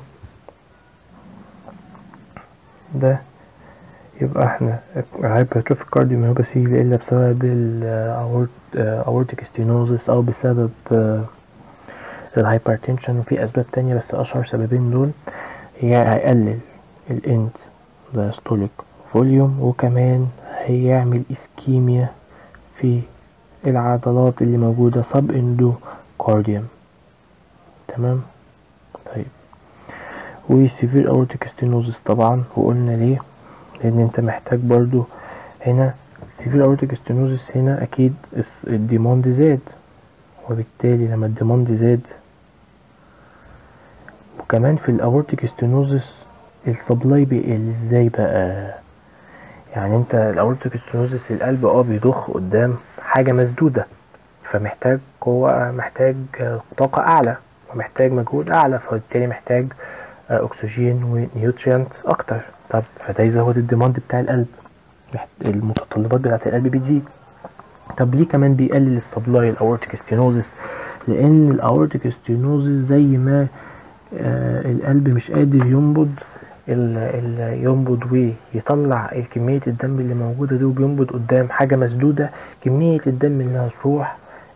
ده يبقى احنا hypertrophic cardiomyopathy الا بسبب aortic stenosis او بسبب الهايبرتنشن، وفي اسباب تانية بس اشهر سببين دول هيقلل الاند دايستوليك فوليوم، وكمان هيعمل اسكيميا في العضلات اللي موجودة sub endocardium. تمام. طيب وسيفير aortic stenosis طبعا، وقلنا ليه؟ لان انت محتاج برضو هنا سيفير aortic stenosis، هنا اكيد الديماند زاد، وبالتالي لما الديماند زاد، وكمان في الاورتيك ستينوزس السبلاي بيقل. ازاي بقى؟ يعني انت الاورتيك ستينوزس القلب بيضخ قدام حاجة مسدودة، فمحتاج قوة، محتاج طاقة اعلى، ومحتاج مجهود اعلى، فبالتالي محتاج اكسجين ونيوتريانت اكتر. طب فده يزود الديماند بتاع القلب، المتطلبات بتاعة القلب بتزيد. طب ليه كمان بيقلل السبلاي الاورتيك ستينوزس؟ لان الاورتيك ستينوزس زي ما القلب مش قادر ينبض ويطلع كمية الدم اللي موجودة دي، وبينبض قدام حاجة مسدودة، كمية الدم اللي هتروح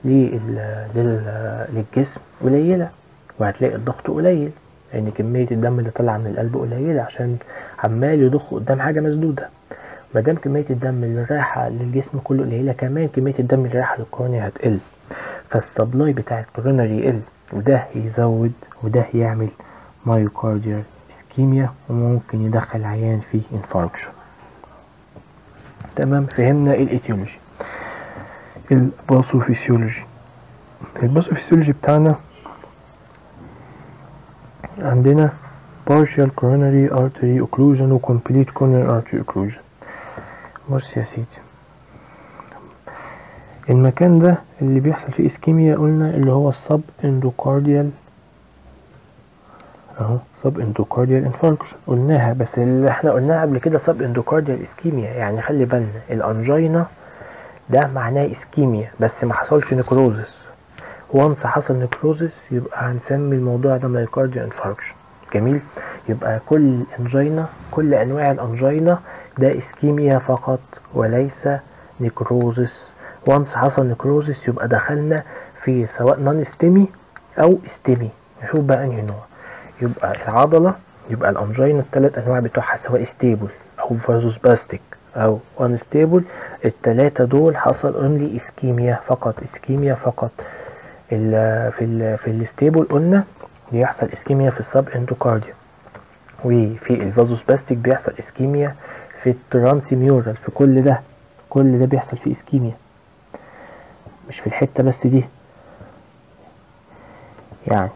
للجسم قليلة، وهتلاقي الضغط قليل، لأن كمية الدم اللي طلع من القلب قليلة عشان عمال يضخ قدام حاجة مسدودة. مادام كمية الدم اللي رايحة للجسم كله قليلة، كمان كمية الدم اللي رايحة للكورونيا هتقل، فالسبلاي بتاع الكوروناري يقل، وده يزود وده يعمل مايوكارديال اسكيميا، وممكن يدخل عيان فيه انفاركشن. تمام. فهمنا الايتيولوجي. الباثوفيسيولوجي بتاعنا عندنا partial coronary artery occlusion و complete coronary artery occlusion. بص يا سيدي، المكان ده اللي بيحصل فيه اسكيميا قلنا اللي هو السب اندوكارديال سب اندوكارديال انفاركشن قلناها، بس اللي احنا قلناها قبل كده سب اندوكارديال اسكيميا. يعني خلي بالنا الانجينا ده معناه اسكيميا بس ما حصلش نكروزس. وانس حصل نكروزس يبقى هنسمي الموضوع ده مايوكارديال انفاركشن. جميل. يبقى كل انجينا، كل انواع الانجينا ده اسكيميا فقط وليس نكروزس. وانس حصل نكروزس يبقى دخلنا في سواء نون استيمي او استيمي. نشوف بقى انهي نوع. يبقى العضلة، يبقى الانجينا الثلاث انواع بتوعها سواء ستيبل او فازوسباستيك او انستيبل، الثلاثة دول حصل اونلي اسكيميا فقط، اسكيميا فقط. في الستيبل قلنا بيحصل اسكيميا في السب اندوكارديا، وفي الفازوسباستيك بيحصل اسكيميا في الترانسيميورال. في كل ده بيحصل فيه اسكيميا، مش في الحتة بس دي. يعني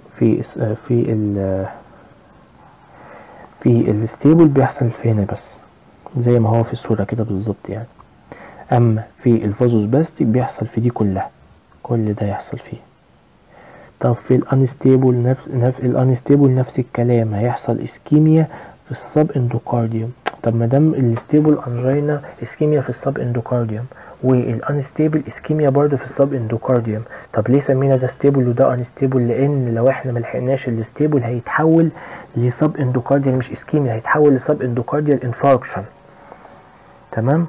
في الستيبل بيحصل في هنا بس، زي ما هو في الصورة كده بالظبط يعني. اما في الفازوسباستيك بيحصل في دي كلها، كل ده يحصل فيه. طب في الانستيبل نفس الكلام، هيحصل اسكيميا في السب اندوكارديوم. طب ما دام الستيبل انجينا اسكيميا في السب اندوكارديوم والانستيبل اسكيميا برضو في السب اندوكارديوم، طب ليه سمينا ده ستيبل وده انستيبل؟ لان لو احنا ملحقناش الستيبل هيتحول لسب اندوكارديال مش اسكيميا، هيتحول لسب اندوكارديال انفاركشن. تمام.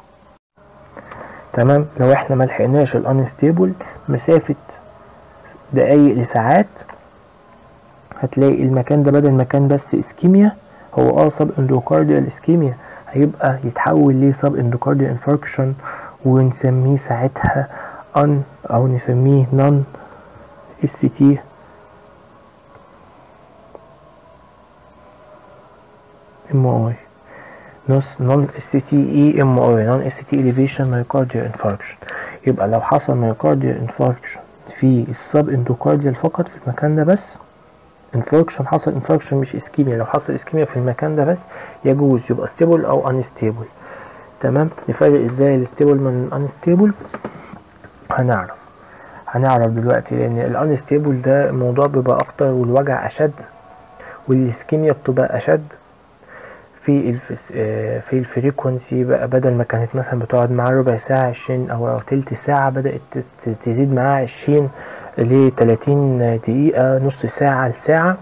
لو احنا ملحقناش الانستيبل مسافة دقايق لساعات هتلاقي المكان ده بدل مكان بس اسكيميا هو سب اندوكارديال اسكيميا، هيبقى يتحول ليه سب اندوكارديال انفاركشن، ونسميه ساعتها او نسميه نون اس تي ام اي، نون اس تي اي ام اي، نون اس تي اليفيشن مايوكارديال انفاركشن. يبقى لو حصل مايوكارديال انفاركشن في السب اندوكارديال فقط في المكان ده بس انفاركشن، حصل انفاركشن مش اسكيميا، لو حصل اسكيميا في المكان ده بس يجوز يبقى ستيبل او انستيبل. تمام. نفرق ازاي الستيبل من الانستيبل؟ هنعرف دلوقتي، لان الانستيبل ده الموضوع بيبقى اخطر والوجع اشد والاسكيميا بتبقى اشد في الفريكونسي بقى، بدل ما كانت مثلا بتقعد معاه ربع ساعة 20 او تلت ساعة بدأت تزيد معاه 20 ل 30 دقيقة، نص ساعة لساعة.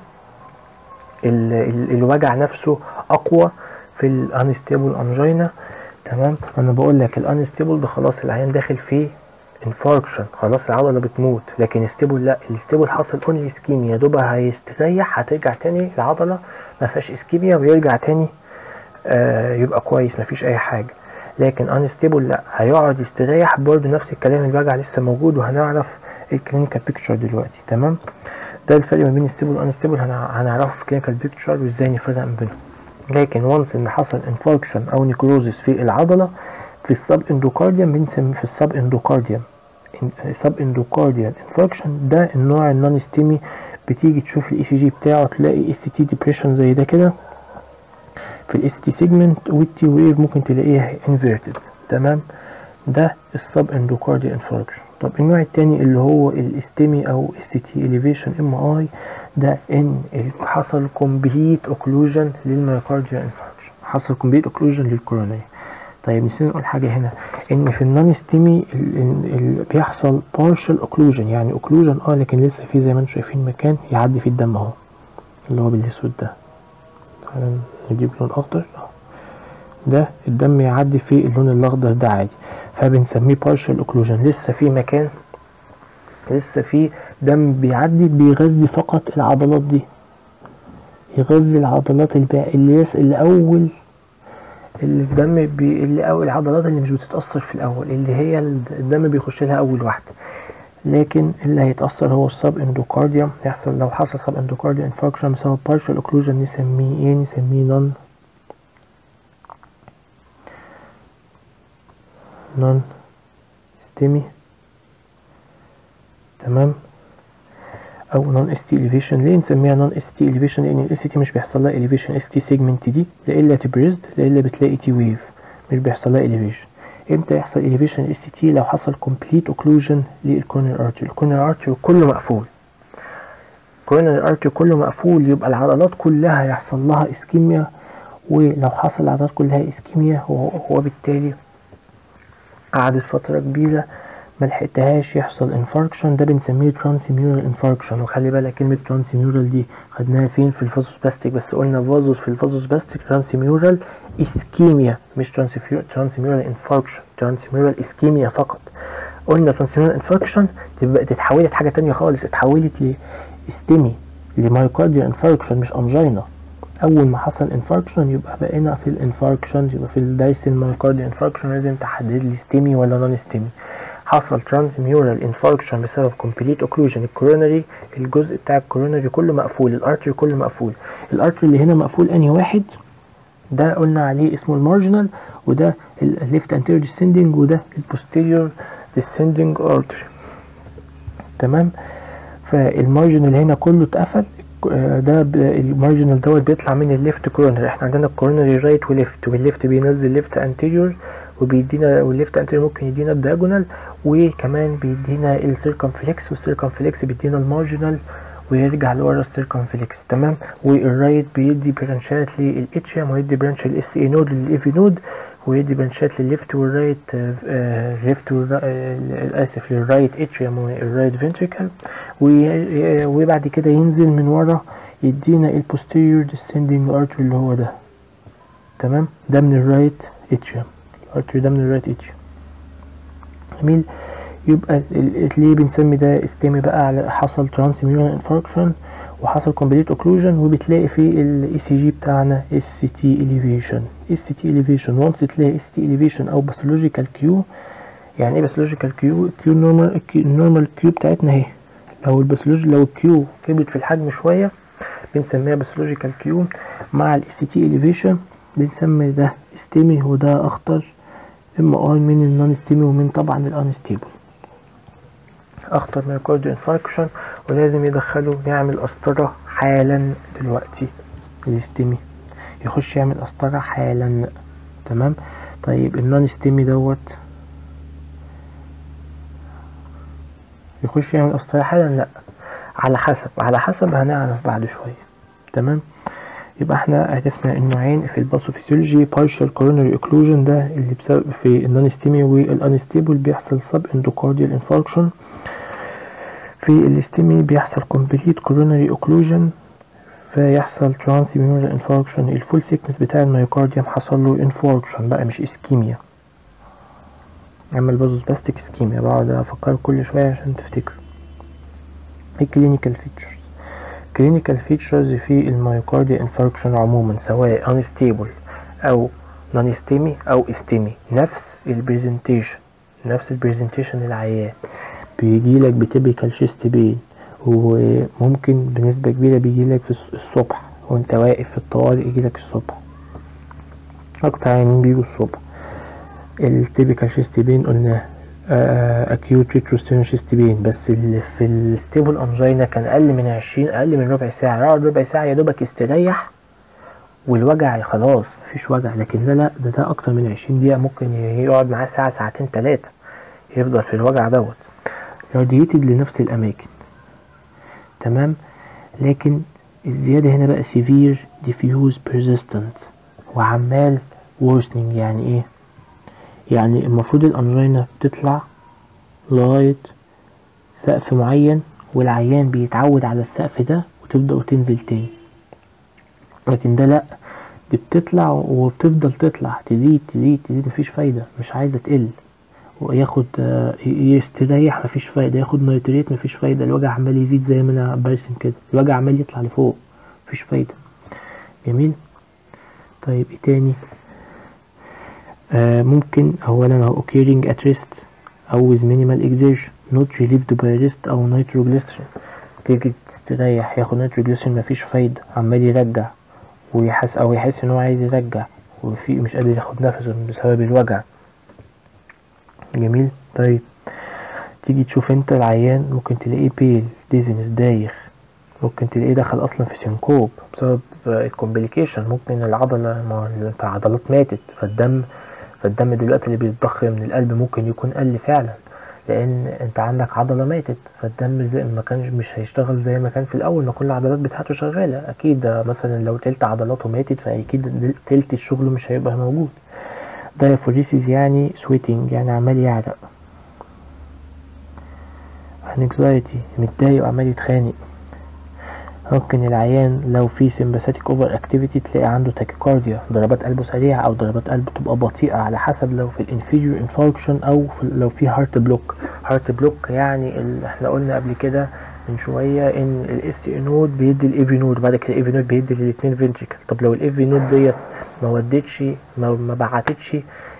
الوجع نفسه اقوى في الانستيبل انجينا. تمام. انا بقول لك الانستيبل ده خلاص العيان داخل فيه انفاركشن، خلاص العضله بتموت، لكن الستيبل لا، الستيبل حصل اونلي اسكيميا، دوبها هيستريح هترجع تاني العضله ما فيهاش اسكيميا ويرجع تاني يبقى كويس مفيش اي حاجه. لكن انستيبل لا، هيقعد يستريح برضه نفس الكلام، الوجع لسه موجود، وهنعرف الكلينيكال بيكتشر دلوقتي. تمام. ده الفرق ما بين ستيبل وانستيبل هنعرفه في الكلينيكال بيكتشر وازاي نفرق ما بينهم. لكن وانس ان حصل انفاركشن او نيكروزيس في العضله في السب اندوكارديوم بنسميه في السب اندوكارديوم سب اندوكارديال انفاركشن، ده النوع النون ستيمي. بتيجي تشوف الاي سي جي بتاعه تلاقي اس تي ديبريشن زي ده كده في الاس تي سيجمنت، والتي ويف ممكن تلاقيها انفيرتد. تمام. ده السب اندوكارديال انفاركشن. طب النوع التاني اللي هو الاستيمي او اس تي اليفيشن ام اي، ده ان حصل كومبليت اوكلوجن للمايوكارديال انفاركشن، حصل كومبليت اوكلوجن للكورونيه. طيب نسينا نقول حاجه هنا، ان في النون ستيمي بيحصل بارشال اوكلوجن، يعني اوكلوجن لكن لسه في زي ما انتم شايفين مكان يعدي فيه الدم اهو اللي هو بالاسود ده. تعالى نجيب لون اخضر ده الدم يعدي في اللون الاخضر ده عادي، فبنسميه بارشال اوكلوجن، لسه في مكان، لسه في دم بيعدي بيغذي فقط العضلات دي، يغذي العضلات اللي اول الدم اللي اول العضلات اللي مش بتتاثر في الاول، اللي هي الدم بيخش لها اول واحده. لكن اللي هيتاثر هو السب اندوكارديوم، يحصل لو حصل سب اندوكارديوم انفاركشن بسبب بارشال اوكلوجن نسميه ايه؟ نسميه نون ستيمي. تمام. او نون اس تي اليفيشن. ليه نسميها نون اس تي اليفيشن؟ لان الاس تي مش بيحصل لها اليفيشن، اس تي سيجمنت دي لا الا تبريزد لا الا بتلاقي تي ويف، مش بيحصل لها اليفيشن. امتى يحصل اليفيشن الاس تي؟ لو حصل كومبليت اوكلوجن للكورونري ارتري، الكورونري ارتري كله مقفول، الكورونري ارتري كله مقفول، يبقى العضلات كلها يحصل لها اسكيميا، ولو حصل العضلات كلها اسكيميا هو بالتالي قعدت فتره كبيره ملحقتهاش يحصل انفاركشن، ده بنسميه ترانسميورال انفاركشن. وخلي بالك كلمة ترانسميورال دي خدناها فين؟ في الفازوسباستيك، بس قلنا فازوس في الفازوسباستيك ترانسميورال اسكيميا مش ترانسميورال انفاركشن، ترانسميورال اسكيميا فقط. قلنا ترانسميورال انفاركشن تبقى اتحولت حاجة تانية خالص، اتحولت لاستيمي لمايوكارديال انفاركشن مش انجينا. اول ما حصل انفاركشن يبقى بقينا في الانفاركشن، يبقى في الدايسن مايوكارديال انفاركشن لازم تحدد لي ستيمي ولا نون ستيمي. حصل ترانسميورال انفاركشن بسبب كومبليت اوكلوجن، الكورونري الجزء بتاع الكورونري كله مقفول، الارتري كله مقفول. الارتري اللي هنا مقفول انهي واحد؟ ده قلنا عليه اسمه المارجنال، وده الليفت انتيريور ديسندنج، وده البوستيريور ديسندنج ارتري. تمام. فالمارجنال هنا كله اتقفل، ده المارجنال دوت بيطلع من الليفت كورونري. احنا عندنا الكورونري رايت وليفت، والليفت بينزل ليفت انتيريور وبيدينا، والليفت انتيريور ممكن يدينا الدياجونال، وكمان بيدينا السيركمفلكس، والسيركمفلكس بيدينا المارجنال، ويرجع لورا السيركمفلكس. تمام. والرايت بيدي برانشات للاتريوم ويدي برانش للاس اي نود للايفي نود، ويدي برانشات للليفت والرايت اسف للرايت اتريوم والرايت فنتريكل. وبعد كده ينزل من ورا يدينا البوستيريور ديسندنج ارتري اللي هو ده. تمام. ده من الرايت اتريوم، الارتري ده من الرايت اتريوم. جميل. يبقى ليه بنسمي ده استيمي بقى؟ على حصل ترانس ميورال انفاركشن وحصل كومبليت اوكلوجن، وبتلاقي في الاي سي جي بتاعنا اس تي اليفيشن. اس تي اليفيشن وانس تلاقي اس تي اليفيشن او باثولوجيكال كيو. يعني ايه باثولوجيكال كيو؟ كيو نورمال، النورمال كيو بتاعتنا اهي. لو لو الكيو كبرت في الحجم شويه بنسميها باثولوجيكال كيو. مع الاس تي اليفيشن بنسمي ده استيمي، وده اخطر ام اي من النون ستيمي ومن طبعا الانستيبل. اخطر مايوكارديال انفاركشن ولازم يدخله يعمل قسطرة حالا دلوقتي. الاستيمي يخش يعمل قسطرة حالا. تمام. طيب النون ستيمي دوت يخش يعمل قسطرة حالا؟ لا، على حسب هنعرف بعد شوية. تمام. يبقى احنا عرفنا النوعين في الباثوفيسيولوجي. partial coronary occlusion ده اللي بسبب في النون ستيمي، والانستيبل بيحصل سب اندوكارديال انفاركشن. في الاستيمي بيحصل complete coronary occlusion فيحصل transmural infarction. الفول سيكنس بتاع الميوكارديوم حصل له infarction بقى مش اسكيميا. اما البازوسباستيك اسكيميا. بقعد افكر كل شويه عشان تفتكر. الكلينيكال فيتشرز. كلينيكال فيتشرز في الميوكارديال انفاركشن عموما سواء unstable او non-ischemic او ischemic نفس البرزنتيشن للعيان. بيجيلك بتيبيكال شيست بين، وممكن بنسبة كبيرة بيجيلك في الصبح وانت واقف في الطوارئ، يجيلك الصبح. اكتر عيانين بيجوا الصبح. التيبيكال شيست بين قلنا acute retrosternal شيست بين، بس اللي في الستيبل انجينا كان اقل من ربع ساعة. يقعد ربع ساعة يا دوبك يستريح والوجع خلاص مفيش وجع. لكن ده اكتر من 20 دقيقة، ممكن يقعد معاه ساعة ساعتين 3 يفضل في الوجع دوت. radiated لنفس الأماكن. تمام. لكن الزيادة هنا بقى severe diffuse persistent وعمال worsening. يعني ايه؟ يعني المفروض الأنجينا بتطلع لغاية سقف معين والعيان بيتعود على السقف ده وتبدأ وتنزل تاني. لكن ده لأ، دي بتطلع وبتفضل تطلع تزيد مفيش فايدة، مش عايزة تقل. وياخد يستريح مفيش فايدة، ياخد نيتريت مفيش فايدة، الوجع عمال يزيد زي ما انا برسم كده، الوجع عمال يطلع لفوق مفيش فايدة. جميل. طيب ايه تاني؟ ممكن اولا occurring at rest او with minimal exertion not relieved by rest او nitroglycerin. تيجي تستريح ياخد نيتروجليسرين مفيش فايدة، عمال يرجع يحس ان هو عايز يرجع وفي مش قادر ياخد نفسه بسبب الوجع. جميل. طيب تيجي تشوف انت العيان ممكن تلاقيه بيل ديزنس دايخ، ممكن تلاقيه دخل اصلا في سينكوب بسبب الكومبليكيشن. ممكن العضلات ماتت، فالدم دلوقتي اللي بيتضخ من القلب ممكن يكون قل فعلا، لان انت عندك عضله ماتت، فالدم زي ما كانش مش هيشتغل زي ما كان في الاول ما كل العضلات بتاعته شغاله. اكيد مثلا لو تلت عضلاته ماتت فاكيد تلت الشغل مش هيبقى موجود. دايفوريسيس يعني سويتنج يعني عمال يعرق. انكزايتي متضايق وعمال يتخانق. ممكن العيان لو في سمباثيك اوفر اكتيفيتي تلاقي عنده تاكيكارديا، ضربات قلبه سريعه او ضربات قلبه تبقى بطيئه على حسب لو في الانفيريور انفاركشن او لو في هارت بلوك. هارت بلوك يعني احنا قلنا قبل كده من شويه ان الاس اي نود بيدي الايفي نود وبعد كده الايفي نود بيدي للاثنين فنتريكل. طب لو الايفي نود ديت ما بعتتش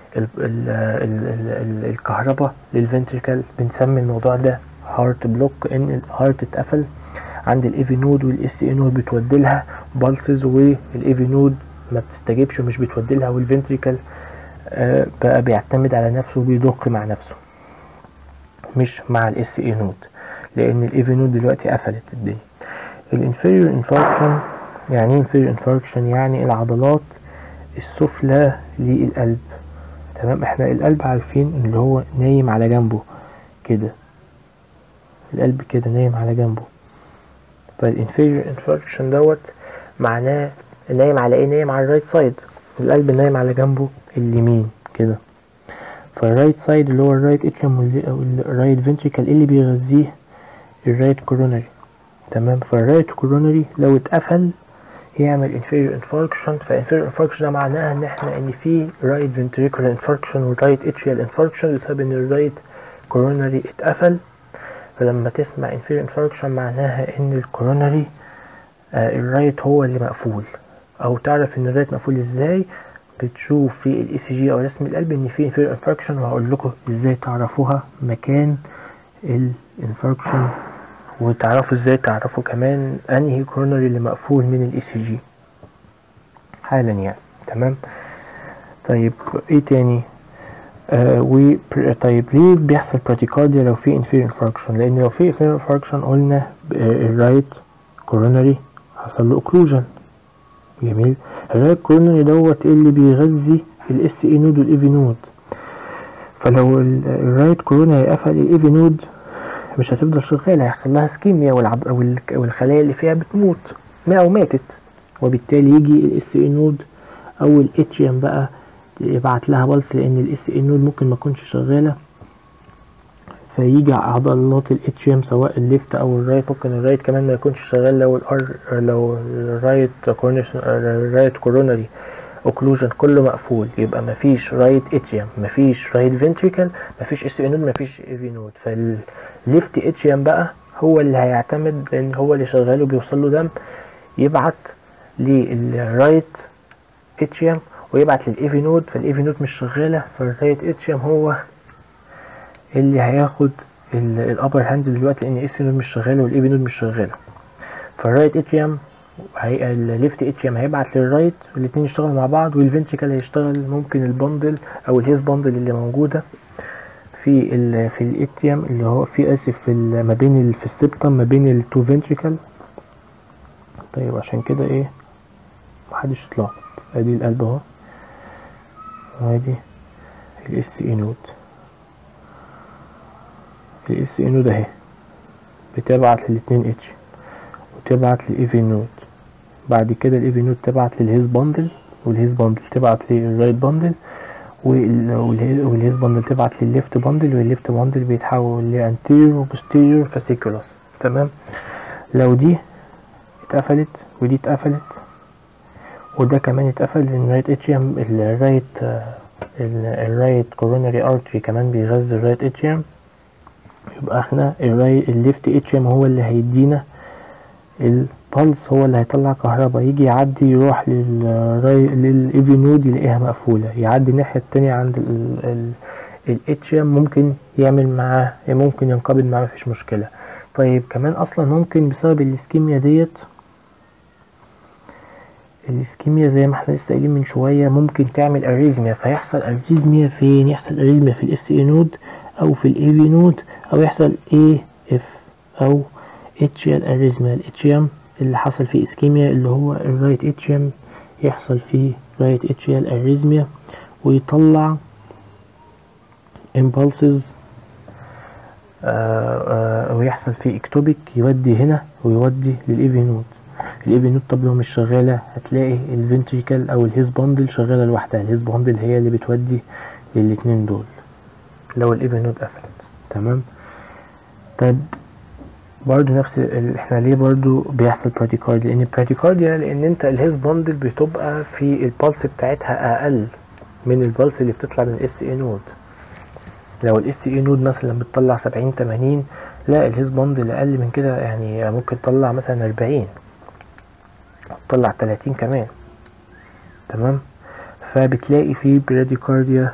الكهرباء للفنتريكل بنسمي الموضوع ده هارت بلوك، ان الهارت اتقفل عند الايفي نود والاس اي نود بتوديلها بالسز والايفي نود ما بتستجيبش ومش بتوديلها، والفنتريكل بقى بيعتمد على نفسه وبيدق مع نفسه مش مع الاس اي نود، لان الايفي نود دلوقتي قفلت الدنيا. الانفيريور انفاركشن يعني ايه انفيريور انفاركشن؟ يعني العضلات السفلى للقلب. تمام. احنا القلب عارفين اللي هو نايم على جنبه كده، القلب كده نايم على جنبه. فالانفيريور انفاركشن دوت معناه نايم على ايه؟ نايم على الرايت سايد، القلب نايم على جنبه اليمين كده. فالرايت سايد اللي هو الرايت اتريوم والرايت فنتريكل اللي بيغذيه الرايت كورونري. تمام. فالرايت كورونري لو اتقفل يعمل inferior infarction. فinferior infarction ده معناها ان في right ventricular infarction و right atrial infarction بسبب ان الرايت كورونري اتقفل. فلما تسمع inferior infarction معناها ان الكورونري الرايت هو اللي مقفول. او تعرف ان الرايت مقفول ازاي؟ بتشوف في الاي سي جي او رسم القلب ان في inferior infarction، وهقول لكم ازاي تعرفوها مكان الانفاركشن، وتعرفوا ازاي تعرفوا كمان انهي كورونري اللي مقفول من الاي سي جي حالا يعني. تمام. طيب ايه تاني؟ طيب ليه بيحصل براديكارديا لو في inferior infarction؟ لان لو في inferior infarction قلنا الرايت كورونري حصل له occlusion. جميل. الرايت كورونري دوت اللي بيغذي الاس اي نود والاي في نود. فلو الرايت كورونري قفل الاي في نود مش هتفضل شغاله، هيحصل لها اسكيميا والخلايا اللي فيها بتموت او ماتت، وبالتالي يجي الاس اي نود او الاتريوم بقى يبعت لها بلس، لان الاس اي نود ممكن ما تكونش شغاله، فيجي عضلات الاتريوم سواء الليفت او الرايت. ممكن الرايت كمان ما يكونش شغال لو الرايت كورونري اوكلوجن كله مقفول، يبقى مفيش رايت اتريوم، مفيش رايت فنتريكل، مفيش اس اي نود، مفيش اي في نود. فالليفت اتريوم بقى هو اللي هيعتمد، لان هو اللي شغال وبيوصل له دم، يبعت للرايت اتريوم ويبعت للاي في نود. فالاي في نود مش شغاله، فالرايت اتريوم هو اللي هياخد الابر هاند دلوقتي، لان الاس نود مش شغاله والاي في نود مش شغاله. فالرايت اتريوم الليفت اتريوم هيبعت للرايت، والاتنين يشتغلوا مع بعض، والفنتريكل هيشتغل ممكن البندل او الهيز بندل اللي موجوده في الاتريوم اللي هو في ما بين في السبتم ما بين التو فنتريكل. طيب عشان كده ايه محدش يتلخبط، ادي القلب اهو، وادي الاس اي نود. الاس اي نود اهي بتبعت للاتنين اتش وتبعت للاي في نود، بعد كده الاي في نود تبعت للهيز باندل، والهيز باندل تبعت للرايت باندل، والهيز باندل تبعت للليفت باندل، والليفت باندل بيتحول لانتيريور وبوستيريور فاسيكولوس. تمام. لو دي اتقفلت ودي اتقفلت وده كمان اتقفل، لان الرايت اتريوم الرايت كورونري ارتري كمان بيغذي الرايت اتريوم، يبقى احنا الليفت اتريوم هو اللي هيدينا البلس، هو اللي هيطلع كهرباء، يجي يعدي يروح للايفي نود يلاقيها مقفولة، يعدي الناحية التانية عند الاتريوم ممكن يعمل معاه، ممكن ينقبض معاه، مفيش مشكلة. طيب كمان اصلا ممكن بسبب الاسكيميا ديت، الاسكيميا زي ما احنا لسه قايلين من شوية ممكن تعمل اريزميا. فيحصل اريزميا فين؟ يحصل اريزميا في الاس اي نود او في الاي في نود، او يحصل اي اف او اتريال اريزميا. الاتريوم اللي حصل فيه اسكيميا اللي هو الرايت اتريوم يحصل فيه رايت اتريال اريزميا، ويطلع امبulses ويحصل فيه اكتوبيك يودي هنا ويودي للاي في نود. الاي في نود طب لو مش شغاله هتلاقي الفنتريكل او الهيز باندل شغاله لوحدها، الهيز باندل هي اللي بتودي للاتنين دول لو الاي في نود قفلت. تمام. طب برضو نفس احنا ليه برضو بيحصل براديكارديا؟ لان البراديكارديا لان انت الهيز باندل بتبقى في البلس بتاعتها اقل من البلس اللي بتطلع من الاس اي نود. لو الاس اي نود مثلا بتطلع 70-80، لا الهيز باندل اقل من كده، يعني ممكن تطلع مثلا 40، تطلع 30 كمان. تمام. فبتلاقي فيه براديكارديا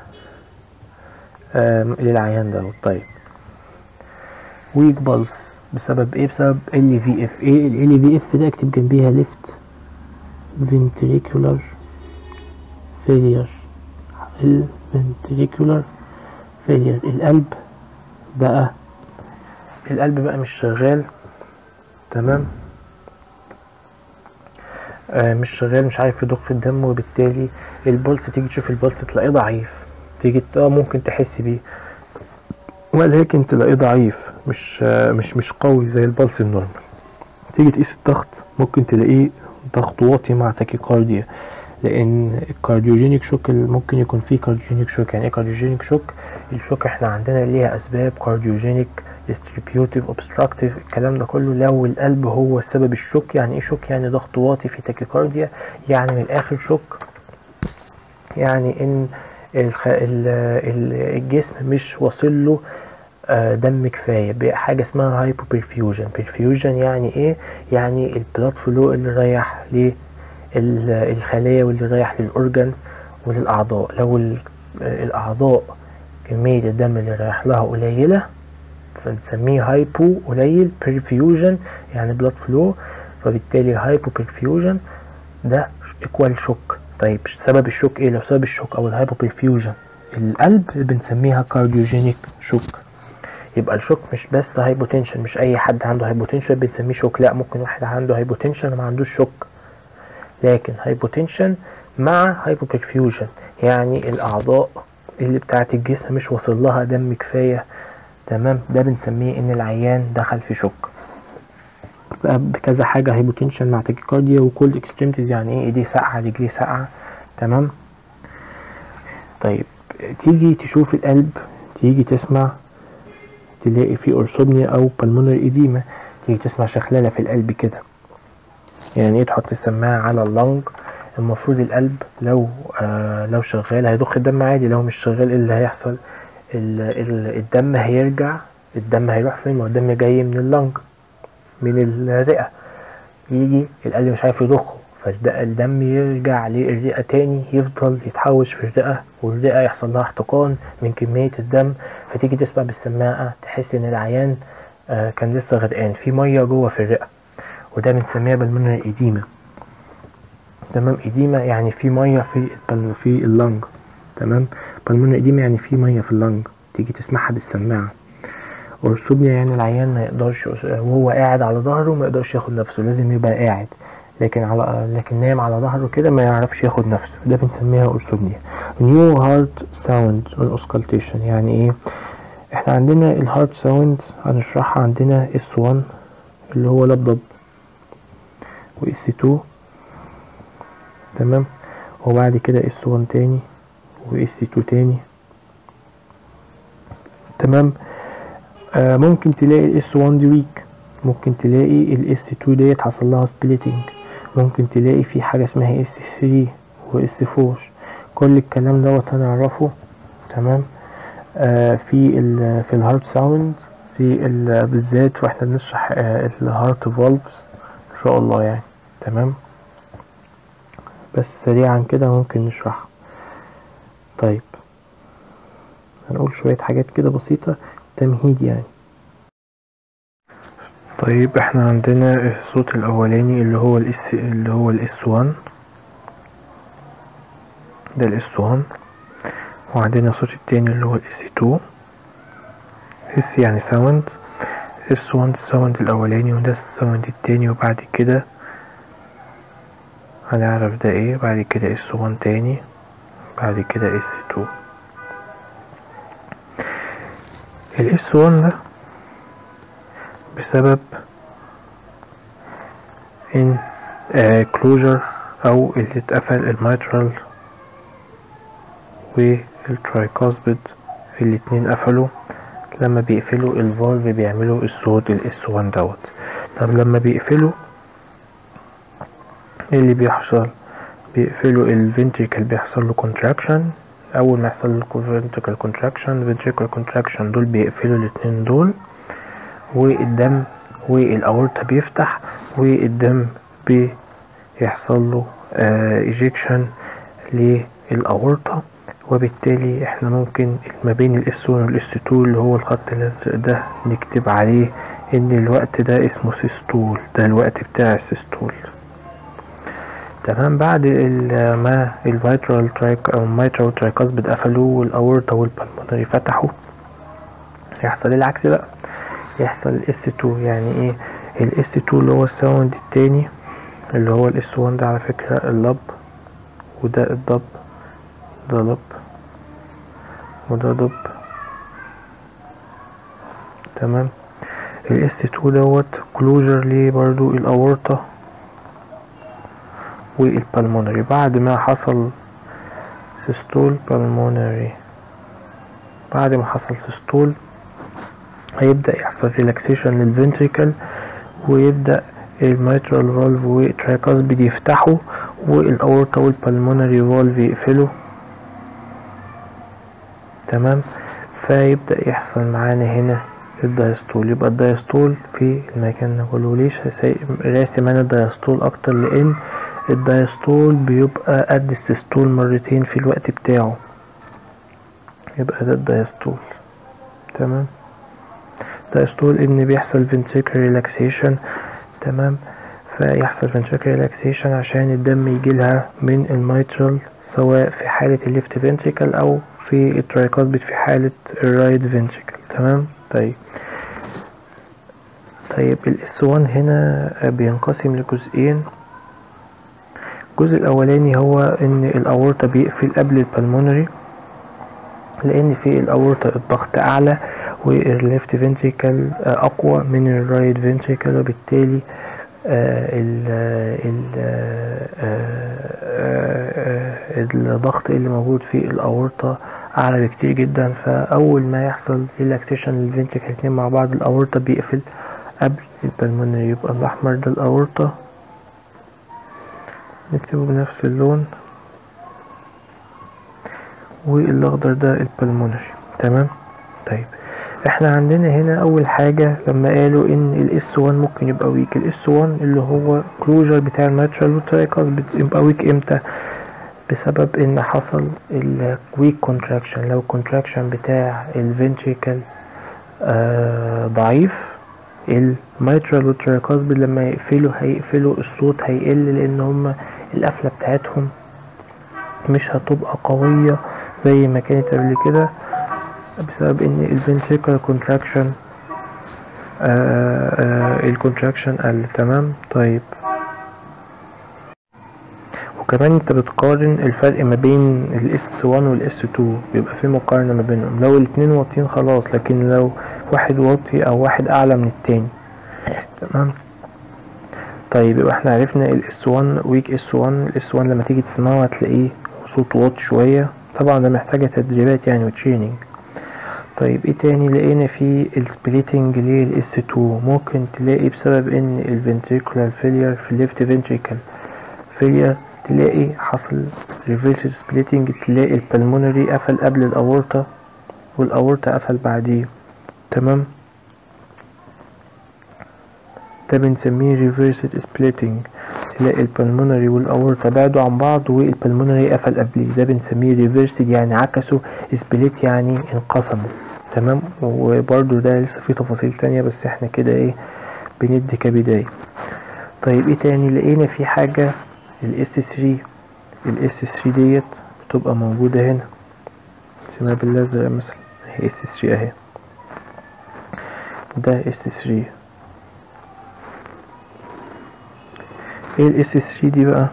للعيان ده. طيب ويك بالس بسبب ايه؟ بسبب ال في اف. ايه ال في اف ده؟ اكتب جنبيها ليفت ventricular failure. الفنتريكولار فيلير، القلب بقى مش شغال. تمام. مش شغال، مش عارف يضخ الدم، وبالتالي البلس تيجي تشوف البلس تلاقيه ضعيف، تيجي ممكن تحس بيه، ولكن تلاقيه ضعيف، مش قوي زي البلس النورمال. تيجي تقيس الضغط ممكن تلاقيه ضغط واطي مع تاكيكارديا، لان الكارديوجينيك شوك ممكن يكون فيه كارديوجينيك شوك. يعني ايه كارديوجينيك شوك؟ الشوك احنا عندنا ليها اسباب كارديوجينيك، ديستريبيوتيف، اوبستراكتيف، الكلام ده كله. لو القلب هو سبب الشوك، يعني ايه شوك؟ يعني ضغط واطي في تاكيكارديا، يعني من الاخر شوك، يعني ان الجسم مش واصل له دم كفايه بحاجه اسمها هايبو بيرفيوجن. بيرفيوجن يعني ايه؟ يعني البلاد فلو اللي رايح للخلايا واللي رايح للاورجن وللاعضاء. لو الاعضاء كميه الدم اللي رايح لها قليله فنسميه هايبو قليل، بيرفيوجن يعني بلاد فلو، فبالتالي هايبو بيرفيوجن ده ايكوال شوك. طيب سبب الشوك ايه؟ لو سبب الشوك او الهايبو بيرفيوجن القلب بنسميها كارديوجينيك شوك. يبقى الشوك مش بس هايبوتنشن، مش اي حد عنده هايبوتنشن بنسميه شوك، لا، ممكن واحد عنده هايبوتنشن وما عندوش شوك، لكن هايبوتنشن مع هايبوبرفيوجن يعني الاعضاء اللي بتاعت الجسم مش واصل لها دم كفايه، تمام، ده بنسميه ان العيان دخل في شوك. بقى بكذا حاجه، هايبوتنشن مع تاكيكارديا وكولد اكستريمتيز، يعني ايه؟ ايديه ساقعه، رجليه ساقعه، تمام. طيب تيجي تشوف القلب، تيجي تسمع تلاقي فيه اورثوبنيا او بالمونري ايديما، تيجي تسمع شخلله في القلب كده. يعني ايه؟ تحط السماعه على اللنج، المفروض القلب لو شغال هيضخ الدم عادي، لو مش شغال ايه اللي هيحصل؟ الدم هيرجع. الدم هيروح فين؟ ما الدم جاي من اللنج، من الرئه، يجي القلب مش عارف يضخه، فالدم يرجع للرئه تاني، يفضل يتحوش في الرئه، والرئه يحصل لها احتقان من كميه الدم، فتيجي تسمع بالسماعه تحس ان العيان كان لسه غرقان في ميه جوه في الرئه، وده بنسميها بالمونري ايديما. تمام، ايديما يعني في ميه في اللنج، تمام. بالمونري ايديما يعني في ميه في اللنج، تيجي تسمعها بالسماعه. اورثوبيا يعني العيان ما يقدرش وهو قاعد على ظهره ما يقدرش ياخد نفسه، لازم يبقى قاعد، لكن نايم على ظهره كده ما يعرفش ياخد نفسه، ده بنسميها اورثوبيا. نيو هارت ساوند اوسكالتيشن يعني ايه؟ احنا عندنا الهارت ساوند هنشرحها، عندنا اس 1 اللي هو لبضب، واس 2، تمام، وبعد كده اس 1 تاني واس 2 تاني، تمام. ممكن تلاقي الاس 1 دي ويك، ممكن تلاقي الاس 2 ديت حصل لها سبليتنج، ممكن تلاقي في حاجه اسمها اس 3 واس 4، كل الكلام دوت هنعرفه، تمام. في الهارت ساوند، بالذات واحنا بنشرح الهارت فالفز ان شاء الله يعني، تمام. بس سريعا كده ممكن نشرحها. طيب هنقول شوية حاجات كده بسيطة تمهيد يعني. طيب احنا عندنا الصوت الاولاني اللي هو الاس 1، ده الاس 1، وعندنا الصوت التاني اللي هو الاس 2. اس يعني ساوند، اس 1 الساوند الاولاني وده الساوند التاني، وبعد كده هنعرف ده ايه. بعد كده اس 1 تاني، بعد كده اس 2. الاس 1 ده بسبب ان كلوجر او اللي اتقفل الميترال والترايكاسبيد الاتنين قفلوا، لما بيقفلوا الفالف بيعملوا الصوت الاس 1 دوت. طب لما بيقفلوا ايه اللي بيحصل؟ بيقفلوا الفنتريكل، بيحصل له كونتراكشن. اول ما يحصل له فنتريكل كونتراكشن، فنتريكل كونتراكشن دول بيقفلوا الاتنين دول، والدم والاورطة بيفتح، والدم بيحصل له ايجيكشن للاورطة، وبالتالي احنا ممكن ما بين الاس 1 والاس 2 اللي هو الخط الازرق ده نكتب عليه ان الوقت ده اسمه سيستول، ده الوقت بتاع السيستول، تمام. بعد ما الفيترال ترايك او الميترال ترايكاسبيد قفلوا والاورطة والبلمونري فتحوا، يحصل العكس بقى، يحصل الاس 2. يعني ايه الاس 2؟ اللي هو الساوند التاني اللي هو الاس 1 ده على فكرة اللب، وده الضب، ده لب وده دب، تمام. الاس 2 دوت كلوجر ليه برضو الاورطة والبلمونري. بعد ما حصل سيستول بالمونري، بعد ما حصل سيستول هيبدأ يحصل ريلاكسيشن للفنتريكل، ويبدأ الميترال فالف والترايكاسبيد يفتحوا والاورطة والبلمونري فالف يقفلوا. تمام. فيبدأ يحصل معانا هنا الدايستول. يبقى الدايستول في المكان ده كله. ليش راسم انا الدايستول اكتر؟ لان الدايستول بيبقى قد السيستول مرتين في الوقت بتاعه. يبقى ده الدايستول. تمام. الدايستول ان بيحصل ventricular relaxation. تمام. فيحصل ventricular relaxation عشان الدم يجيلها من الميترال، سواء في حالة الليفت فنتريكل او في الترايكاسبيد في حالة الرايت فنتريكل. تمام. طيب الاس 1 هنا بينقسم لجزئين. الجزء الاولاني هو ان الاورطة بيقفل قبل البلمونري، لان في الاورطة الضغط اعلى والليفت فنتريكل اقوى من الرايت فنتريكل، وبالتالي الضغط اللي موجود في الاورطة اعلى بكتير جدا. فاول ما يحصل ريلاكسيشن للفنتريكل الاتنين مع بعض الاورطة بيقفل قبل البلمونري. يبقى الاحمر ده الاورطة، نكتبه بنفس اللون، والاخضر ده البلمونري. تمام. طيب احنا عندنا هنا اول حاجة لما قالوا ان الاس 1 ممكن يبقى ويك. الاس 1 اللي هو كلوجر بتاع الميترال والترايكاسبيد يبقى ويك امتى؟ بسبب ان حصل الويك كونتراكشن. لو الكونتراكشن بتاع الفنتريكل ضعيف، الميترال والترايكاسبيد لما هيقفلوا الصوت هيقل، لان هما القفلة بتاعتهم مش هتبقى قوية زي ما كانت قبل كده، بسبب ان الفنتريكل كونتراكشن الكونتراكشن قل. تمام. طيب وكمان انت بتقارن الفرق ما بين الاس 1 والاس 2، بيبقى في مقارنة ما بينهم. لو الاتنين واطيين خلاص، لكن لو واحد واطي او واحد اعلى من التاني. تمام. طيب يبقى احنا عرفنا الاس 1 ويك اس 1. الاس 1 لما تيجي تسمعه هتلاقيه صوت واطي شوية، طبعا ده محتاجة تدريبات يعني وتريننج. طيب ايه تاني؟ لقينا في السبليتنج للاس 2. ممكن تلاقي بسبب ان الفنتريكولار فيلير في الليفت فنتريكل فيلير، تلاقي حصل ريفيرس سبليتنج، تلاقي البلمونري قفل قبل الاورطة والاورطة قفل بعديه. تمام. ده بنسميه ريفيرس سبليتنج. تلاقي البلمونري والاورطة بعدوا عن بعض والبلمونري قفل قبليه. ده بنسميه ريفيرس، يعني عكسوا. سبليت يعني انقسموا. تمام. وبرضو ده لسه فيه تفاصيل تانية، بس احنا كده ايه بندي كبداية. طيب ايه تاني؟ لقينا في حاجة الاس 3. الاس 3 ديت بتبقى موجودة هنا، اسمها بالازرق مثلا، هي اس 3 اهي. ده اس 3. ايه الاس 3 دي بقى؟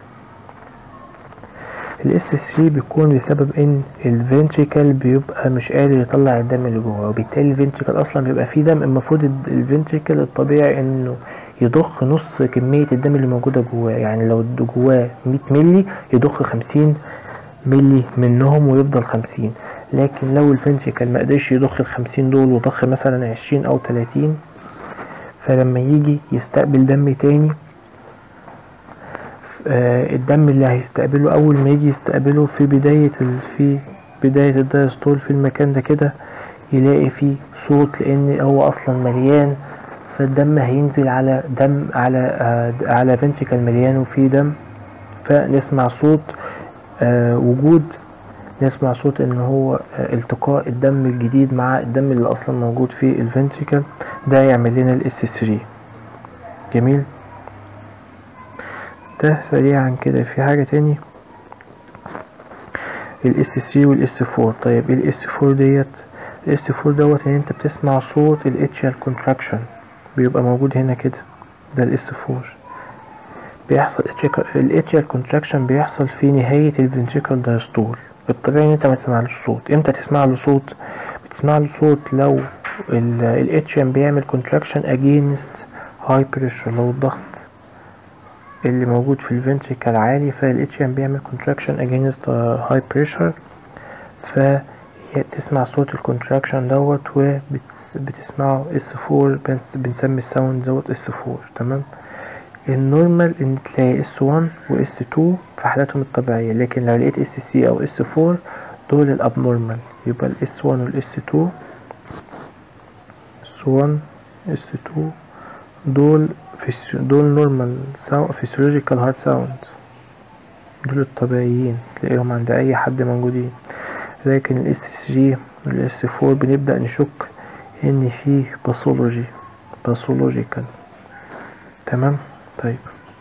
الاس 3 بيكون بسبب ان الفنتريكل بيبقى مش قادر يطلع الدم اللي جوه، وبالتالي الفنتريكل اصلا بيبقى فيه دم. المفروض الفنتريكل الطبيعي انه يضخ نص كمية الدم اللي موجودة جواه. يعني لو جواه 100 ملي يضخ 50 ملي منهم ويفضل 50. لكن لو الفنتريكل ما قدرش يضخ ال50 دول وضخ مثلا 20 او 30، فلما يجي يستقبل دم تاني، الدم اللي هيستقبله اول ما يجي يستقبله في بداية الدايستول في المكان ده كده، يلاقي فيه صوت، لان هو اصلا مليان. فالدم هينزل على دم على فنتريكل مليان وفيه دم، فنسمع صوت وجود، نسمع صوت ان هو التقاء الدم الجديد مع الدم اللي اصلا موجود في الفنتريكل. ده يعمل لنا الاس 3. جميل. ده سريعا كده. في حاجة تاني الاس 3 والاس 4. طيب الاس 4 ديت، الاس 4 دوت ان انت بتسمع صوت الاتشيال كونتراكشن، بيبقى موجود هنا كده. ده الاس 4. بيحصل الاتشيال كونتراكشن بيحصل في نهاية الفنتريكل دايستول. الطبيعي ان انت ما تسمعلوش صوت. امتى تسمع له صوت؟ بتسمع له صوت لو ال اتريوم بيعمل contraction against high pressure. لو الضغط اللي موجود في الفنتريكل عالي فالاتريوم بيعمل contraction against high pressure، فتسمع صوت الكونتراكشن دوت وبتسمعه S4. بنسمي الساوند دوت S4. تمام. النورمال ان تلاقي S1 و S2 في حالاتهم الطبيعية، لكن لو لقيت SC او S4 دول الابنورمال. يبقى ال S1 وال S2 S1 S2 دول نورمال فيسيولوجيكال هارت ساوند، دول الطبيعيين تلاقيهم عند اي حد موجودين. لكن ال S3 وال S4 بنبدأ نشك ان فيه باثولوجيكال. تمام. طيب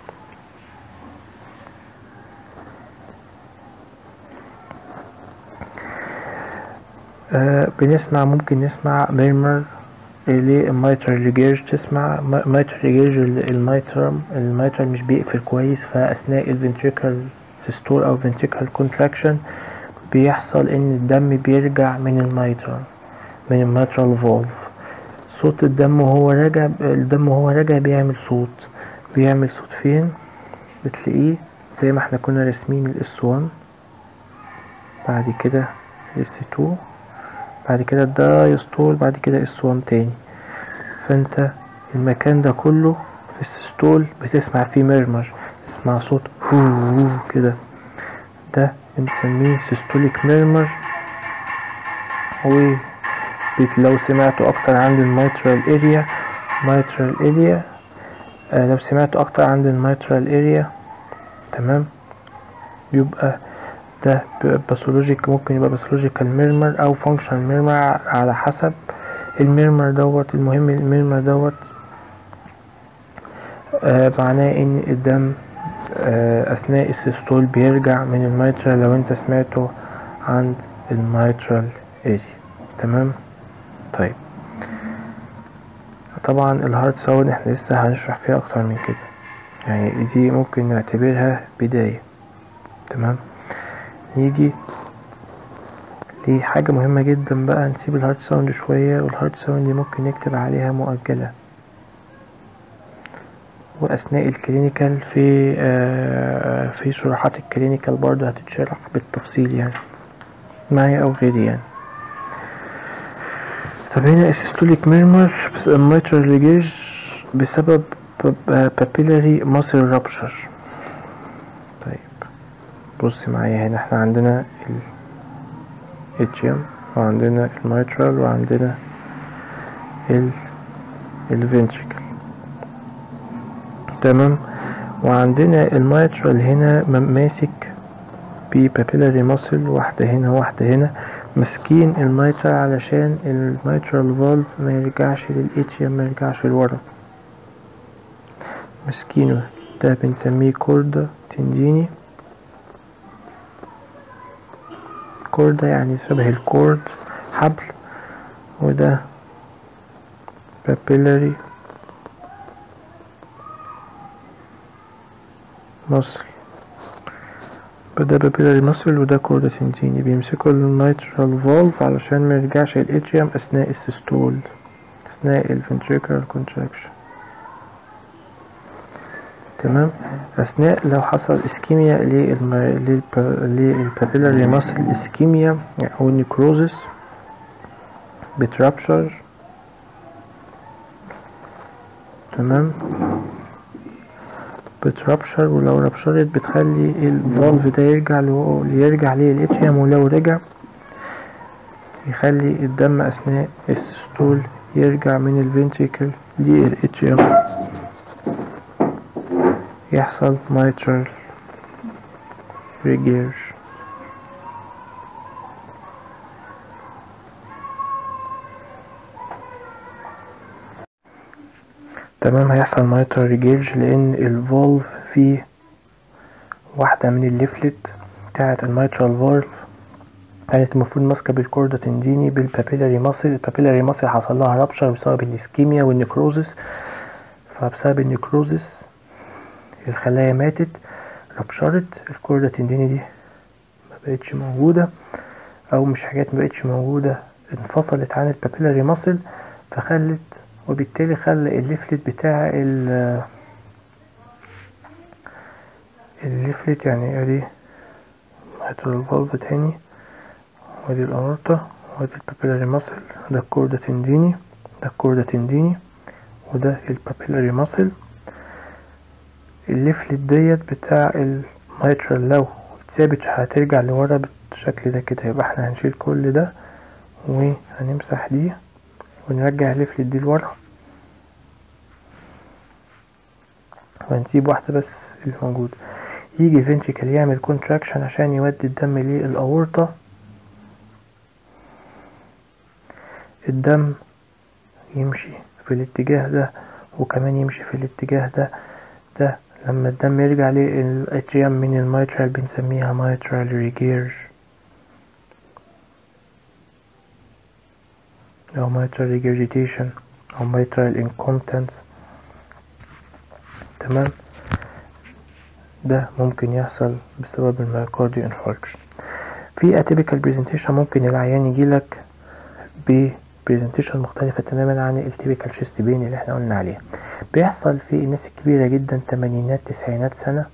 ممكن نسمع ميرمر للميترال ريجيرج. تسمع ميترال ريجيرج، الميترال مش بيقفل كويس، فأثناء الفنتريكال سيستول أو فنتريكال كونتراكشن بيحصل إن الدم بيرجع من الميترال فولف. صوت الدم وهو راجع بيعمل صوت فين؟ بتلاقيه زي ما احنا كنا راسمين ال S1، بعد كده ال S2، بعد كده الدايستول، بعد كده S1 تاني. فانت المكان ده كله في السيستول بتسمع فيه ميرمر، تسمع صوت هو كده، ده بنسميه سيستوليك ميرمر. لو سمعته اكتر عند الميترال اريا، لو سمعته اكتر عند الميترال اريا، تمام، يبقى ده باثولوجيك، ممكن يبقى باثولوجيكال ميرمر او فانكشنال ميرمر على حسب الميرمر دوت. المهم الميرمر دوت معناه ان الدم اثناء السيستول بيرجع من الميترال لو انت سمعته عند الميترال اريا. تمام. طيب طبعا الهارت ساوند احنا لسه هنشرح فيها اكتر من كده، يعني دي ممكن نعتبرها بداية. تمام. نيجي لحاجة مهمة جدا بقى، نسيب الهارت ساوند شوية، والهارت ساوند دي ممكن نكتب عليها مؤجلة، وأثناء الكلينيكال في شروحات الكلينيكال برضه هتتشرح بالتفصيل يعني معي أو غيري يعني. طب هنا السيستوليك ميرمر الميترال ريجيرج بسبب بابيلاري ماسل رابشر. طيب بص معايا هنا، احنا عندنا الاتريوم وعندنا الميترال وعندنا الفنتريكل. تمام. وعندنا الميترال هنا ماسك ببابيلاري ماسل، واحدة هنا واحدة هنا، ماسكين الميترال علشان الميترال فالف ما يرجعش للاتريوم، ما يرجعش لورا، ماسكينه. ده بنسميه كوردا تنديني. كوردا يعني شبه الكورد، حبل. وده بابيلاري مصل، ده بابيلاري مصل وده كوردا تنديني، بيمسكوا الميترال فالف علشان ما يرجعش الاتريوم اثناء السيستول، اثناء الفنتريكولار كونتراكشن. تمام. اثناء لو حصل اسكيميا للبابيلاري ماسل، اسكيميا او نيكروزس، بترابشر. تمام. بترابشر، ولو رابشرت بتخلي الفالف ده يرجع ليه الاتريوم، ولو رجع يخلي الدم اثناء السيستول يرجع من الفنتريكل للاتريوم، يحصل mitral regurg. تمام. هيحصل mitral regurg لان الفولف فيه واحدة من الليفلت بتاعة الميترال فالف كانت المفروض ماسكة بالكوردا تنديني بالبابيلاري ماسل. البابيلاري ماسل حصل لها رابشر بسبب الاسكيميا والنيكروزس، فبسبب النيكروزس الخلايا ماتت، ربشرت، الكوردا تنديني دي ما بقتش موجودة، او مش حاجات ما بقتش موجودة، انفصلت عن البابيلاري ماسل، فخلت وبالتالي خلى الليفلت بتاع الليفلت، يعني ادي mitral valve تاني، وادي الأورطة، وادي البابيلاري ماسل، ده الكوردا تنديني، ده الكوردا تنديني، وده البابيلاري ماسل. الليفلت ديت بتاع الميترال لو اتثابت هترجع لورا بالشكل ده كده، يبقى احنا هنشيل كل ده وهنمسح دي ونرجع الليفلت دي لورا، وهنسيب واحدة بس اللي موجود. يجي فنتريكل يعمل كونتراكشن عشان يودي الدم للأورطة، الدم يمشي في الاتجاه ده وكمان يمشي في الاتجاه ده لما الدم يرجع للاتريوم من الميترال بنسميها mitral regurg أو mitral regurgitation أو mitral incompetence. تمام، ده ممكن يحصل بسبب الميوكارديو انفاركشن. في اتيبيكال بريزنتيشن ممكن العيان يجيلك بريزنتيشن مختلفة تماما عن التيبيكال شيست بين اللي احنا قلنا عليها. بيحصل في الناس الكبيرة جدا، تمانينات تسعينات سنة،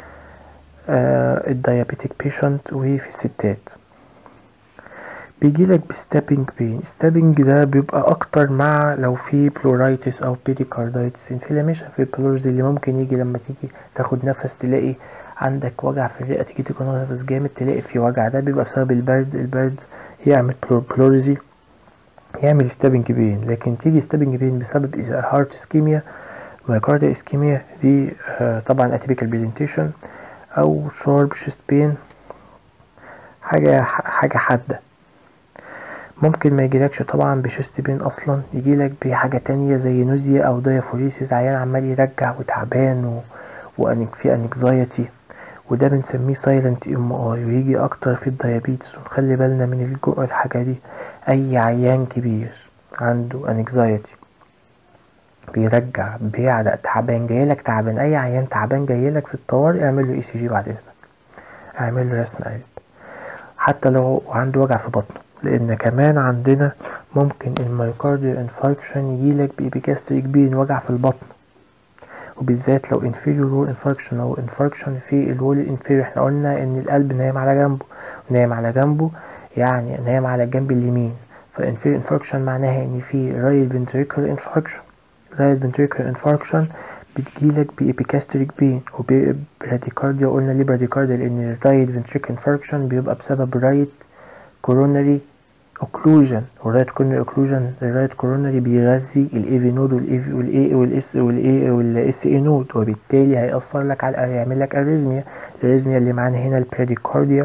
الديابيتيك بيشنت، وفي الستات بيجيلك بستابنج بين. ستابنج ده بيبقى اكتر مع لو في بلورايتس او بيريكاردايتس، انفلاميشن في البلورز اللي ممكن يجي لما تيجي تاخد نفس تلاقي عندك وجع في الرئة، تيجي تاخد نفس جامد تلاقي في وجع، ده بيبقى بسبب البرد يعمل بلورزي، يعمل ستابنج بين. لكن تيجي ستابنج بين بسبب هارت اسكيميا، مايكارديا اسكيميا، دي طبعا اتيبيكال بريزنتيشن. او شارب شيست بين، حاجة حادة. ممكن ما يجيلكش طبعا بشيست بين اصلا، يجيلك بحاجة تانية زي نوزيا او دايفوريسيس، عيان عمال يرجع وتعبان في انكزايتي، وده بنسميه سايلنت ام اي، ويجي اكتر في الديابيتس. ونخلي بالنا من الحاجة دي، اي عيان كبير عنده انكزايتي بيرجع بيعرق تعبان جايلك تعبان، اي عيان تعبان جايلك في الطوارئ اعمل له اي سي جي بعد اذنك، اعمل له رسم قلب حتى لو عنده وجع في بطنه. لان كمان عندنا ممكن الميوكارديو انفاركشن يجيلك بإبيجاستريك بين، وجع في البطن، وبالذات لو inferior wall infarction او infarction في الوول الانفيريور. احنا قلنا ان القلب نايم على جنبه، نايم على جنبه يعني نايم على الجنب اليمين، فالانفيريور انفاركشن معناها ان في رايت ventricular infarction. رايت ventricular infarction بتجيلك بإبيجاستريك بين وبراديكارديا. قلنا ليه براديكارديا؟ لان الرايت ventricular infarction بيبقى بسبب رايت coronary occlusion، والرايت coronary occlusion الرايت coronary بيغذي الاي نود والاي والاس اي نود، وبالتالي هيأثر لك على هيعمل لك اريزميا. الاريزميا اللي معانا هنا البراديكارديا،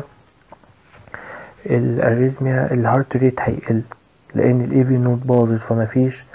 الاريزميا الهارت ريت هيقل لان الاي نود باظت، فمفيش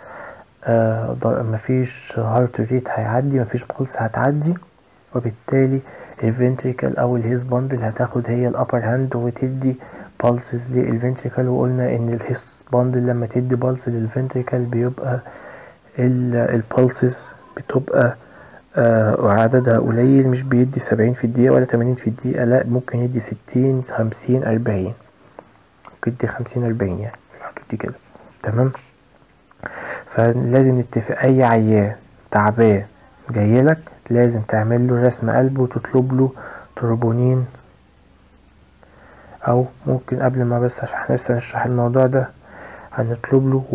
مفيش هارت ريت هيعدي، مفيش بلس هتعدي، وبالتالي الفنتريكل او الهيس باندل هتاخد هي الابر هاند وتدي بالسز للفنتريكل. وقلنا ان الهيس باندل لما تدي بالس للفنتريكل بيبقى البالسز بتبقى وعددها قليل، مش بيدي 70 في الدقيقة ولا 80 في الدقيقة، لا ممكن يدي 60 50 40، ممكن يدي 50 40 يعني في الحدود دي كده. تمام، فلازم نتفق اي عيان تعبان جايلك لازم تعمل له رسم قلب وتطلب له تروبونين، او ممكن قبل ما بس عشان احنا لسه نشرح الموضوع ده هنطلب له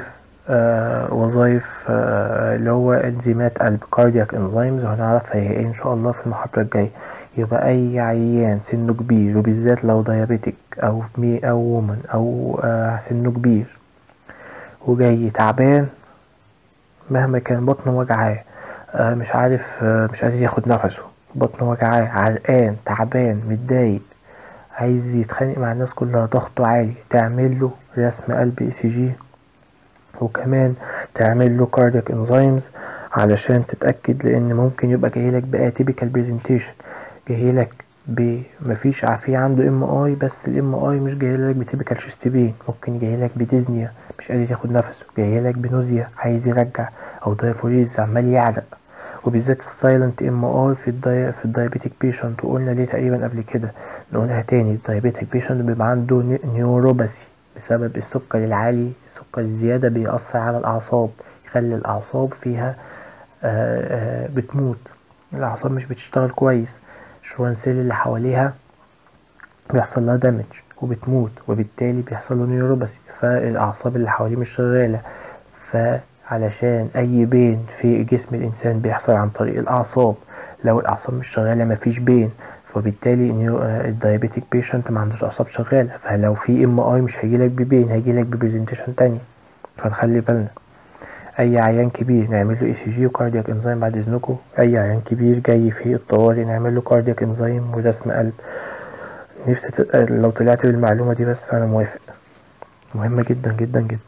وظايف اللي هو انزيمات قلب كاردياك انزيمز، وهنعرفها هي ايه ان شاء الله في المحاضرة الجاية. يبقى اي عيان سنه كبير وبالذات لو ديابيتك او وومن او سنه كبير وجاي تعبان مهما كان، بطنه وجعاه مش عارف مش قادر ياخد نفسه، بطنه وجعاه، عرقان، تعبان، متضايق، عايز يتخانق مع الناس كلها، ضغطه عالي، تعمل له رسم قلب اي سي جي، وكمان تعمل له كاردياك انزيمز علشان تتاكد، لان ممكن يبقى جايلك باتيبيكال بريزنتيشن، جايلك مفيش في عنده ام اي، بس الام اي مش جايلك بتيبيكال شيست بين، ممكن جايلك بديزنيا مش قادر ياخد نفسه، جايلك بنوزيا عايز يرجع، او دايفوريز عمال يعرق، وبالذات السايلنت ام اي في الدايابيتيك بيشنت. وقلنا ليه تقريبا قبل كده، نقولها تاني، الدايابيتيك بيشنت بيبقى عنده نيوروباثي، بسبب السكر العالي. السكر الزيادة بيأثر على الأعصاب، يخلي الأعصاب فيها بتموت، الأعصاب مش بتشتغل كويس، الشوان سيل اللي حواليها بيحصل لها دامج وبتموت، وبالتالي بيحصل له نيوروباثي، فالأعصاب اللي حواليه مش شغالة. فعلشان أي بين في جسم الإنسان بيحصل عن طريق الأعصاب، لو الأعصاب مش شغالة مفيش بين، فبالتالي الدايابيتيك بيشنت ما عندوش أعصاب شغالة، فلو في MRI مش هيجيلك ببين، هيجيلك ببرزنتيشن تانية. فنخلي بالنا. أي عيان كبير نعمل له ECG وكاردياك انزيم بعد إذنكم. أي عيان كبير جاي في الطوارئ نعمل له كاردياك انزيم ورسم قلب. نفسي لو طلعت بالمعلومة دي بس أنا موافق، مهمة جدا جدا جدا.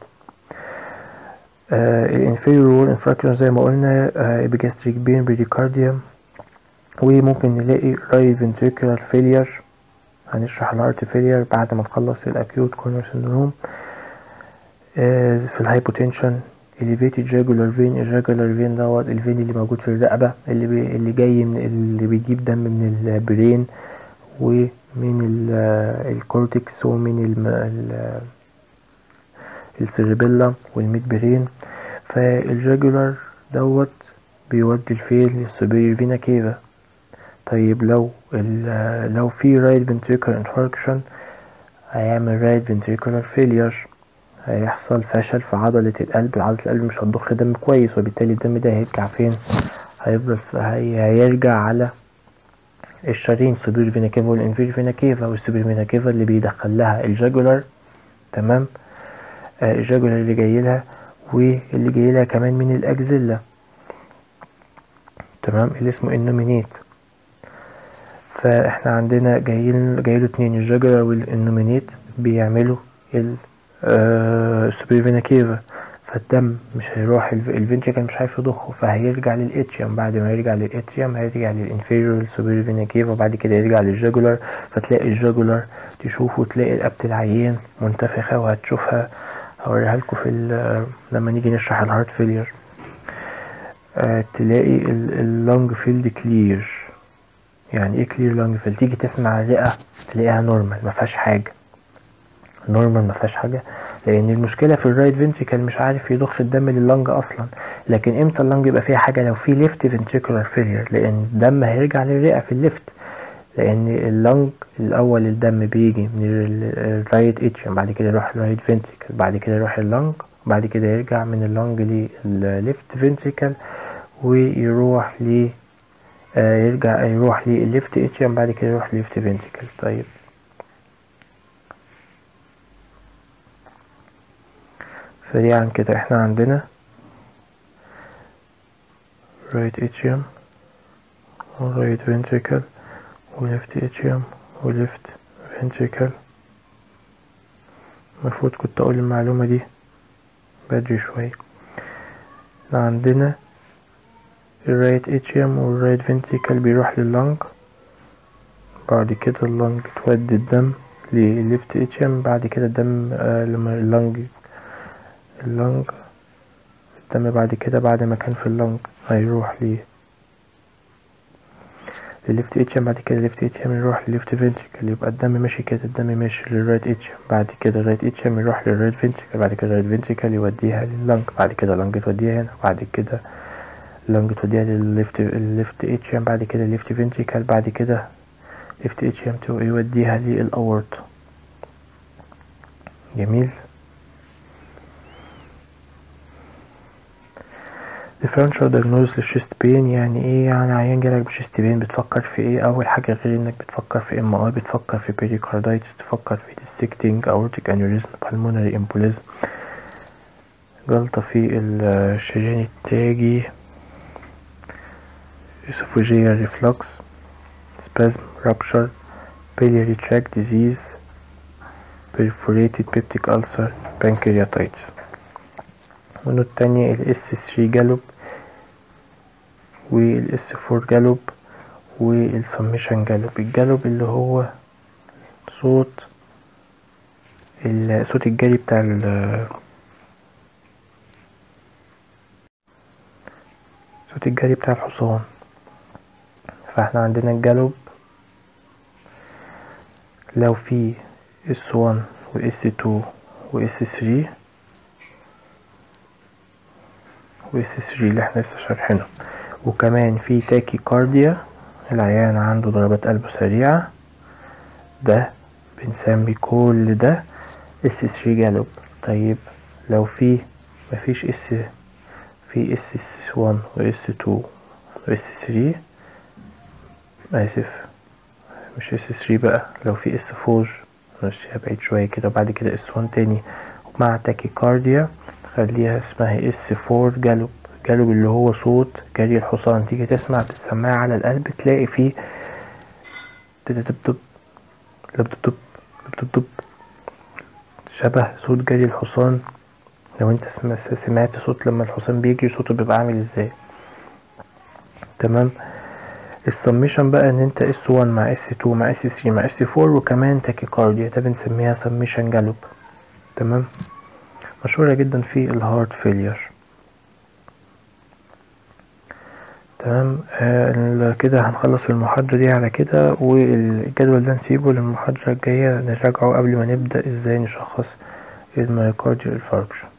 الانفيريور وول انفراكشن زي ما قلنا، epigastric pain بريديكارديوم، وممكن نلاقي right ventricular failure. هنشرح الهارت فيلير بعد ما نخلص الاكيوت كورنر سندروم. في الهايبوتنشن elevated jugular vein. الجاجولار فين دوت الفين اللي موجود في الرقبة، اللي جاي من اللي بيجيب دم من البرين ومن الكورتكس ومن السيربيلا والميد برين. فالجاجولار دوت بيودي الفين للسوبيريور فينا كيفا. طيب لو في right ventricular infarction هيعمل right ventricular failure، هيحصل فشل في عضلة القلب. عضلة القلب مش هتضخ دم كويس، وبالتالي الدم ده هيرجع فين؟ هيرجع على الشرايين superior vena cava والinferior vena cava، والسوبر فينا كيفا اللي بيدخل لها الجاجولار. تمام. الجاجولار اللي جاي لها، واللي جاي لها كمان من الاكزيلا. تمام، اللي اسمه النومينيت. فاحنا عندنا جايله اتنين، الجاجولار والنومينيت بيعملوا السوبر فينا كيفا. فالدم مش هيروح الفنتريكل مش عارف يضخه، فهيرجع للاتريوم. بعد ما يرجع للاتريوم هيرجع للانفيريور سوبر فينا كيفا، وبعد كده يرجع للجاجولار. فتلاقي الجاجولار تشوفه، تلاقي رقبة العيان منتفخة، وهتشوفها هوريها لكم لما نيجي نشرح الهارت فيلير. تلاقي اللونج فيلد كلير. يعني ايه كلير لونج فيلد؟ تيجي تسمع الرئة تلاقيها نورمال مفيهاش حاجة، نورمال مفيهاش حاجة، لان المشكلة في الرايت فنتريكل مش عارف يضخ الدم لللنج اصلا. لكن امتى اللنج يبقى فيها حاجة؟ لو في ليفت فنتريكولار فيلير، لان الدم هيرجع للرئة في الليفت، لان اللنج الاول الدم بيجي من الرايت اتريوم، بعد كده يروح الرايت فنتريكل، بعد كده يروح اللنج، بعد كده يرجع من اللنج للليفت فنتريكل، ويروح يروح للليفت اتريوم، بعد كده يروح للليفت فنتريكل. طيب سريعا كده، احنا عندنا right atrium و right ventricle و left atrium و left ventricle. المفروض كنت اقول المعلومة دي بدري شوية. احنا عندنا right atrium و right ventricle بيروح لللنج، بعد كده اللنج تودي الدم للليفت اتريوم، بعد كده الدم لما اللنج الدم بعد كده بعد ما كان في اللنج هيروح للليفت اتريوم، بعد كده الليفت اتريوم يروح للليفت فنتريكل. يبقى الدم ماشي كده، الدم ماشي للرايت اتريوم، بعد كده الرايت اتريوم يروح للرايت فنتريكل، بعد كده الرايت فنتريكل يوديها لللنج، بعد كده اللنج توديها هنا، بعد كده اللنج توديها للليفت اتريوم، بعد كده الليفت فنتريكل، بعد كده ليفت اتريوم يوديها للأورطة. جميل. differential diagnosis للchest pain يعني ايه؟ يعني عيان جالك بchest pain بتفكر في ايه؟ اول حاجة غير انك بتفكر في MRI بتفكر في pericarditis، تفكر في dissecting aortic aneurysm، pulmonary embolism، جلطة في الشريان التاجي، esophageal reflux، spasm، rupture، biliary tract disease، perforated peptic ulcer، pancreatitis. والنوع التانية S3 جالوب والS4 جالوب والسميشن جالوب. الجالوب اللي هو صوت الجري بتاع صوت الجري بتاع الحصان. فاحنا عندنا الجالوب لو في S1 و S2 و S3 و S3 اللي احنا لسه شارحينه. وكمان في تاكي كارديا، العيان عنده ضربات قلبه سريعة، ده بنسمي كل ده S3 جالوب. طيب لو مفيش في S1 و S2 و S3، آسف مش S3 بقى، لو في S4 نمشيها بعيد شوية كده، وبعد كده S1 تاني مع تاكيكارديا خليها اسمها S4 جالوب. جالوب اللي هو صوت جري الحصان، تيجي تسمع بالسماعة على القلب تلاقي فيه تدب دب دب، شبه صوت جري الحصان. لو انت سمعت صوت لما الحصان بيجري صوته بيبقى عامل ازاي. تمام. السميشن بقى ان انت S1 مع S2 مع S3 مع S4 وكمان تاكيكارديا، ده بنسميها سميشن جالوب. تمام. مشهورة جدا في الهارت فيلير. تمام. كده هنخلص المحاضرة دي على كده، والجدول ده نسيبه للمحاضرة الجاية نراجعه قبل ما نبدأ ازاي نشخص الميوكارديال انفاركشن.